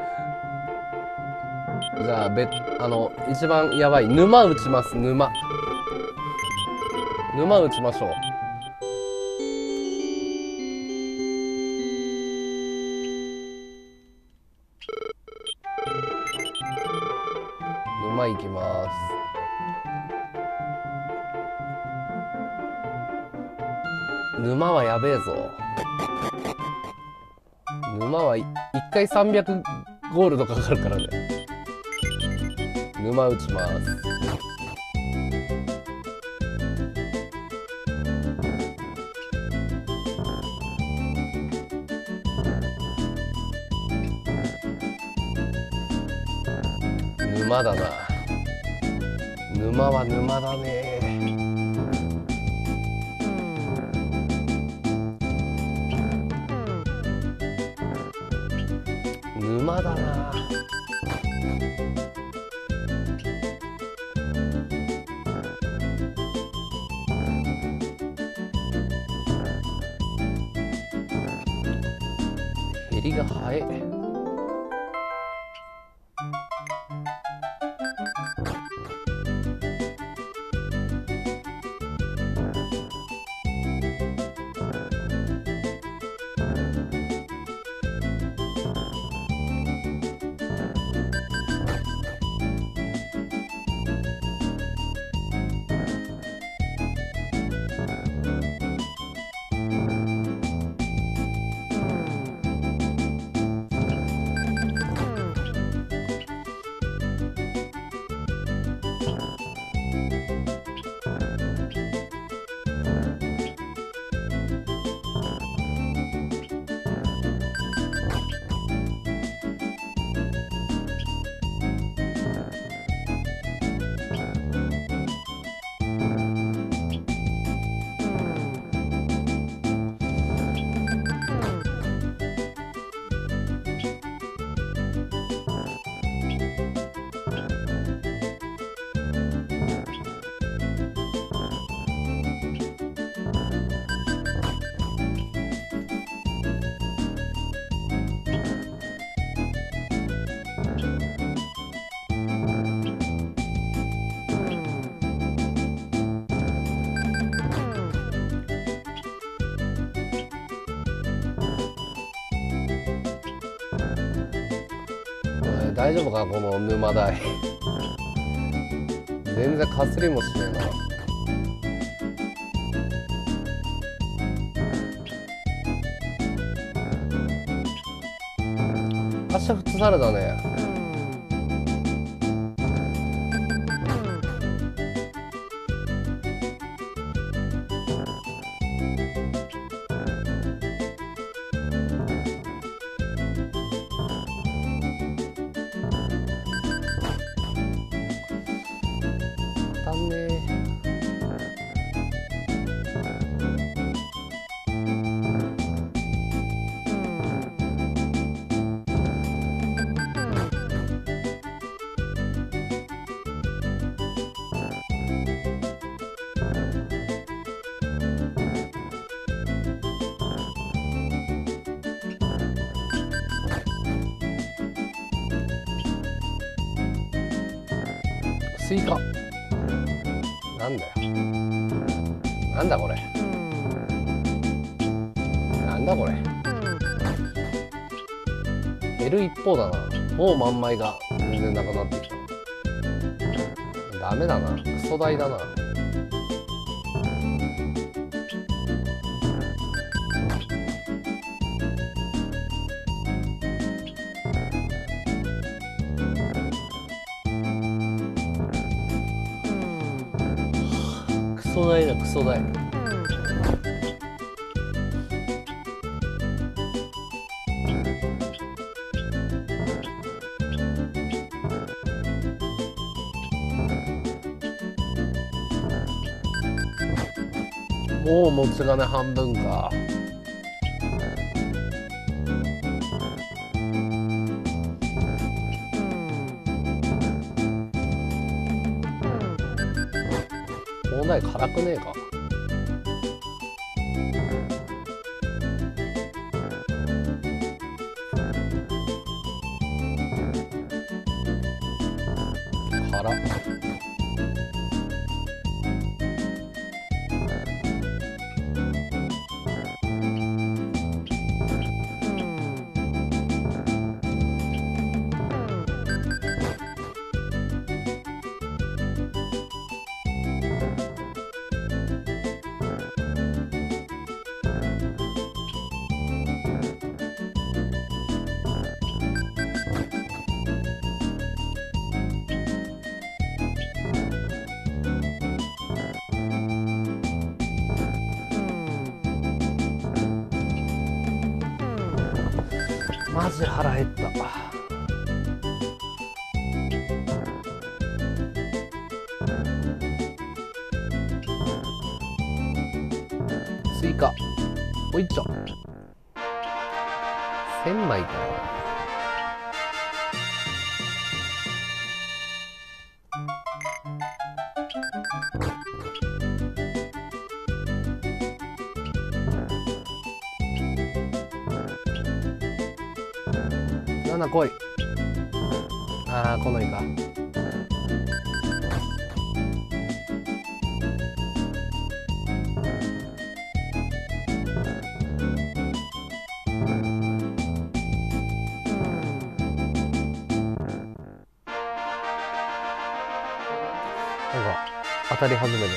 じゃあべあの一番やばい沼打ちます。沼沼打ちましょう。沼行きます。沼はやべえぞ。沼はいっかいさんびゃくゴールドかかるからね。沼打ちます。沼だな。沼は沼だね。沼だな。減りが早い。 大丈夫かこの沼台。全然かすりもしねえな。明日フットサルだね。当たんねえ。スイカ。なんだよ。なんだこれ。なんだこれ。減る一方だな。もう万枚が全然なくなってきた。ダメだな。クソ大だな。クソ大だクソ大。もう持ち金半分か。問題辛くねえか。辛っ。マジ腹減った。スイカおいっちょせんまいかよ。なな来い。ああ来ないか。なんか当たり始めたな。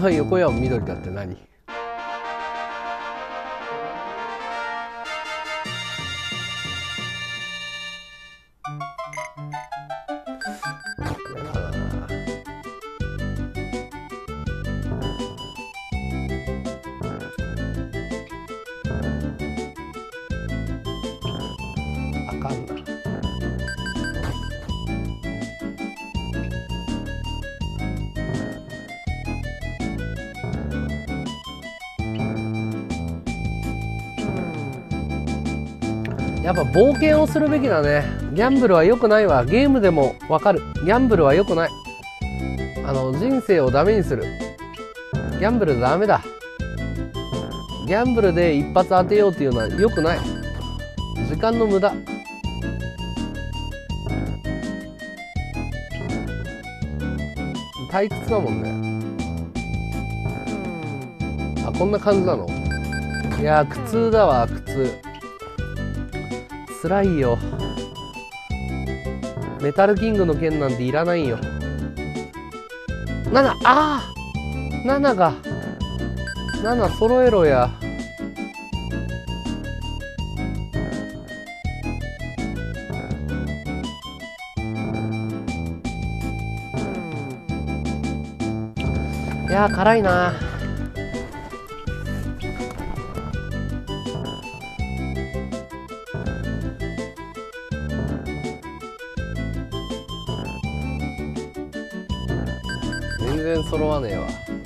横山みどりだって何？あかんな。やっぱ冒険をするべきだね。ギャンブルは良くないわ。ゲームでもわかる。ギャンブルは良くない。あの人生をダメにする。ギャンブルダメだ。ギャンブルで一発当てようっていうのは良くない。時間の無駄。退屈だもんね。あ、こんな感じなの？いやー苦痛だわ、苦痛。辛いよ。メタルキングの剣なんていらないよ。なな、ああなながなな揃えろや。いやー辛いな。全然揃わねえわ。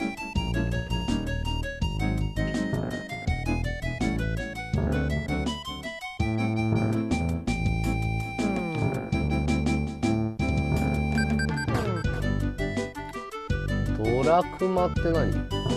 ドラクマって何？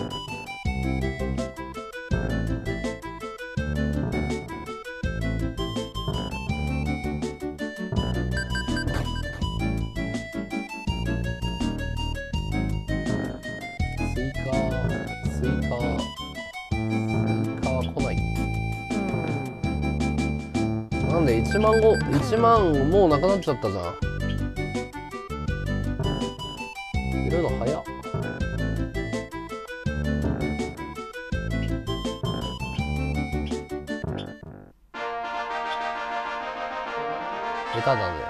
スイカ、スイカ、スイカは来ない。なんでいちまんご、いちまんもうなくなっちゃったじゃん。入れるの早っ。下手だね。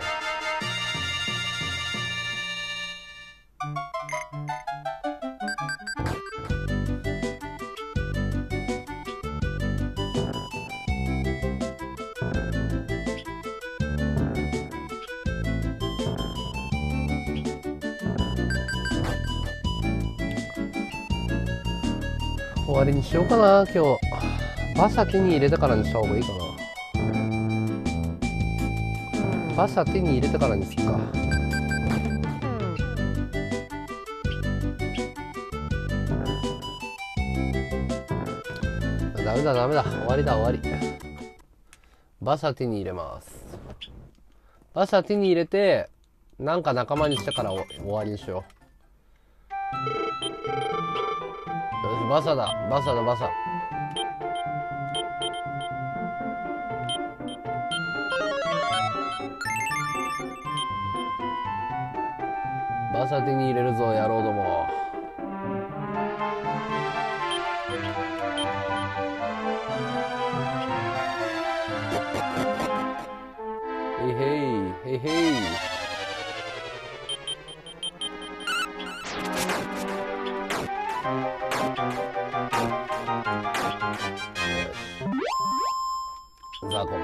終わりにしようかな、今日。馬車手に入れてからにした方がいいかな。馬車手に入れてからにすっか。ダメだダメだ、終わりだ終わり。馬車手に入れます。馬車手に入れてなんか仲間にしてから終わりにしよう。よし、馬車だ馬車だ馬車。馬車手に入れるぞ野郎ども。へいへいへいへい。ザコメ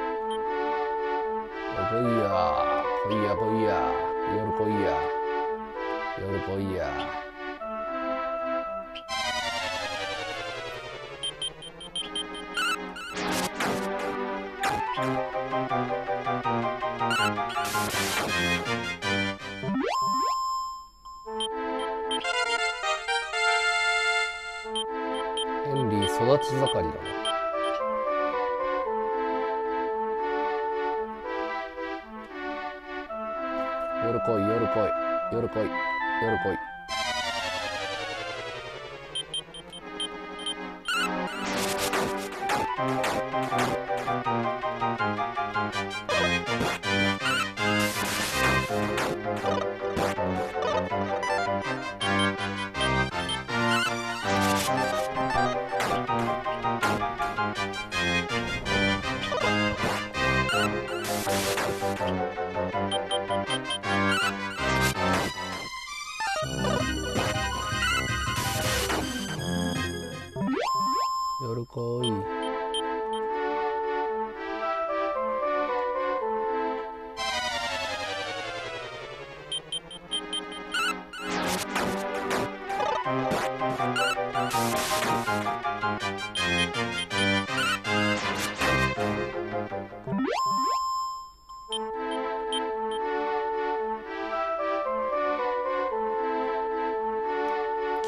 来いや来いや来いや夜来いや夜来いや。ヘンリー育ち盛りだな。夜来い夜来い夜来い夜来い。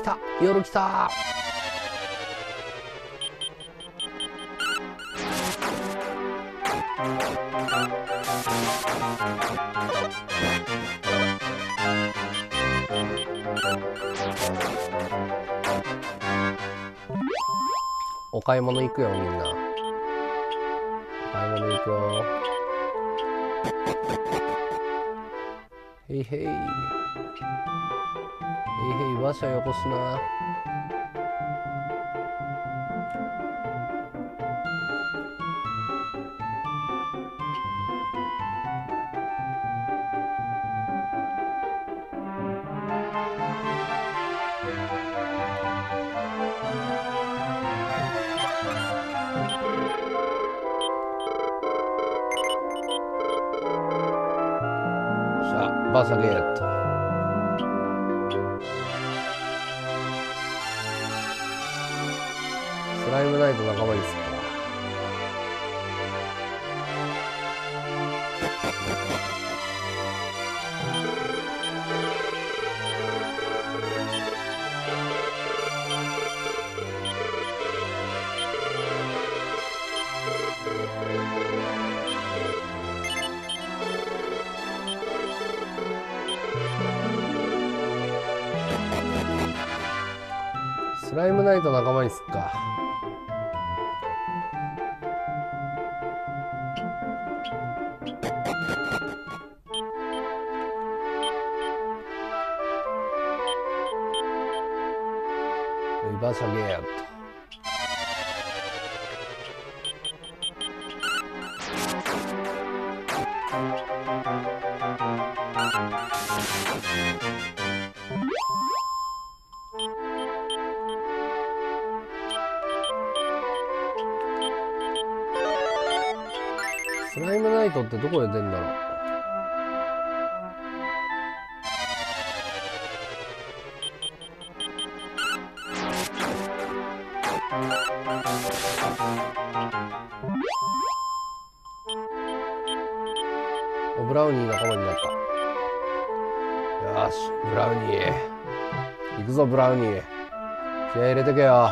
た、夜来た。お買い物行くよみんな。お買い物行くよ。へいへい。へいへい、馬車よこしな。バーサゲット。スライムナイト仲間にすっか。スライムナイト仲間にすっか。リバーシャゲート。スライムナイトってどこで出んだろう。お、ブラウニー仲間になった。よし、ブラウニー行くぞ。ブラウニー気合い入れてけよ。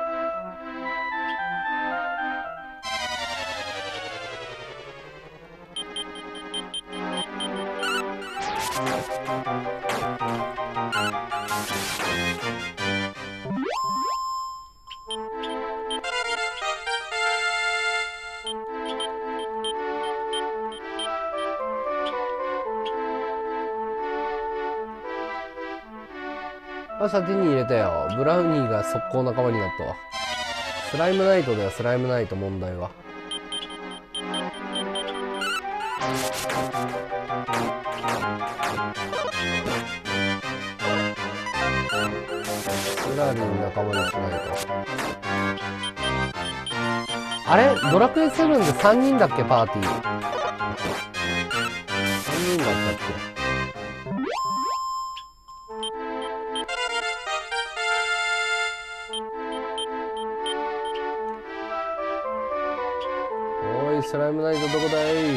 あ、さ、手に入れたよ。ブラウニーが速攻仲間になったわ。スライムナイトだよ、スライムナイト。問題はスラリン仲間にしないと。あれ、ドラクエセブンでさんにんだっけ、パーティー。さんにんだったっけ。おい、スライムナイトどこだい。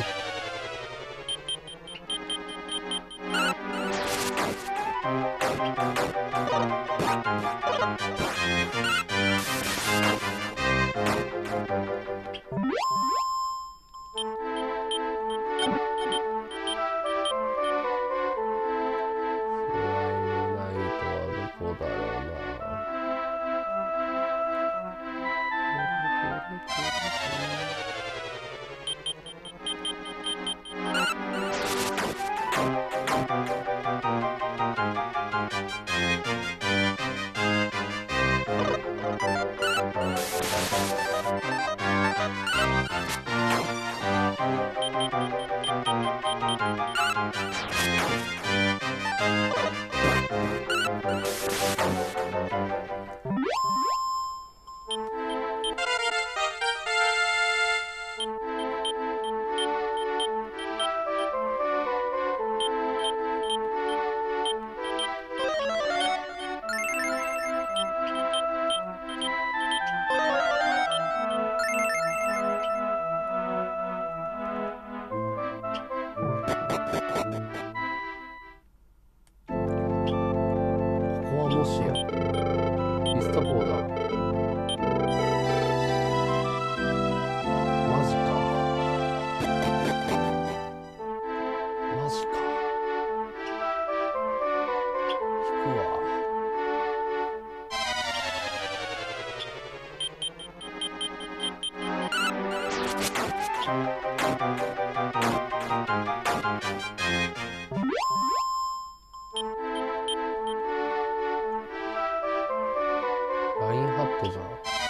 ことじゃん。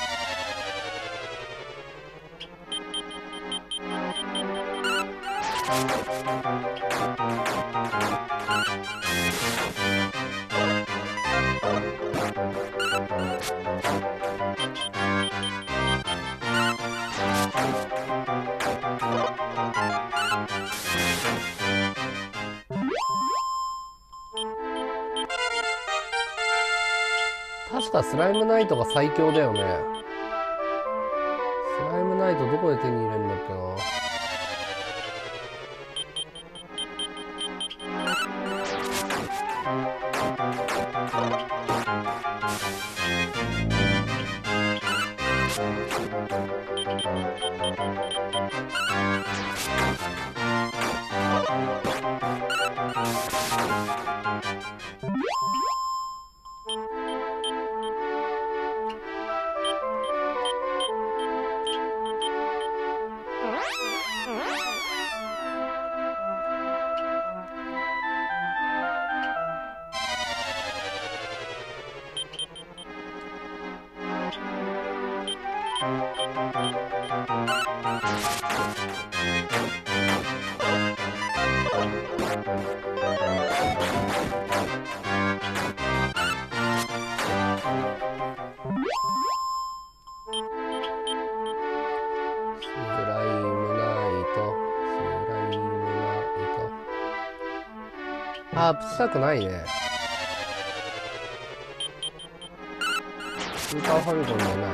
確かスライムナイトが最強だよね。スライムナイトどこで手に入れるんだっけな。あー、したくないね。スーパーファミコンじゃない。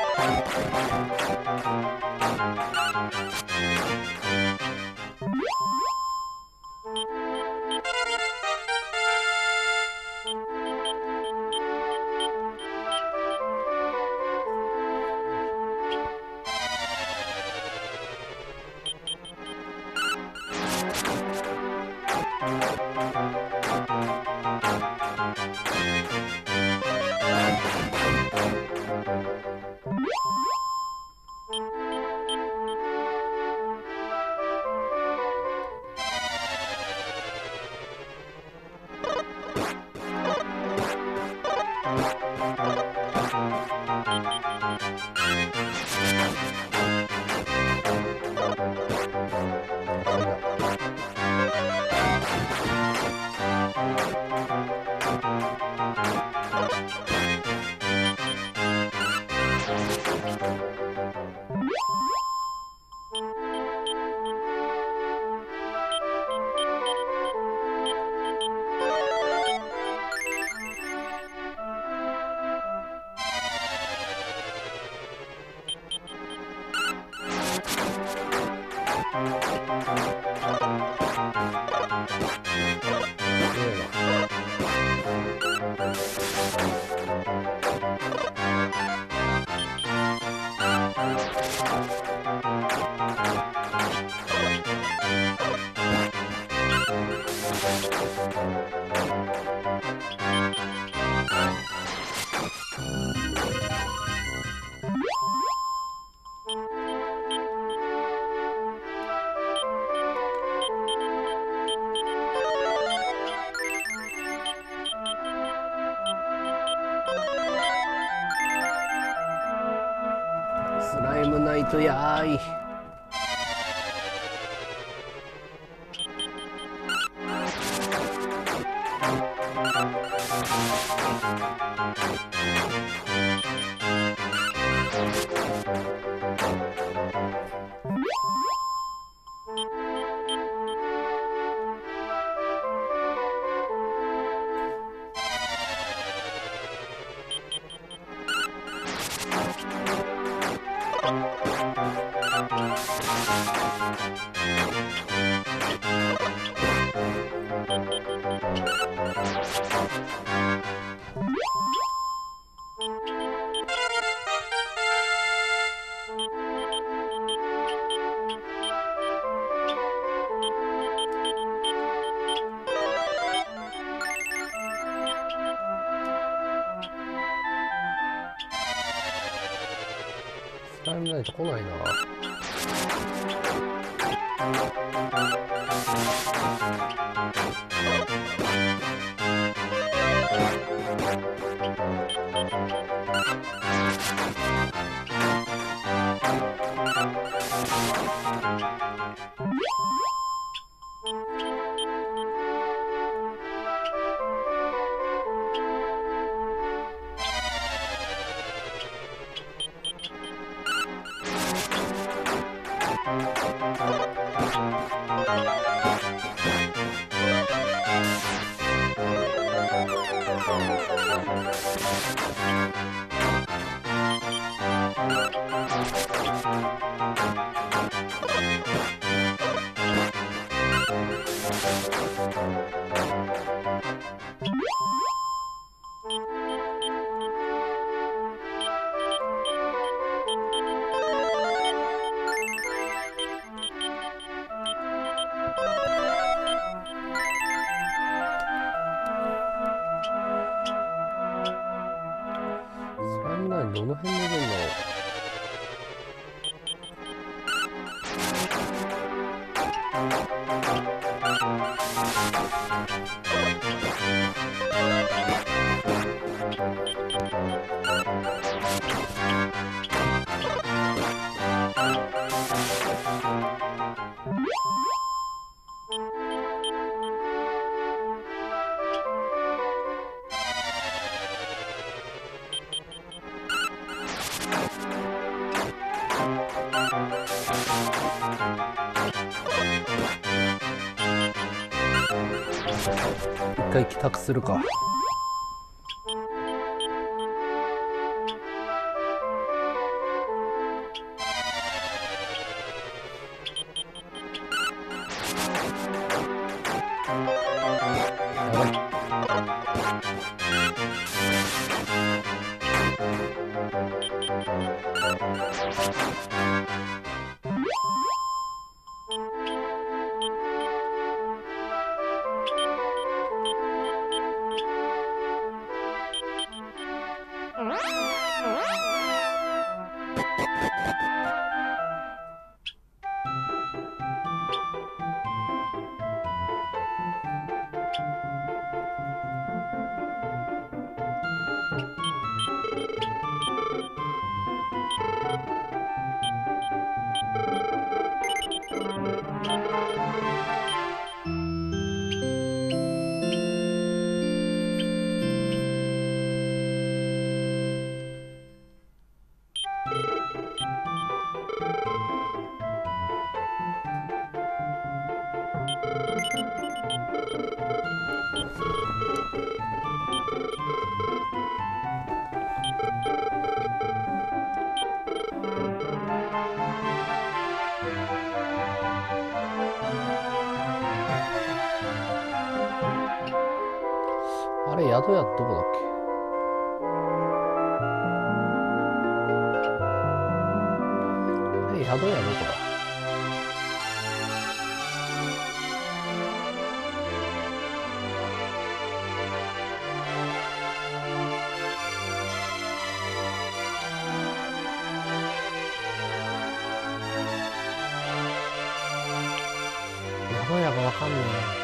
スライムナイトやーい。スライムナイト来ないな。 どの辺で出るんだろう。一回帰宅するか。やばい。あれ、宿屋どこだっけ？あれ、宿屋どこだ？宿屋がわかんねえ。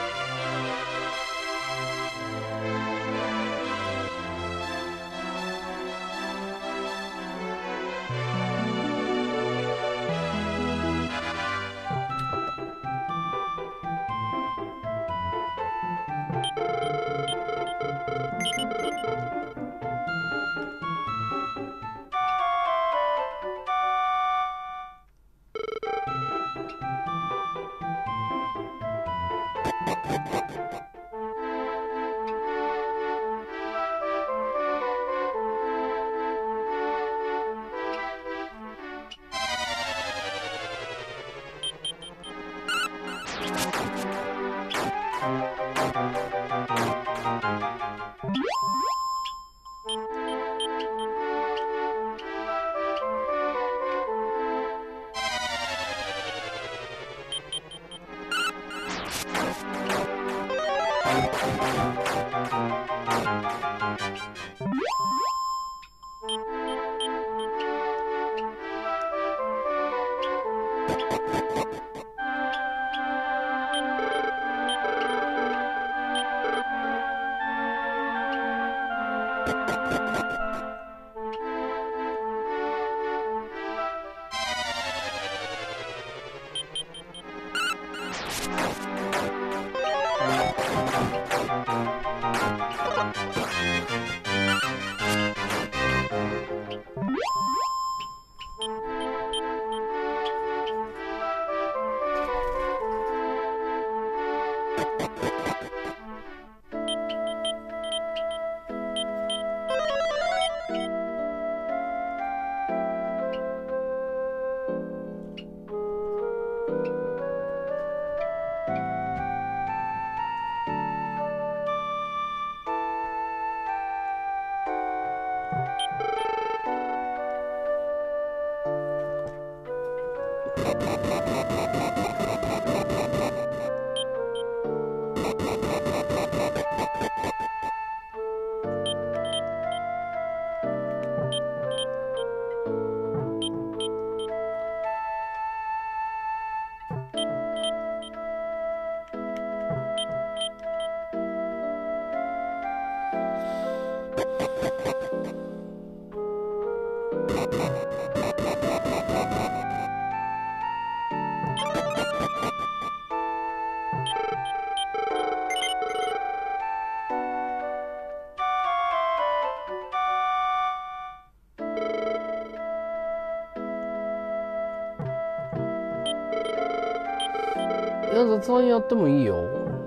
いや、雑談やってもいいよ。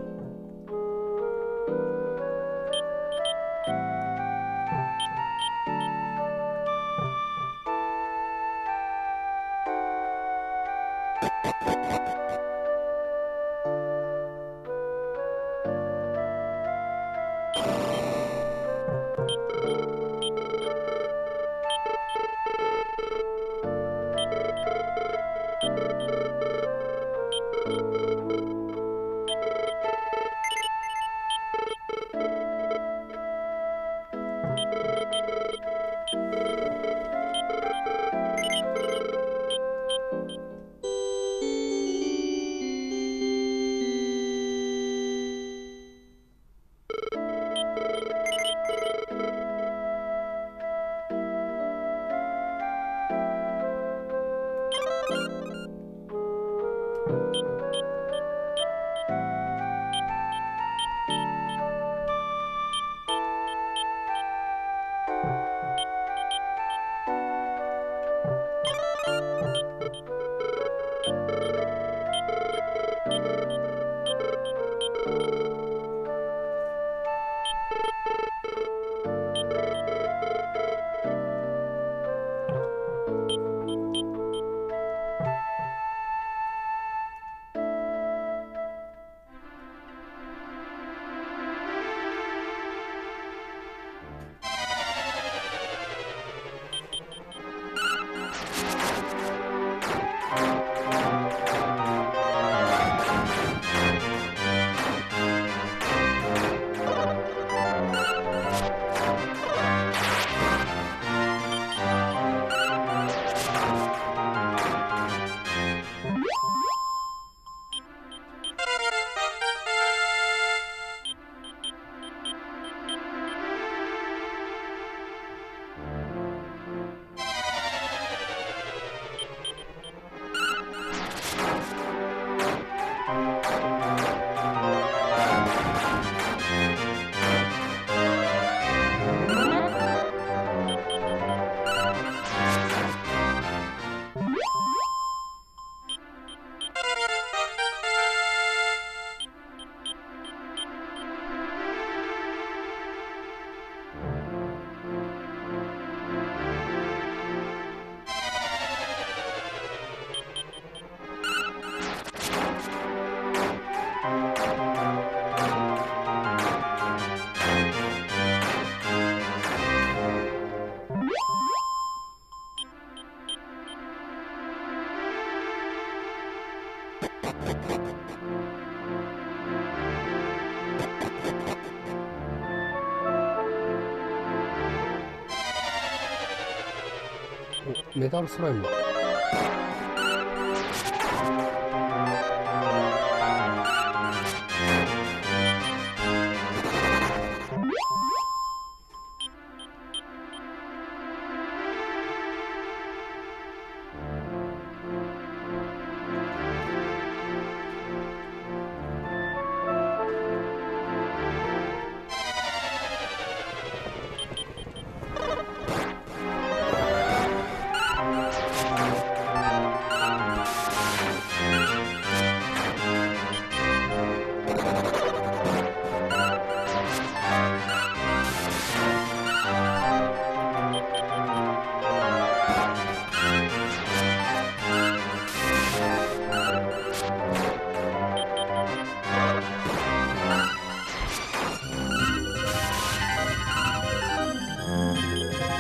メダルスライムだ。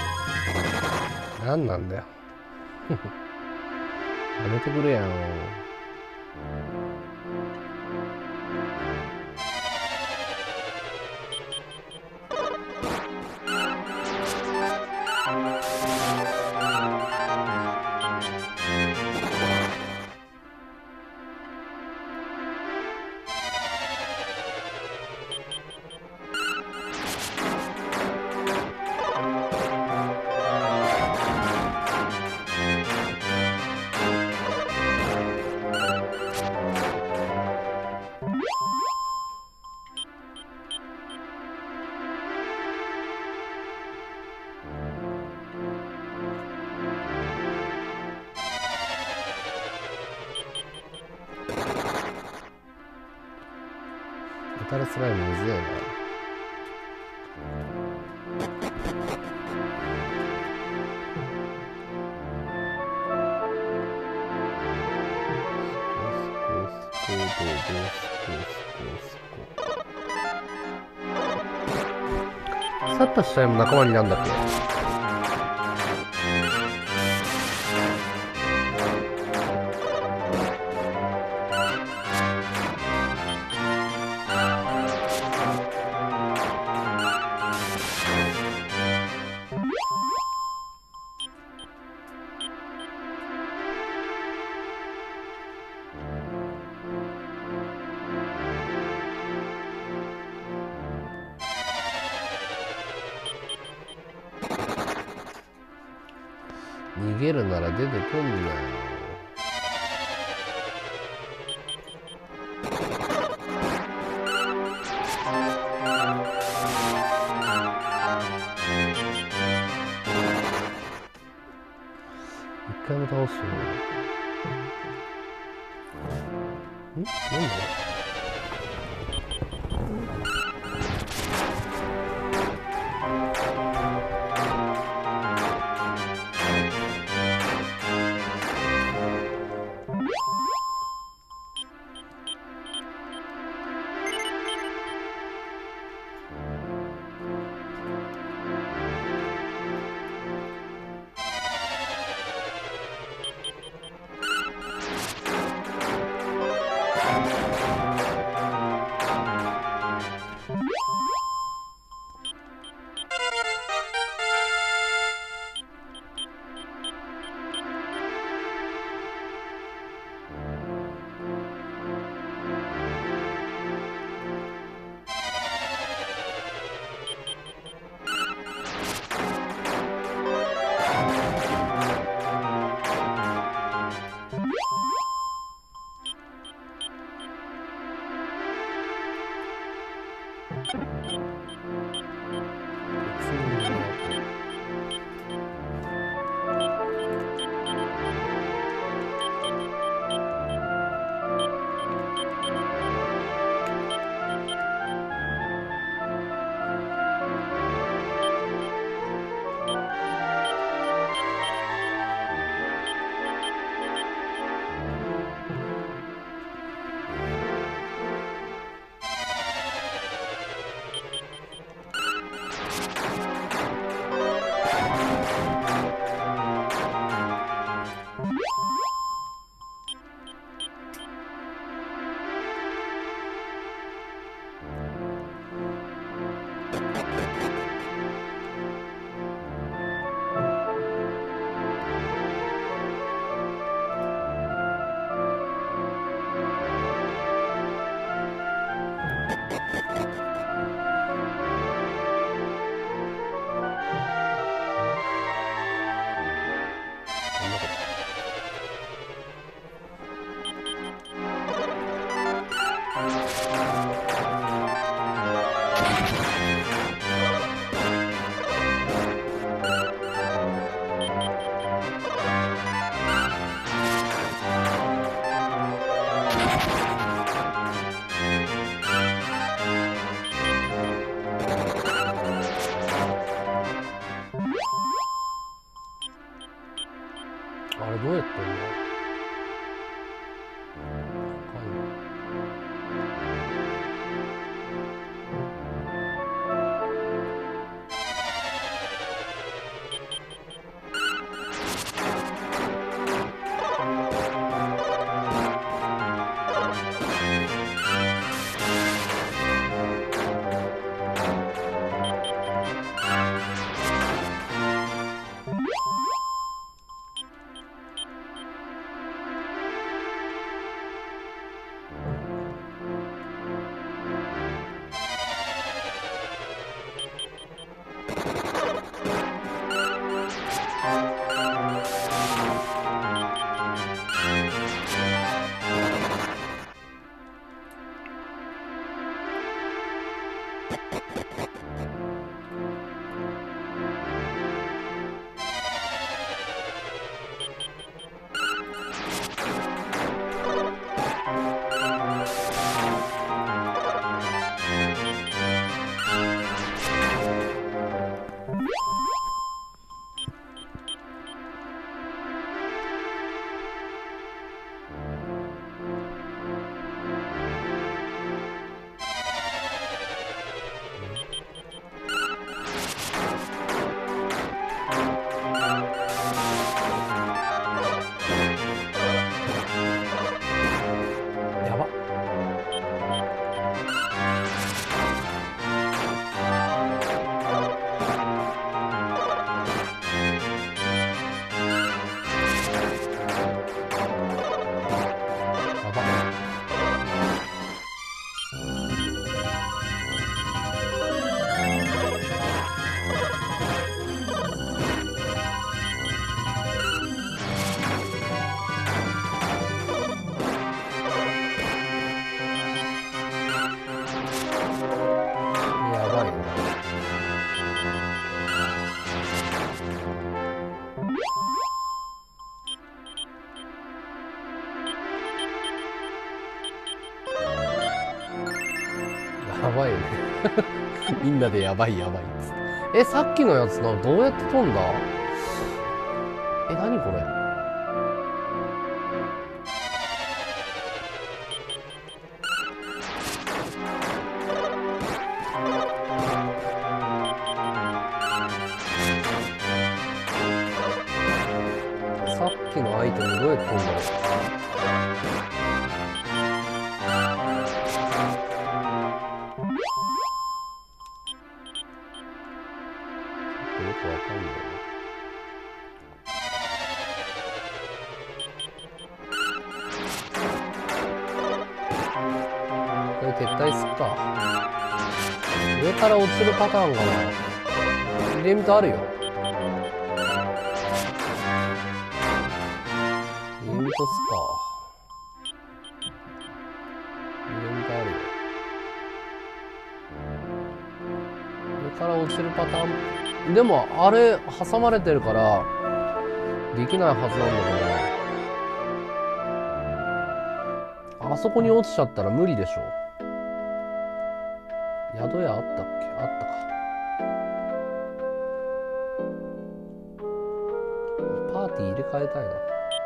なんなんだよ。やめてくれやん。 当たるスライムむずいな。去った死体も仲間になんだっけ？逃げるなら出てくんなよ。一回も倒すよ。ん？なんだこれ？あれどうやってんの？わかんない。 やばいねみんなでやばいやばいっつって。え、さっきのやつな、どうやって飛んだ？え、何これ？さっきのアイテムどうやって飛んだろう？よくわかんないな。これ撤退すっか。上から落ちるパターンかな。リミットあるよ。リミットすっか。リミットあるよ。上から落ちるパターン。でもあれ挟まれてるからできないはずなんだけど、あそこに落ちちゃったら無理でしょ。宿屋あったっけ？あったか。パーティー入れ替えたいな。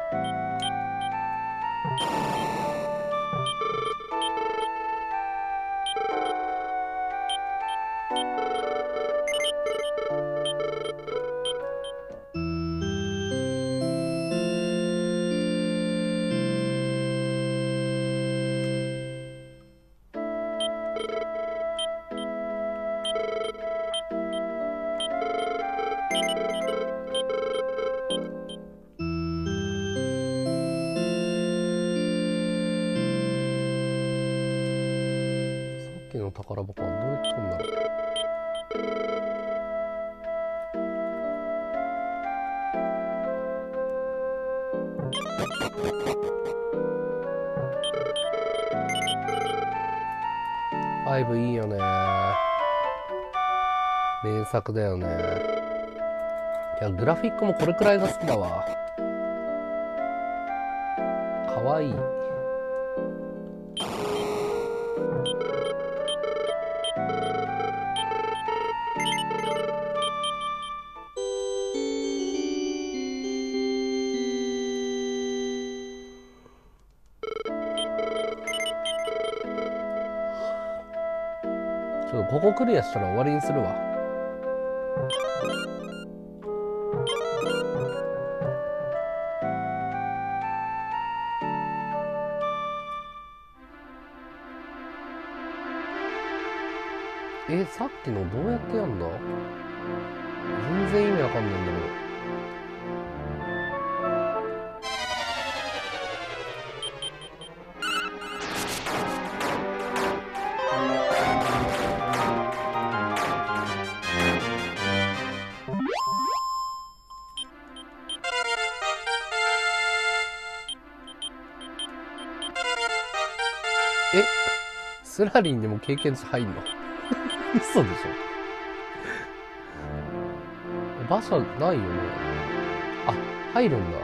さっきの宝箱はどうやって飛んだろう。ファイブいいよね。名作だよね。いや、グラフィックもこれくらいが好きだわ。かわいい。ちょっとここクリアしたら終わりにするわ。え、さっきのどうやってやんだ？全然意味わかんないんだけど。え、スラリンでも経験値入んの？ 嘘でしょ。馬車ないよね。あ、入るんだ。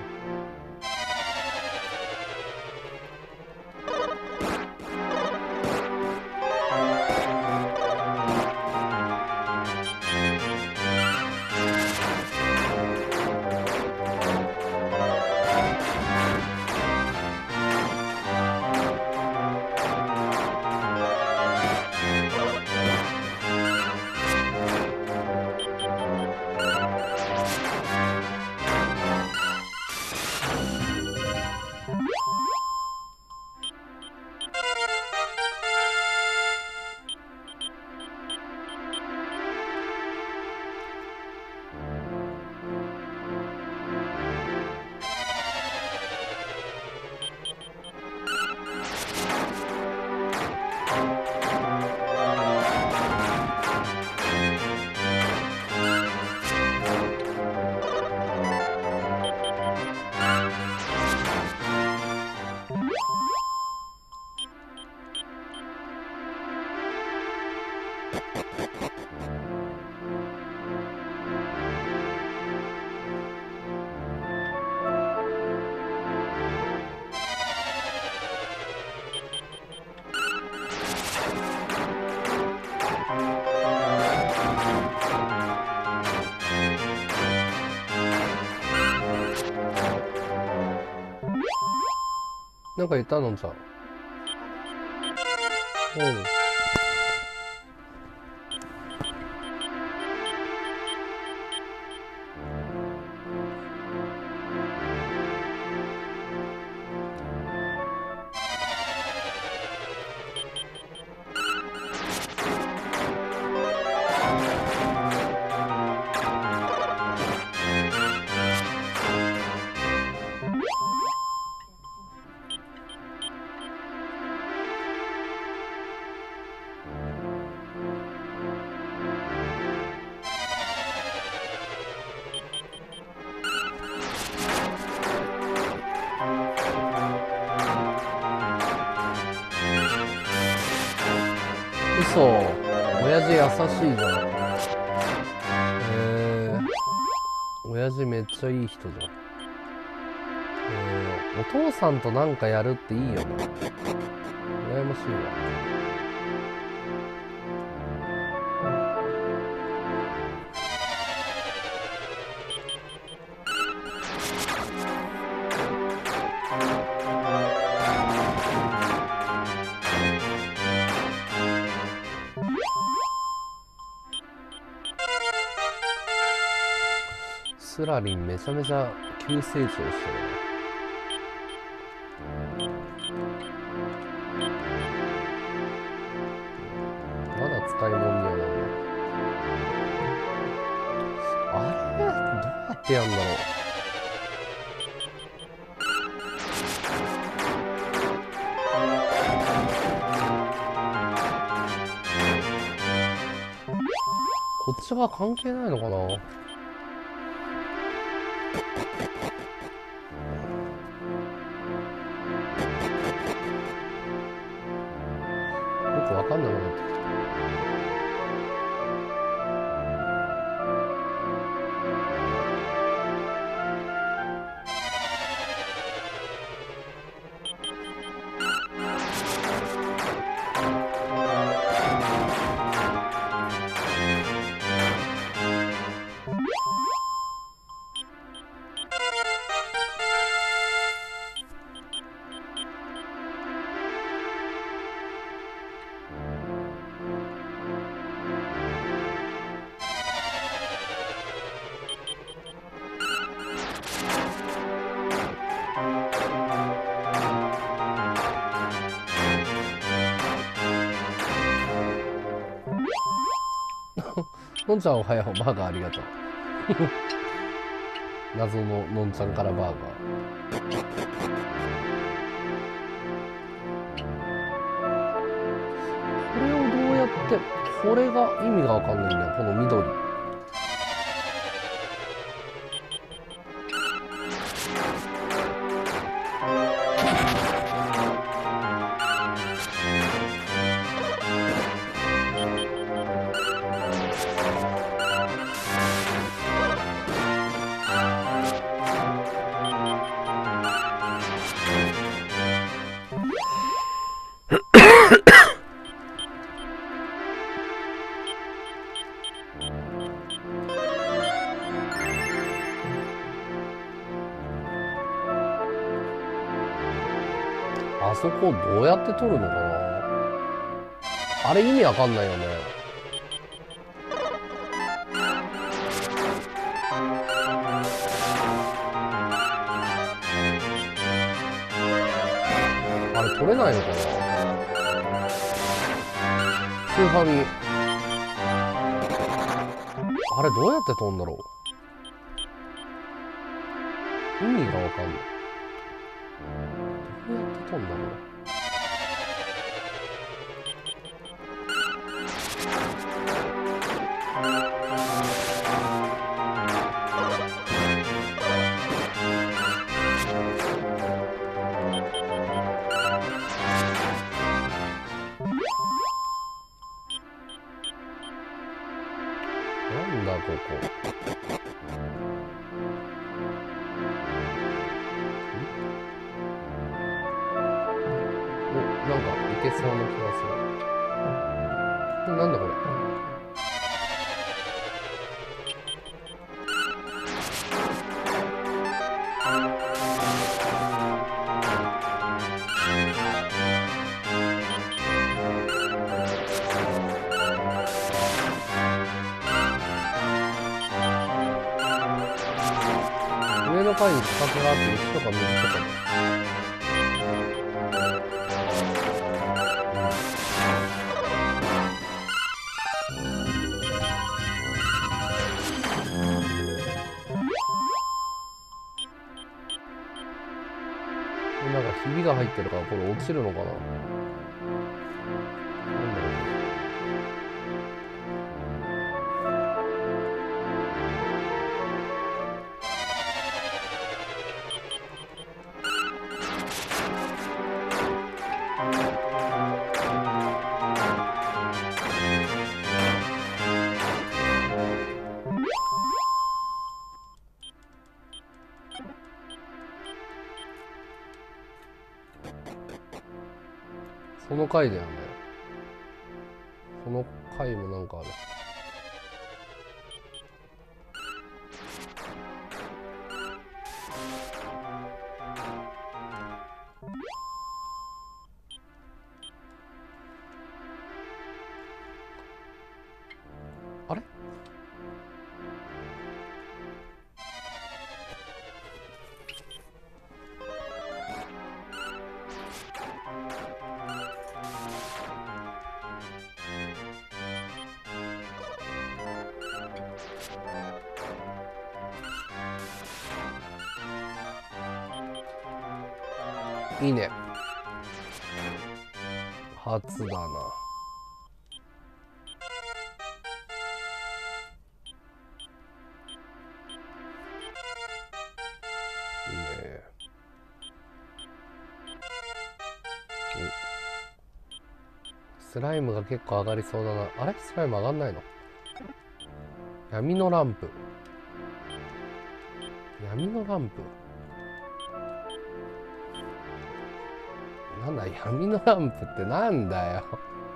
なんか言ったのんちゃん。うん。嘘。親父優しいじゃん。えー、親父めっちゃいい人じゃん。えー、お父さんとなんかやるっていいよな。羨ましいわ。スラリンめちゃめちゃ急成長してるね。まだ使い物にはなんだ。あれどうやってやんだろう。こっちは関係ないのかな。よくわかんなくなってきた。のんちゃんおはよう。バーガーありがとう。謎ののんちゃんからバーガー。これをどうやって、これが意味がわかんないんだよ、この緑。 あそこどうやって取るのかな。あれ意味わかんないよね。あれ取れないのかな。スーファミ。あれどうやって取るんだろう。意味がわかんない。どうやって取るんだろう。なんだここ。お、なんかいけそうな気がする。なんだこれ。上の階に仕掛けがあって石とか水とかで。なんかひびが入ってるからこれ落ちるのかな。なんだろその階だよね。その階もなんかある。あれ？いいね。初だな。いいね。スライムが結構上がりそうだな。あれ？スライム上がんないの？闇のランプ。闇のランプ。なんだ闇のランプってなんだよ。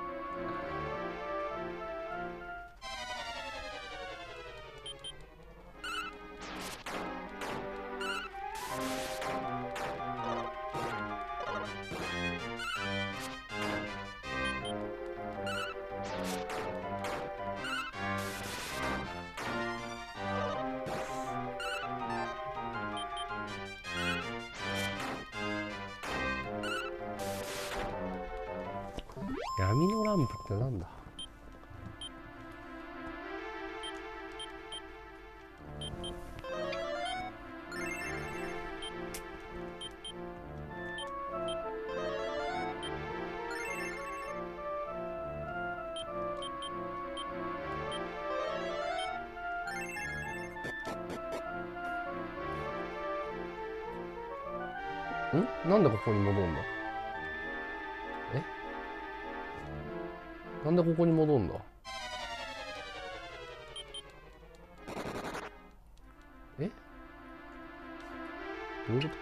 闇のランプってなんだ。ん？なんでここに戻るんだ。え？なんでここに戻るんだ。え？どういうこと？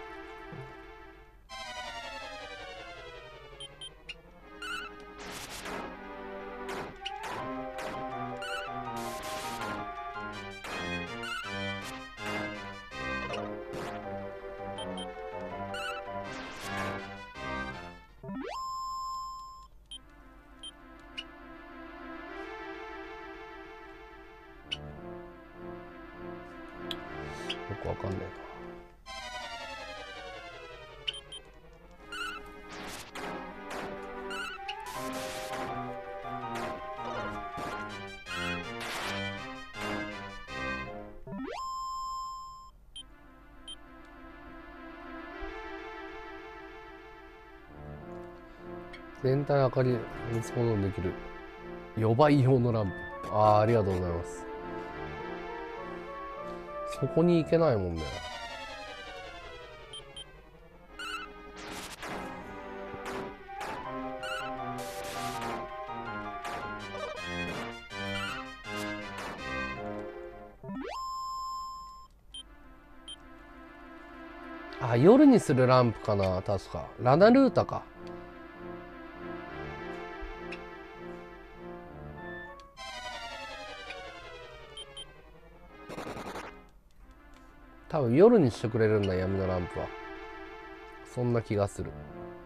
よくわかんねえな。全体明かり打つことのできる予売用のランプ。ああ、ありがとうございます。そこに行けないもんね。あ、夜にするランプかな、確か。ラナルータか。多分夜にしてくれるんだ、闇のランプは。そんな気がする。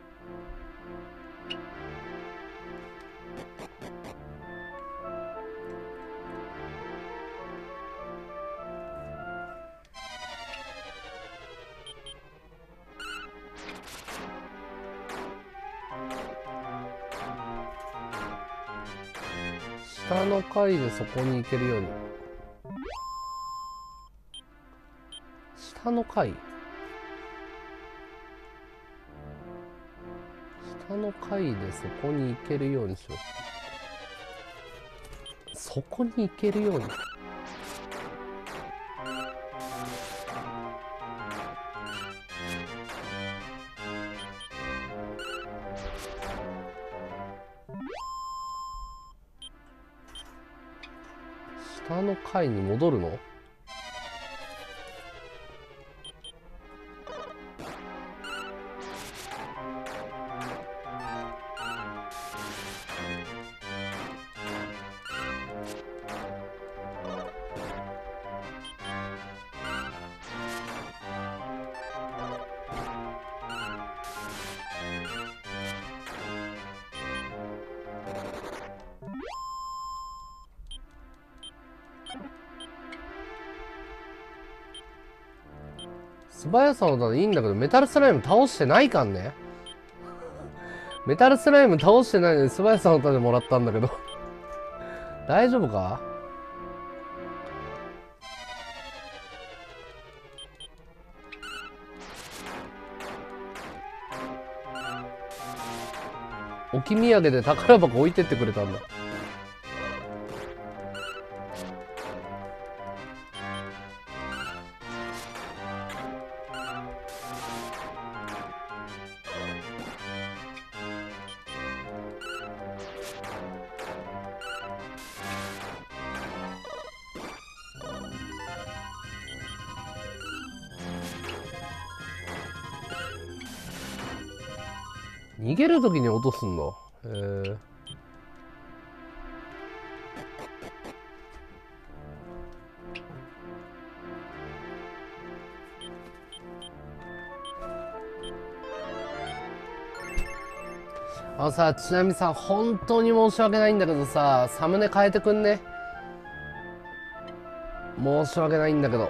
下の階でそこに行けるように。下の階下の階でそこに行けるようにしよう。そこに行けるように。下の階に戻るの？素早さのためいいんだけど、メタルスライム倒してないかんね。メタルスライム倒してないのに素早さのためもらったんだけど大丈夫か？置き土産で宝箱置いてってくれたんだ。逃げるときに落とすんだ。へえ。あのさ、ちなみにさ、本当に申し訳ないんだけどさ、サムネ変えてくんね。申し訳ないんだけど。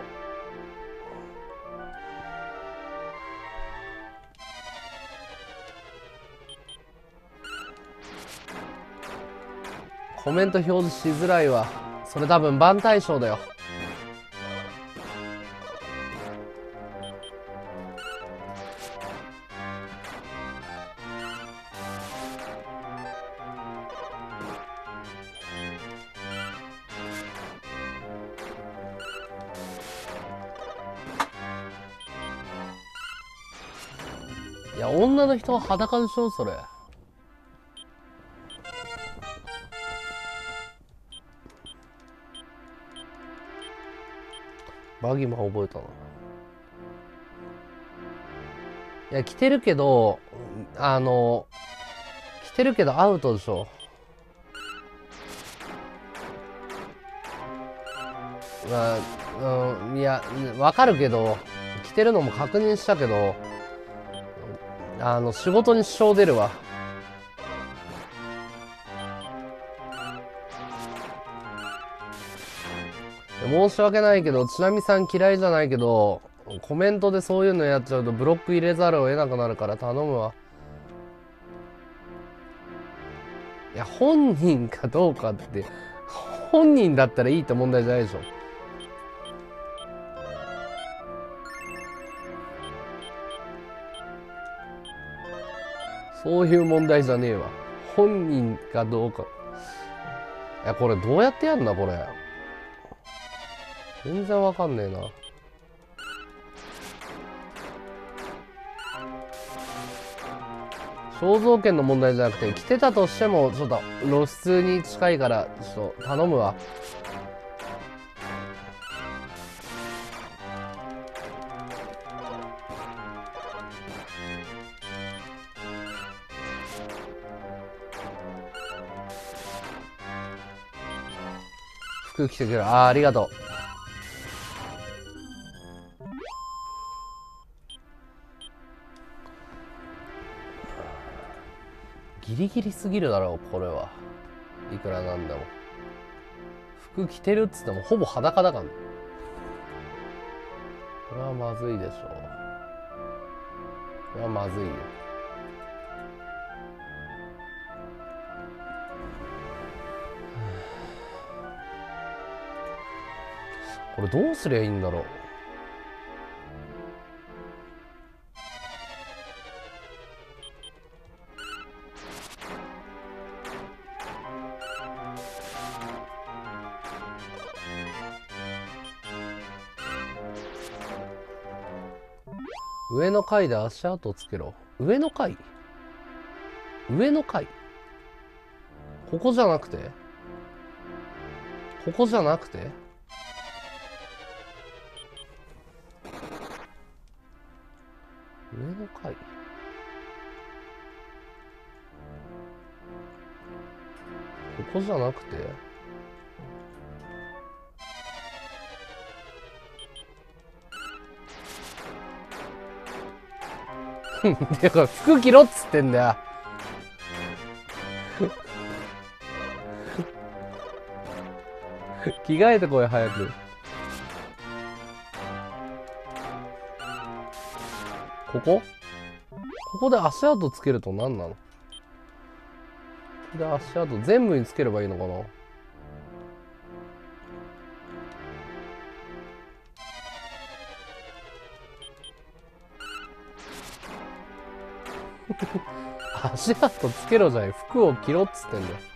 コメント表示しづらいわ。それ多分バン対象だよ。いや、女の人は裸でしょ、それ。バギーも覚えたな。いや、着てるけど、あの、着てるけどアウトでしょ。まあ、うん、いや、わかるけど、着てるのも確認したけど、あの、仕事に支障出るわ。 申し訳ないけど、ちなみさん嫌いじゃないけど、コメントでそういうのやっちゃうとブロック入れざるを得なくなるから頼むわ。いや、本人かどうかって、本人だったらいいって問題じゃないでしょ。そういう問題じゃねえわ。本人かどうか。いや、これどうやってやんだこれ。全然わかんねえな。肖像権の問題じゃなくて、着てたとしても、ちょっと露出に近いから、ちょっと頼むわ。服着てくれる。あー、ありがとう。ギリギリすぎるだろう、これは。いくらなんでも。服着てるっつってもほぼ裸だからね。これはまずいでしょう。これはまずいよ。これどうすりゃいいんだろう。上の階で足跡をつけろ。上の階上の階ここじゃなくてここじゃなくて上の階ここじゃなくててか服着ろっつってんだよ。着替えてこい早く。ここここで足跡つけると何なの？で足跡全部につければいいのかな。足跡つけろじゃない、服を着ろっつってんだよ。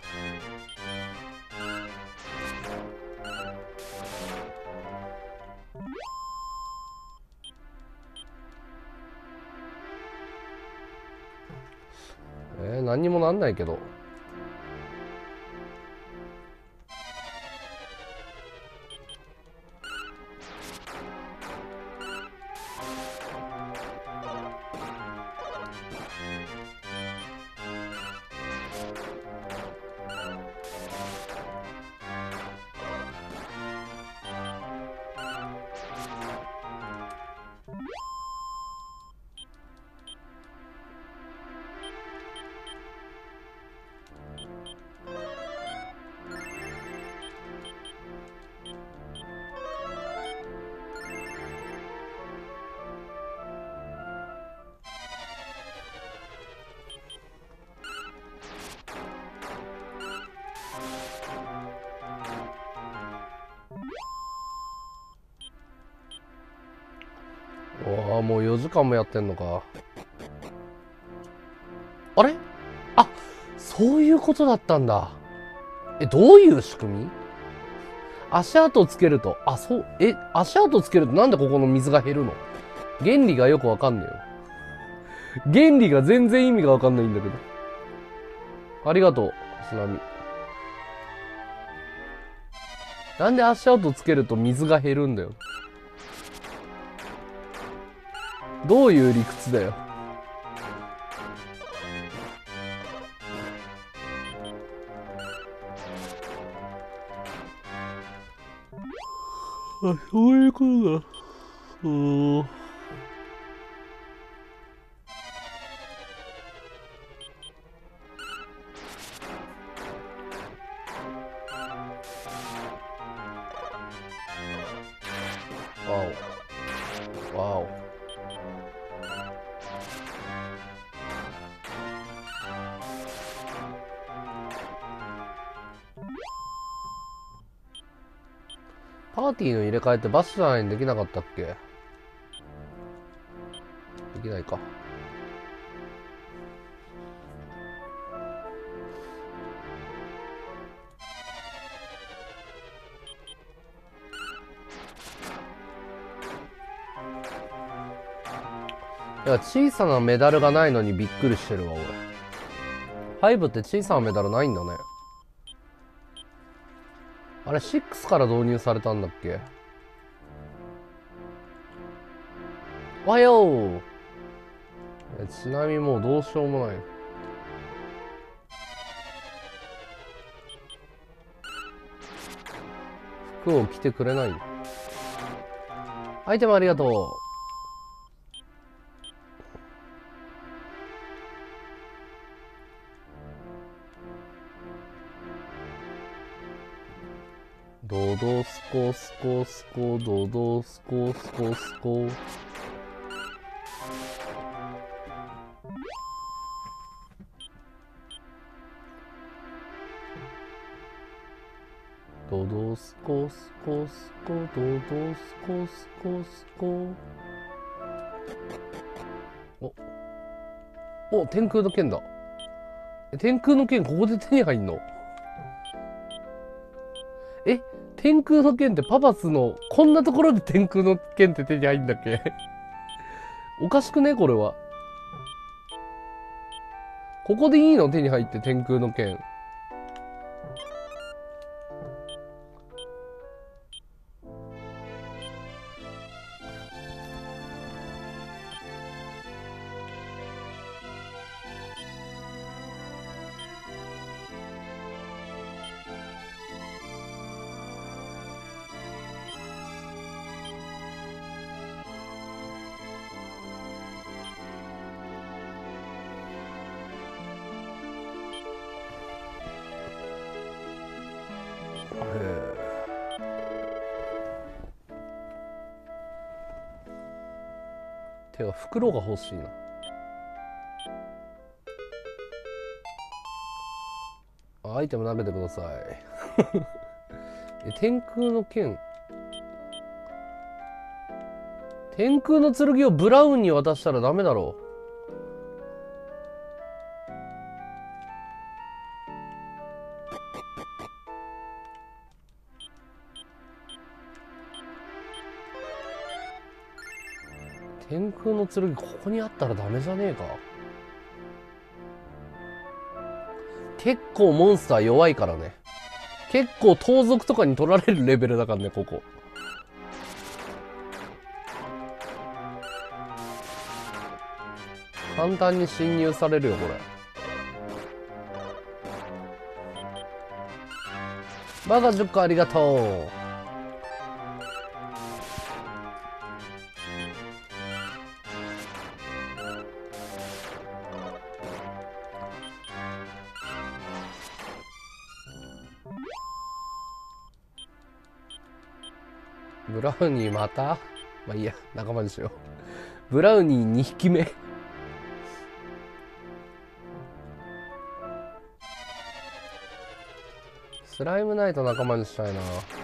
えー、何にもなんないけど。おお、もうよじかんもやってんのか。あれ？あ、そういうことだったんだ。え、どういう仕組み？足跡つけると、あ、そう、え、足跡つけるとなんでここの水が減るの？原理がよくわかんねえよ。原理が全然意味がわかんないんだけど。ありがとう、津波。なんで足跡つけると水が減るんだよ。どういう理屈だよ。あ、そういうことだ。うん。 おわお。パーティーの入れ替えってバスじゃないにできなかったっけ？できないか。いや、小さなメダルがないのにびっくりしてるわ、俺。ファイブって小さなメダルないんだね。あれ、シックスから導入されたんだっけ？おはよう。ちなみにもうどうしようもない。服を着てくれない。アイテムありがとう。ドドスコスコスコドドスコスコスコ。ドドスコスコスコドドスコスコスコ。おお、天空の剣だ。天空の剣ここで手に入んの？え、天空の剣ってパパスのこんなところで天空の剣って手に入んだっけ？おかしくねこれは。ここでいいの？手に入って天空の剣。てか袋が欲しいな。アイテム投げてください。え、天空の剣。天空の剣をブラウンに渡したらダメだろう。天空の剣ここにあったらダメじゃねえか。結構モンスター弱いからね。結構盗賊とかに取られるレベルだからね、ここ。簡単に侵入されるよ、これ。バカじゅっこありがとう。ブラウニーまた？まあいいや、仲間にしよう。ブラウニーにひきめ。スライムナイト仲間にしたいな。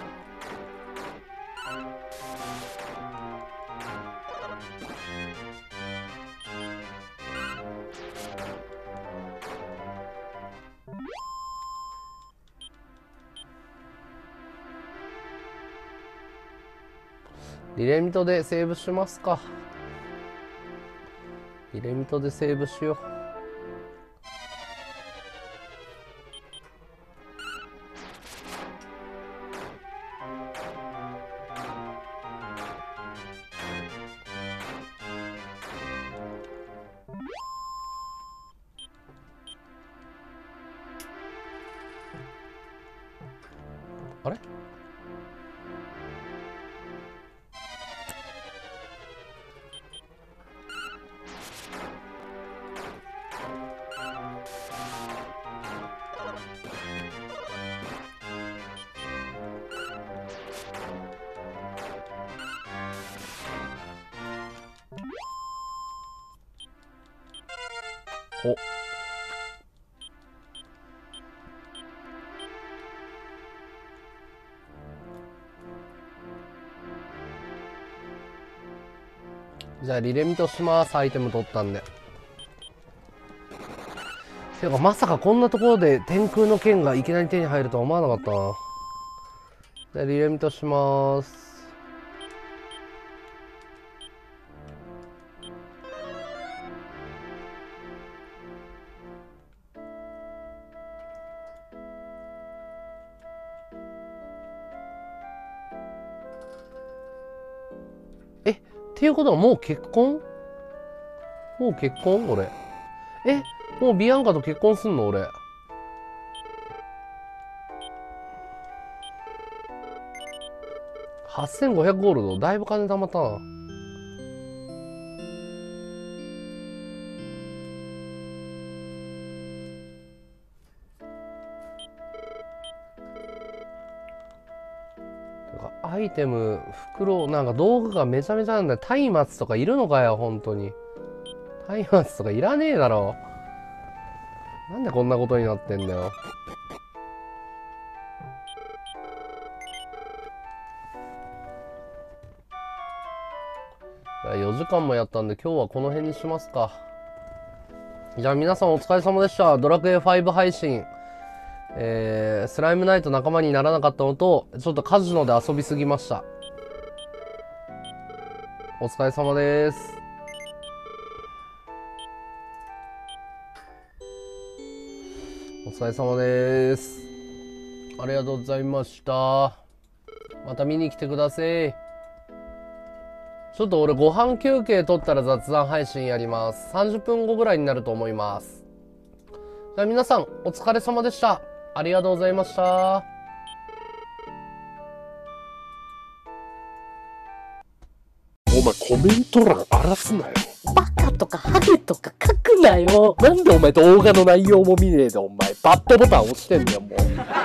リレミトでセーブしますか。リレミトでセーブしよう。あれ？ お。じゃあリレミとします。アイテム取ったんで。てかまさかこんなところで天空の剣がいきなり手に入るとは思わなかったな。じゃあリレミとします。え、っていうことはもう結婚？もう結婚俺。え、もうビアンカと結婚すんの俺。はっせんごひゃくゴールド。だいぶ金貯まったな。アイテム、袋、なんか道具がめちゃめちゃなんだよ。松明とかいるのかよ、本当に。松明とかいらねえだろ。なんでこんなことになってんだよ。よじかんもやったんで今日はこの辺にしますか。じゃあ皆さんお疲れ様でした。ドラクエファイブ配信。えー、スライムナイト仲間にならなかったのと、ちょっとカジノで遊びすぎました。お疲れ様です。お疲れ様です。ありがとうございました。また見に来てください。ちょっと俺ご飯休憩取ったら雑談配信やります。さんじゅっぷんごぐらいになると思います。じゃあ皆さんお疲れ様でした。ありがとうございました。 お前コメント欄荒らすなよ。 バカとかハゲとか書くなよ。 なんでお前動画の内容も見ねえでお前バッドボタン押してんだよもう。